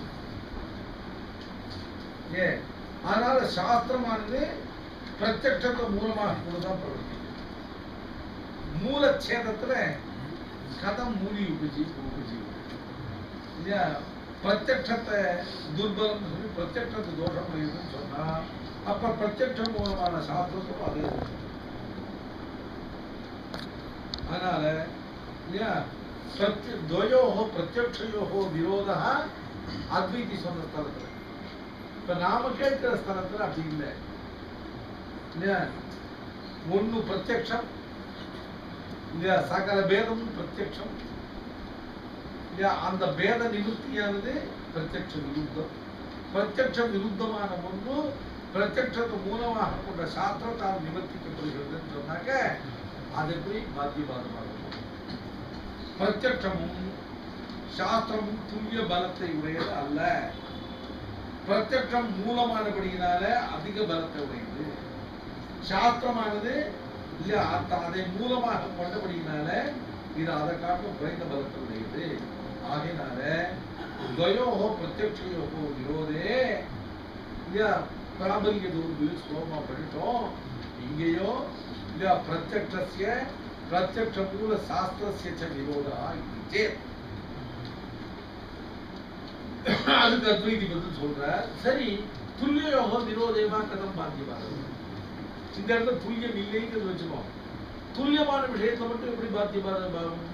அதனால சாஸ்திரமானது பிரத்யக்ஷத்தை மூலமாக கூடதான் பிரவர்த்திக்கும். மூலச்சேதத்துல கதம் மூலி உபஜீவி இல்லையா. பிரத்யக்ஷத்தை துர்பலம் சொல்லி பிரத்யக்ஷத்தை தோஷம் இருக்குன்னு சொன்னா அப்ப பிரத்யக்ஷம் மூலமான சாஸ்திரத்துக்கும் அதே தோஷம். அதனால இல்லையா துவயோகோ பிரத்யக்ஷயோகோ விரோதா அத்வைதி சொன்ன ஸ்தலத்துல. இப்ப நாம கேட்கிற ஸ்தலத்துல அப்படி இல்லை இல்லையா. ஒண்ணு பிரத்யக்ஷம் இல்லையா, சகல பேதமும் பிரத்யக்ஷம் இல்லையா. அந்த பேத நிவர்த்தியானது பிரத்யக்ஷ விருத்தம். பிரத்யக்ஷ விருத்தமான ஒன்று பிரத்யக்ஷத்தை மூலமாக கொண்ட சாஸ்திரத்தால் நிவர்த்திக்கப்படுகிறதுன்னு சொன்னாக்க அது எப்படி பாத்தியவாதமாக இருக்கும். பிரத்யக்ஷமும் சாஸ்திரமும் துல்லிய பலத்தை உடையது அல்ல. பிரத்யக்ஷம் மூலமானபடியினால அதிக பலத்தை உடையது. சாஸ்திரமானது இல்லையா அதை மூலமாக கொண்டபடியினால இது அதை காட்டும் குறைந்த பலத்தை உடையது. ஆகையினால துவயோகோ பிரத்யக்ஷயோகோ விரோதே இல்லையா பிராபல்ய தௌர்பல்யம் ஸ்லோகமா படித்தோம். இங்கேயோ இல்லையா பிரத்யக்ஷஸ்ய பிரத்யக்ஷ மூல சாஸ்திரஸ்ய ச விரோதா இது சேத். அதுக்கு அத்வைதி பதில் சொல்ற. சரி, துல்லியோகோ விரோதேவா கதம் பாத்தியவாதம். இந்த இடத்துல துல்லியம் இல்லைங்கிறது வச்சுக்கோ. துல்லியமான விஷயத்தை மட்டும் எப்படி பாத்தியவாதம் ஆகும்?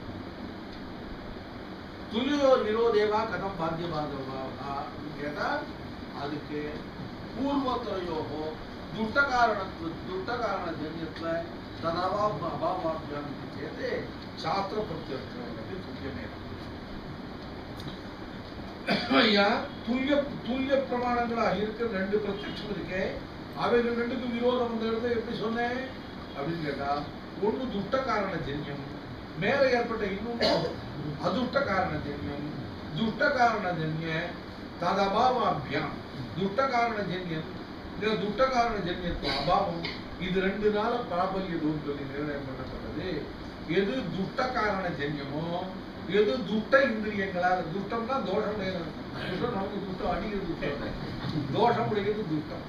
துல்லியோ விரோதேவா கதம் பாத்தியவாதம் கேட்டா அதுக்கு பூர்வோத்தரயோகோ துஷ்ட காரண ஜன்யத்துல ததாபாவாபியாமி சேதே சாஸ்திர பிரத்யக்ஷம் துல்லியமே. துல்லிய பிரமாணங்களாக இருக்கிற ரெண்டு பிரத்யக்ஷம் இருக்கே, அவைகள் ரெண்டுக்கும் விரோதம் வந்த இடத்துல எப்படி சொன்னேன் அப்படின்னு கேட்டா ஒண்ணு துஷ்ட காரண ஜன்யம், மேலே ஏற்பட்ட இன்னொன்று அதுஷ்ட காரணஜன்யம் துஷ்ட காரணஜன்ய ததபாவாபியாம் துஷ்ட காரணஜன்யம் இந்த துஷ்ட காரணஜன்யத்துவ அபாவம் இது ரெண்டு நாள பிராபல்யதுன்னு சொல்லி நிர்ணயம் பண்ணப்பட்டது. எது துஷ்ட காரணஜன்யமோ எது துஷ்ட இந்திரியங்களால் துஷ்டம்னா தோஷம் துஷ்டம் நமக்கு துஷ்டம் அடிக்கிறது துஷ்டம் தோஷம் உடையது துஷ்டம்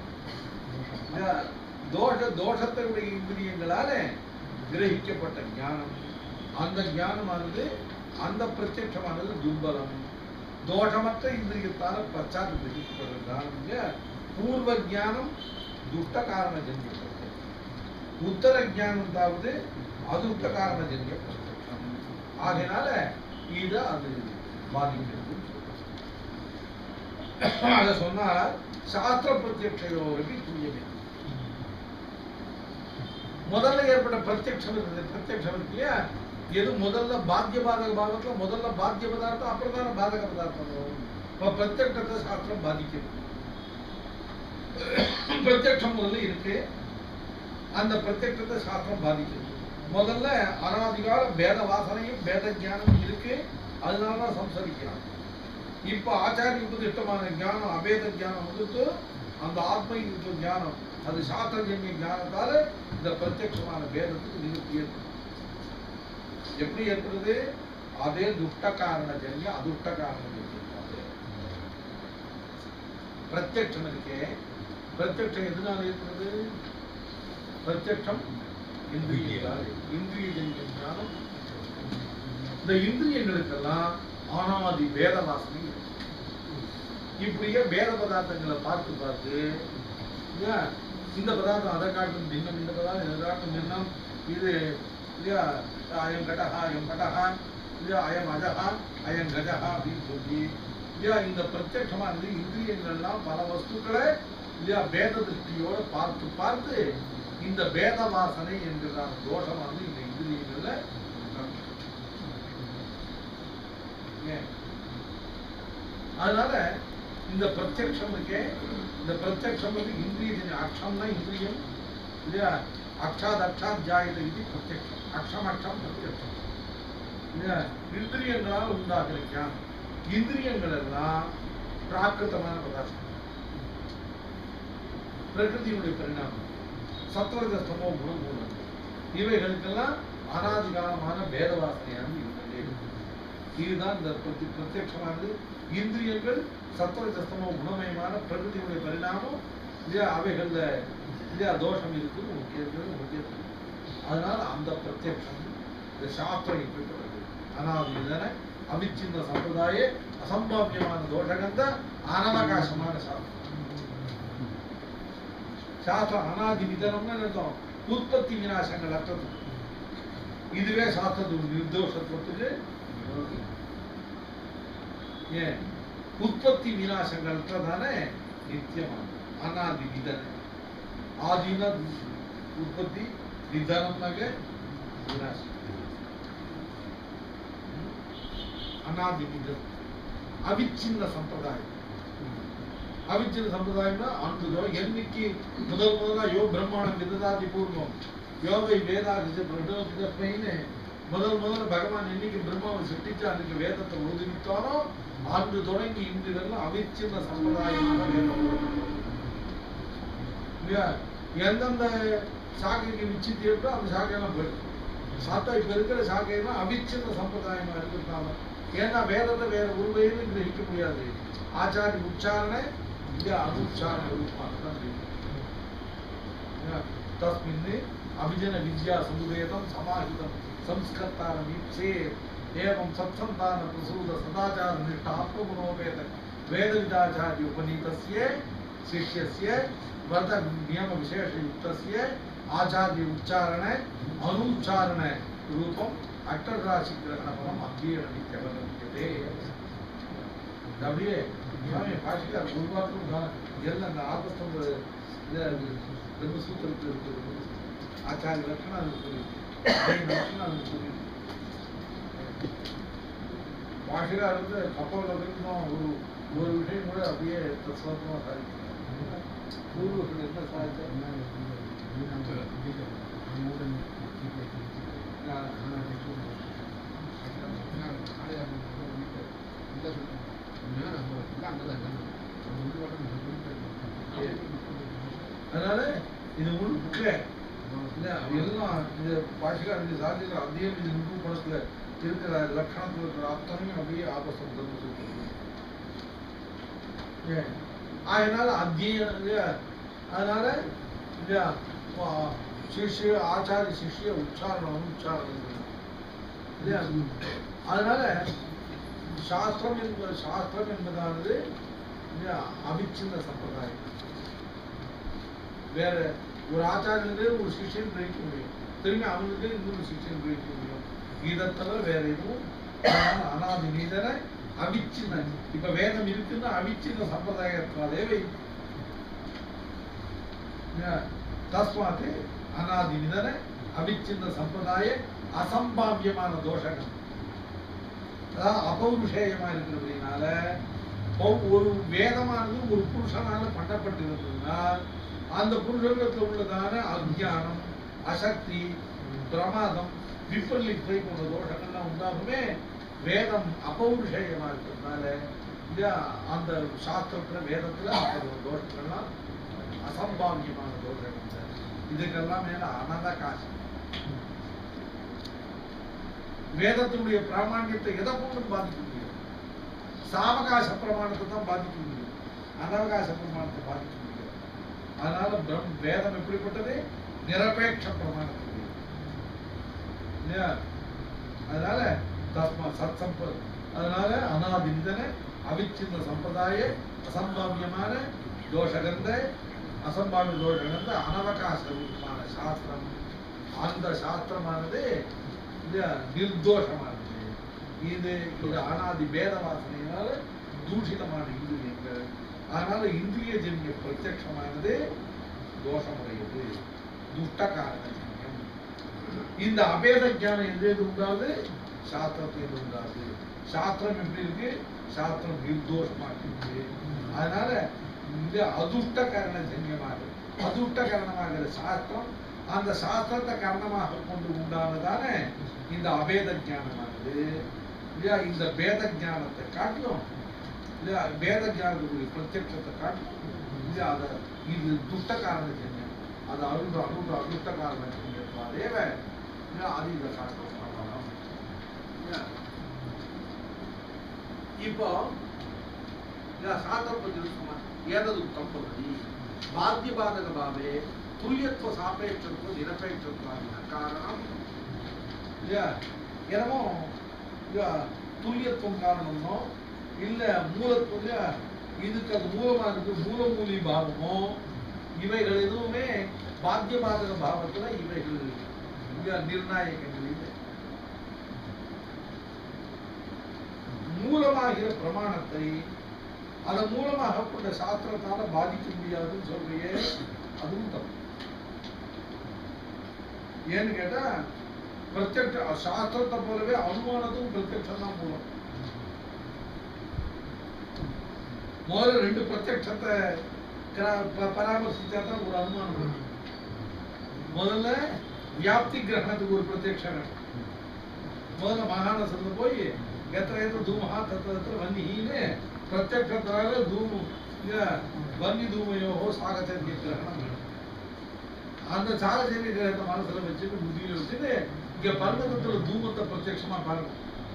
தோஷத்தை உடைய இந்திரியங்களால கிரகிக்கப்பட்ட ஞானம் அந்த ஞானமானது அந்த பிரத்யட்சமானது துர்பலம் தோஷமற்ற இந்திரியத்தால பச்சாத் கிரகிக்கப்படுறதுனால பூர்வ ஞானம் துஷ்ட காரண ஜன்ய உத்தர ஞானம் தாவது அதுஷ்ட காரண ஜன்ய பிரத்யட்சம் ஆகையினால இத அது பாதிக்கிறது. அத சொன்னா சாஸ்திர பிரத்யட்சயோருக்கு துல்லியமே முதல்ல ஏற்பட்ட பிரத்யட்சம் இருக்குது. பிரத்யட்சம் இருக்கு இல்லையா எது முதல்ல பாத்திய பாதக பாவத்துல முதல்ல பாத்திய பதார்த்தம் அப்புறம் தானே பாதக பதார்த்தம் வரும். இப்ப பிரத்யட்சத்தை சாஸ்திரம் பாதிக்கிறது. பிரத்யட்சம் முதல்ல இருக்கு அந்த பிரத்யட்சத்தை சாஸ்திரம் பாதிக்கிறது. முதல்ல அனாதிகால பேத வாசனையும் பேத ஞானமும் இருக்கு அதனாலதான் சம்சரிக்கிறான். இப்ப ஆச்சாரிய உபதிஷ்டமான ஞானம் அபேத ஞானம் வந்துட்டு அந்த ஆத்ம ஞானம் அது சாஸ்திரஜன்ய ஞானத்தால இந்த பிரத்யட்சமான பேதத்துக்கு நிவர்த்தி ஏற்படும். எப்படி ஏற்படுது? அதே துஷ்ட காரண ஜன்ய அதுஷ்ட காரண ஜன்யம் பிரத்யட்சம் இருக்கே பிரத்யட்சம் எதனால ஏற்படுது? பிரத்யட்சம் இந்திரிய ஜன்ய ஞானம். இந்த இந்திரியங்களுக்கெல்லாம் ஆனாதி வேத வாசனை இப்படியே வேத பதார்த்தங்களை பார்த்து பார்த்து இந்த பதார்த்தம் அதை காட்டும் பின்னம் இந்த பதார்த்தம் இதை காட்டும் பின்னம் இது அயம் கடஹா அயம் படஹா அயம் அஜஹா அயம் கஜஹா அப்படின்னு சொல்லி இந்த பிரத்யட்சமானது இந்திரியங்கள்லாம் பல வஸ்துக்களை வேத திருஷ்டியோட பார்த்து பார்த்து இந்த வேத வாசனை என்கிற தோஷமானது இந்த இந்திரியங்கள்ல அதனால இந்த பிரத்யக்ஷம் இருக்கே இந்த பிரத்யக்ஷம் வந்து இந்திரிய அக்ஷம்னா இந்திரியம் இல்லையா அக்ஷாத் அக்ஷாத் ஜாயத இது பிரத்யக்ஷம் அக்ஷம் அக்ஷம் பிரத்யக்ஷம் இல்லையா இந்திரியங்களால் உண்டாகிற ஞானம் இந்திரியங்கள் எல்லாம் பிராகிருத்தமான பதார்த்தம் பிரகிருதியுடைய பரிணாமம் சத்வரஜஸ்தமோ குணம் மூலம் இவைகளுக்கெல்லாம் அனாதிகாலமான பேத வாசனையான இருந்ததே இதுதான் இந்த பிரத்யட்சமானது. இந்திரியங்கள் சத்வரஜஸ்தமோ குணமயமான பிரகிருதியுடைய பரிணாமம் இல்லையா அவைகள்ல இல்லையா தோஷம் இருக்குன்னு முக்கியம். அதனால அந்த பிரத்யட்சம் இந்த சாஸ்திரம் இப்படி அனாதிதான அவிச்சின்ன சம்பிரதாய அசம்பாவியமான தோஷகந்த அனவகாசமான சாஸ்திரம். சாஸ்திரம் அனாதி விதனம்னு அர்த்தம் உற்பத்தி விநாசங்கள் அற்றது. இதுவே சாஸ்திரத்துக்கு நிர்தோஷத்துவத்துக்கு ஏன் உற்பத்தி விநாசங்கள் அற்றதான நித்தியமான அனாதி விதன ஆதின உற்பத்தி விதனம்னாக விநாசம் அனாதி விதம் அவிச்சின்ன சம்பிரதாயம். அவிச்சின்ன சம்பிரதாயம்னா அன்புதோ என்னைக்கு முதலா யோ பிரம்மாண்டம் விததாதி பூர்வம் யோகை வேதாதி பிரதோஷிதப்பைன்னு முதல்ல பகவான் என்னைக்கு பிரம்மாவை சிருஷ்டிச்சு அன்னைக்கு வேதத்தை உறுதித்தானோ அன்று தொடங்கி இன்று வரலாம் அவிச்சின்ன சம்பிரதாயமாக வேதம் இல்லையா எந்தெந்த சாக்கைக்கு விச்சித்தி இருக்கோ அந்த சாக்கையெல்லாம் போயிடும். சாத்தா இப்ப இருக்கிற சாக்கையெல்லாம் அவிச்சின்ன சம்பிரதாயமா இருக்கிறதுனால ஏன்னா வேதத்தை வேற ஒரு வகையிலும் கிரகிக்க முடியாது. ஆச்சாரிய உச்சாரணை இல்லையா அனுச்சாரண ரூபமாக தான் தஸ்மின் அபிஜன வித்யா சமுவேதம் சமாஹிதம் संस्कर्तारं ईप्से एवं सत्संतान प्रसूत सदाचार निष्ठ आत्मगुणोपेत वेदविदाचार्य उपनीतस्य शिष्यस्य व्रत नियम विशेष युक्तस्य आचार्य उच्चारण अनुच्चारण रूपम अक्षर राशि ग्रहण फलम अध्ययन नित्यवलंबिते அப்படியே சுவாமி பாஷிகார் குருவாக்கும் எல்லாம் அந்த ஆபஸ்தம் பிரம்மசூத்திரத்தில் இருக்கிறது ஆச்சாரிய லட்சணம் பாஷிகார் வந்து கப்பலில் வரைக்கும் ஒரு விஷயம் கூட அப்படியே தத்வமா சாதிக்கிறார். பூர்வர்கள் என்ன சாதிச்சார் அதனால இது முழுக்க எல்லாம் இது பாஷிகாரங்க சாதிக்கிற அதே இது நிரூபணத்துல இருக்கிற லட்சணத்துல இருக்கிற அத்தனையும் அப்படியே ஆபசப்தம் சொல்லுங்க. அதனால அத்தியம் அதனால சிஷ்ய ஆச்சாரிய சிஷ்ய உச்சாரணம் அனுச்சாரணம் இல்லையா? அதனால சாஸ்திரம் என்பதானது அவிச்சின்ன சம்பிரதாயம். வேற ஒரு ஆச்சாரியனுக்கு ஒரு சிஷ்யன் கிரகிக்க முடியும், திரும்பி அவனுக்கு இன்னொரு சிஷ்யன் கிரகிக்க முடியும். இதை தவிர வேற எதுவும் அனாதி நீதன அவிச்சின்ன. இப்ப வேதம் இருக்குன்னா அவிச்சின்ன சம்பிரதாயத்தினாலே தஸ்மாத் அனாதி நிதன அவிச்சின்ன சம்பிரதாய அசம்பாவியமான தோஷங்கள், அதாவது அபௌருஷேயமா இருக்கிறதுனால ஒரு வேதமானது ஒரு புருஷனால பண்ணப்பட்டிருந்ததுனால் அந்த புருஷத்தில் உள்ளதான அஜ்ஞானம், அசக்தி, பிரமாதம், விபரீத்தை போன்ற தோஷங்கள்லாம் உண்டாகுமே. வேதம் அபௌருஷேயமா இருக்கிறதுனால அந்த சாஸ்திரத்துல வேதத்துல அந்த தோஷங்கள்லாம் அசம்பாவியமான தோஷங்கள். இதுக்கெல்லாம் மேல அனதகாசம். வேதத்தினுடைய பிராமணியத்தை எதை கொண்டும் பாதிக்க முடியும்? சாவகாச பிரமாணத்தை தான் பாதிக்க முடியும், அனவகாச பிரமாணத்தை பாதிக்க முடியும். அதனால வேதம் எப்படிப்பட்டது? நிரபேட்ச பிரமாணத்துக்கு. அதனால தஸ்மா சத் சம்பத். அதனால அனாதி நிதன அவிச்சின்ன சம்பிரதாய அசம்பாவியமான தோஷகந்த அசம்பாவிய தோஷகந்த அனவகாச ரூபமான சாஸ்திரம். அந்த சாஸ்திரமானது நிர்தோஷமானது. இது அனாதி பேத வாசனையினால தூஷிதமான இந்திரியங்கள். அதனால இந்திரிய ஜன்ய பிரத்யட்சமானது தோஷமுடையது, துஷ்ட காரணம். இந்த அபேத ஞானம் எது உண்டாது? சாஸ்திரத்தில் உண்டாது. சாஸ்திரம் எப்படி இருக்கு? சாஸ்திரம் நிர்தோஷமா இருக்கு. அதனால இந்த அதுஷ்ட கரண ஜன்யமாக அதுஷ்ட கரணமாகிற சாஸ்திரம், அந்த சாஸ்திரத்தை காரணமாக கொண்டு உண்டானதான இந்த அபேத ஞானமானது இல்லையா? இந்த பேத ஞானத்தை காட்டிலும் இல்லையா, பேத ஞானத்துக்குரிய பிரத்யட்சத்தை காட்டிலும் இல்லையா, அதை இது துஷ்ட காரண ஜன்யம். அது அதுஷ்ட காரண ஜன்யத்வாதேவ அது இந்த சாஸ்திரம். இப்போ சாஸ்திரம் பற்றி ஏததுக்தம் பவதி பாத்தியபாதக பாவே துல்லியத்துவ சாபேட்சத்துவ நிரபேட்சத்துவாதின காரணம் இல்லையா? என்னமோ துல்லியத்துவம் காரணமோ இல்ல மூலத்துவம், இதுக்கு அது மூலமா இருக்கு மூலமூலி பாவமோ, இவைகள் எதுவுமே பாத்தியபாதக பாவத்துல இவைகள் நிர்ணாயகங்கள் இல்லை. மூலமாகிற பிரமாணத்தை அதன் மூலமாக கொண்ட சாஸ்திரத்தால பாதிக்க முடியாதுன்னு சொல்றியே, அதுவும் தப்பு. ஏன்னு கேட்டா பிரத்யட்ச சாஸ்திரத்தை போலவே அனுமானத்தும் பிரத்யட்சம் தான் மூலம். முதல்ல ரெண்டு பிரத்யட்சத்தை பராமர்சிச்சா தான் ஒரு அனுமானம் வரும். முதல்ல வியாப்தி கிரகணத்துக்கு ஒரு பிரத்யட்சம் வேணும். முதல்ல மகானசத்துல போய் எத்த தூமஹா தத்திர வன்னின்னு பிரத்யட்சத்தினால தூமு வன்னி தூமையோகோ சாகச்சரிய கிரகணம் வேணும். அந்த சாகச்சரிய கிரகத்தை மனசுல வச்சுட்டு புத்தியில வச்சுட்டு இங்க பர்வதத்துல தூமத்தை பிரத்யட்சமா பாருங்க.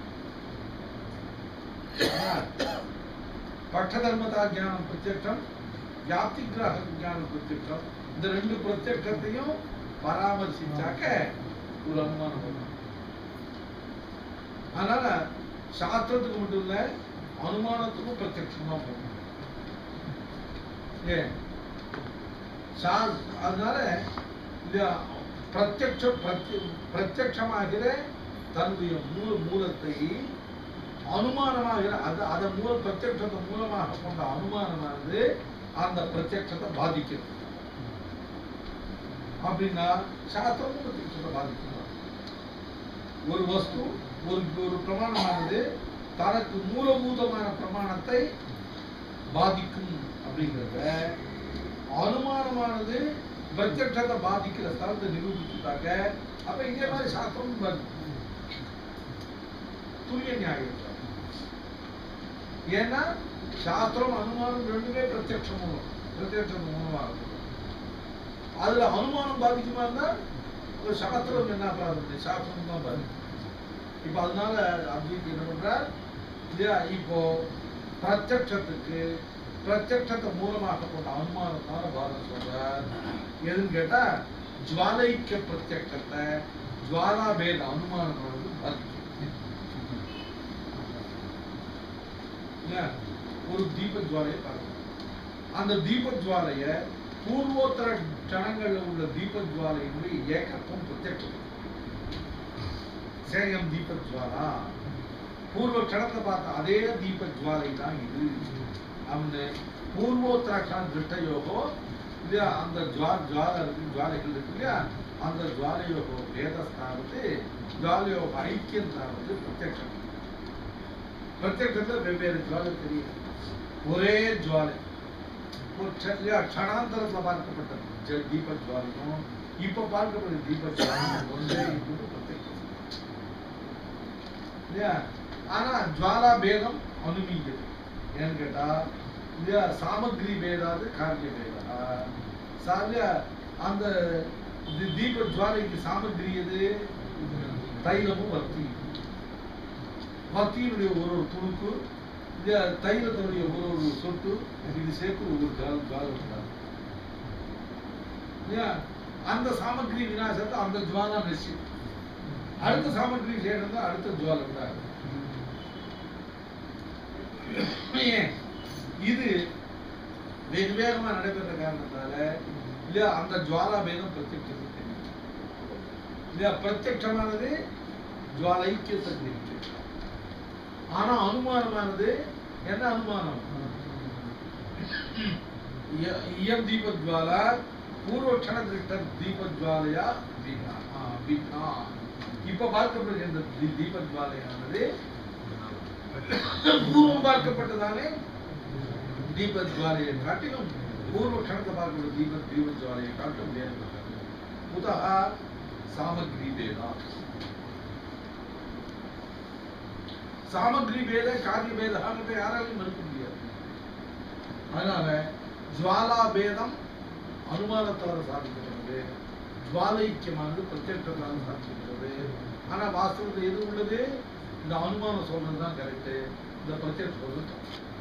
பட்ச தர்மதா ஜானம் பிரத்யட்சம், வியாப்தி கிரக ஜானம் பிரத்யட்சம். இந்த ரெண்டு பிரத்யட்சத்தையும் பராமர்சிச்சாக்க ஒரு அனுமானம் வரும். அதனால சாஸ்திரத்துக்கு மட்டும் இல்ல அனுமானத்துக்கும் பிரத்யட்சமா போகும். அதனால பிரத்யட்சமாகிற தன்னுடைய மூலத்தை அனுமானமாகிற அதை பிரத்யட்சத்தை மூலமாக கொண்ட அனுமானமானது அந்த பிரத்யட்சத்தை பாதிக்கிறது. அப்படின்னா சாஸ்திரமும் பிரத்யட்சத்தை பாதிக்கணும். ஒரு வஸ்து ஒரு பிரமாணமானது தனக்கு மூலபூதமான பிரமாணத்தை பாதிக்கும் அப்படிங்கிறத அனுமானமானது பிரத்யட்சத்தை பாதிக்கிற ஸ்தலத்தை நிரூபிச்சுட்டாங்க. அப்ப இதே மாதிரி சாஸ்திரம் துல்லிய நியாயம். ஏன்னா சாஸ்திரம் அனுமானம் ரெண்டுமே பிரத்யட்ச மூலமா இருக்கும். அதுல அனுமானம் பாதிக்குமா இருந்தா ஒரு சாஸ்திரம் என்ன பாதிக்கும்? சாஸ்திரம் தான் பாதிக்கும். இப்ப அதனால அத்வைதி என்ன பண்றார் இல்லையா? இப்போ பிரத்யட்சத்தை மூலமாக கொண்ட அனுமானத்தால பாதம் சொல்றார். எதுன்னு கேட்டா ஜுவாலைக்க பிரத்யட்சத்தை ஜுவாலாபேத அனுமானம் பாதிக்கும். ஒரு தீப ஜுவாலையை பார்க்கணும். அந்த தீப ஜுவாலைய பூர்வோத்தர கணங்கள்ல உள்ள தீப ஜுவாலையினுடைய ஏகத்துவம் பிரத்யட்சம். சேயம் தீப ஜுவாலா பூர்வ கணத்தை பார்த்த அதே தீப ஜுவாலை தான் இது. அந்த பூர்வோத்தராட்சான் திருஷ்டயோகோ இல்லையா? அந்த ஜுவாலைகள் இருக்கு இல்லையா? அந்த ஜுவாலையோகோ வேதஸ்தாவது ஜுவாலையோக ஐக்கியம் தாவது பிரத்யட்சம். பிரத்யட்சத்துல வெவ்வேறு ஜுவாலை தெரியும். ஒரே ஜுவாலை ஒரு க்ஷணாந்தரத்துல பார்க்கப்பட்ட தீப ஜுவாலையும் இப்ப பார்க்கப்பட்ட தீப ஜுவாலையும் ஒன்றே பிரத்யட்சம் இல்லையா? ஆனா ஜுவாலா பேதம் அனுமீயது. ஏன்னு கேட்டா இல்லையா? சாமகிரி பேதாது காரிய பேதா. அந்த தீப ஜுவாலைக்கு சாமகிரி எது? தைலமும் வர்த்தி. வர்த்தியினுடைய ஒரு துணுக்கு தைலத்தினுடைய ஒரு சொட்டு இது சேர்த்து ஒரு ஜுவாலை அந்த சாமகிரி விநாசத்தை அந்த ஜுவாலா நெசி அடுத்த சாமகிரி சேர்ந்தா அடுத்த ஜுவாலை தான். இது வெகு வேகமா நடைபெற காரணத்தால இல்லையா? அந்த ஜுவாலா பேதம் பிரத்யட்சம் இல்லையா? பிரத்யட்சமானது ஜுவாலைக்கியத்தை தெரிவிக்கும். ஆனா அனுமானமானது என்ன அனுமானம்? இயம் தீப ஜுவாலா பூர்வக்ஷண திருஷ்ட தீப ஜுவாலையா வீணா. இப்ப பார்க்கப்படுகிற இந்த தீப ஜுவாலையானது பூர்வம் பார்க்கப்பட்டதானே தீப ஜுவாலையை காட்டிலும் பூர்வ கணத்தை பார்க்கக்கூடிய தீப ஜுவாலையை காட்டிலும் வேறுபட்டது. முதா சாமகிரி பேதா. சாமகிரி பேத காரிய பேதத்தை யாராலையும் மறுக்க முடியாது. அதனால ஜுவாலா பேதம் அனுமானத்தால் சாதிக்கிறது, ஜுவாலைக்கியமானது பிரத்யட்சத்தால் சாதிக்கிறது. ஆனா வாஸ்தவத்தில் எது உள்ளது? இந்த அனுமானம் சொல்றதுதான் கரெக்ட், இந்த பிரத்யட்சம் சொல்றது.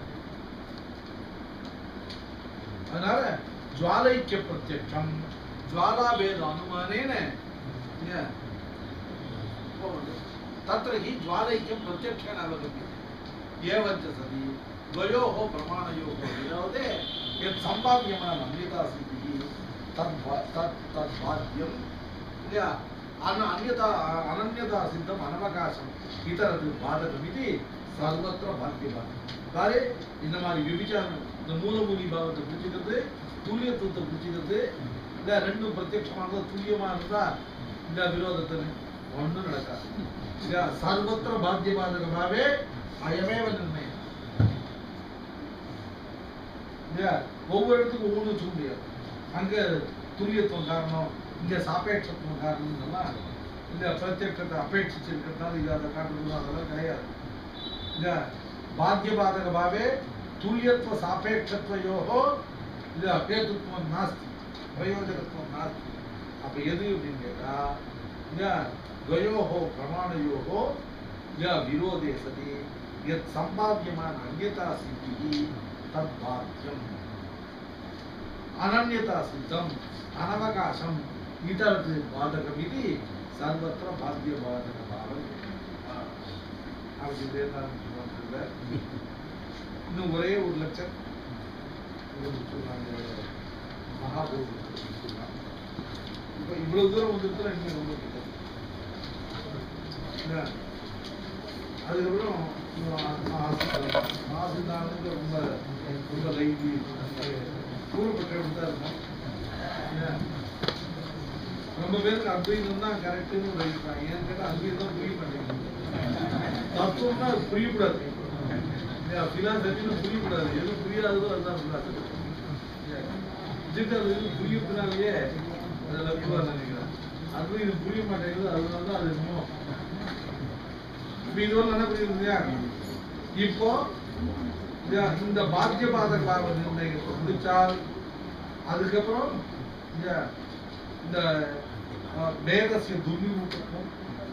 அதனால ஜுவாலைக்கிய பிரத்யட்சம் ஜுவாலாபேத அனுமானேன तत्र हि ज्वालैक्यं प्रत्यक्षेण अवगम्यते एवञ्च सति द्वयोः प्रमाणयोः विरोधे यत् सम्भाव्यमान अन्यतासिद्धिः तद्बाध्यं अन्यता सिद्धम् अनवकाशम् इतरत् बाधकमिति सर्वत्र बाध्यमानं. காலே இந்த மாதிரி விபிச்சாரம் இந்த மூலமூலி பாவத்தை புரிஞ்சுக்கிறது, துல்லியத்துவத்தை புரிஞ்சுக்கிறது. இந்த ரெண்டும் பிரத்யட்சமானதா துல்லியமா இருந்தா இந்த விரோதத்தை ஒன்றும் நடக்காது. சர்வத்திர பாத்தியபாதகமாவே அயமேவ நிர்ணயம். ஒவ்வொரு இடத்துக்கும் ஒவ்வொன்று சொல்ல முடியாது. அங்க துல்லியத்துவம் காரணம், இங்க சாபேட்சத்துவம் காரணம். இந்த பிரத்யட்சத்தை அபேட்சிச்சிருக்கிறதுனால இது அதை காட்டுறது அதெல்லாம் கிடையாது. இந்த பாத்தியபாதகமாவே துல்லியத்துவ சாபேட்சத்வயோகோ இது அபேதுத்துவம் நாஸ்தி, பிரயோஜகத்துவம் நாஸ்தி. அப்ப எது அப்படின்னு கேட்டா द्वयोः प्रमाणयोः विरोधे सति यत् सम्भाव्यमान अन्यता सिद्धिः तद्बाध्यम् अनन्यता सिद्धम् अनवकाशम् इतरत् बाधकमिति सर्वत्र बाध्यबाधकभावम्. இன்னும் ஒரே ஒரு லட்சம் மகாபூர். இப்ப இவ்வளவு தூரம் வந்துட்டு இன்னும் ரொம்ப கிட்ட. அதுக்கப்புறம் ஆசிதானத்துக்கு ரொம்ப ரொம்ப லைஃபி கூறப்பட்டு தான் இருக்கும். ரொம்ப பேருக்கு அத்வைதம் தான் கரெக்டுன்னு வைப்பாங்க. ஏன்னு கேட்டால் அத்வைதம் புரிய மாட்டேங்குது. தத்துவம்னா அது புரியக்கூடாது, பிலாசபின்னு புரியக்கூடாது. எது புரியாததோ அதுதான் பிலாசபி. அது புரியறதுனாலேயே அதை லக்குவா நினைக்கிறேன். அது இது புரிய மாட்டேங்குது. அதனால தான் அது இன்னும் இப்போ இதுவரை என்ன புரியுதுயா? இப்போ இந்த பாக்கிய பாதக நிர்ணயத்தை முடிச்சால் அதுக்கப்புறம் இந்த வேதசிய துர்நிரூபத்துவம்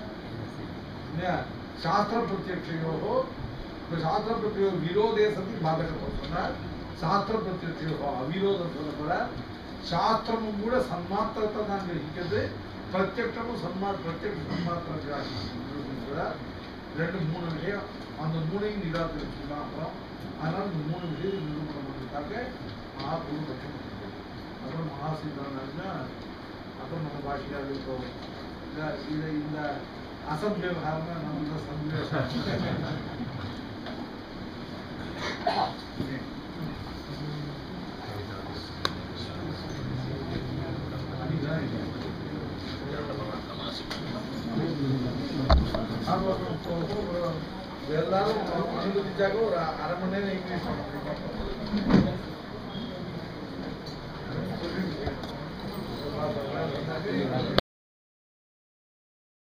शास्त्र प्रत्यक्षयोः शास्त्र प्रत्ययो विरोधे सति बाधकत्वं शास्त्र प्रत्यक्षयोः अविरोधत्वं शास्त्रमु कूड सन्मात्रता ग्रहिक्यते प्रत्यक्षमु प्रत्यक्ष सन्मात्र ரெண்டு மூணு விஷயம் அந்த மூணையும் நிராகரிச்சுக்கலாம். அப்புறம் அதனால் இந்த மூணு விஷயம் நிரூபணம் பண்ணுறதுக்காக மகாபூர்வபட்சம் அப்புறம் மகாசித்தாந்தா அப்புறம் நம்ம பாஷையாக இருக்கோம். இதை இந்த असभ्यभावना नमः सभ्य எல்லாரும் அனுமதிச்சாக்க ஒரு அரை மணி நேரம் இங்கிலீஷ் பண்ண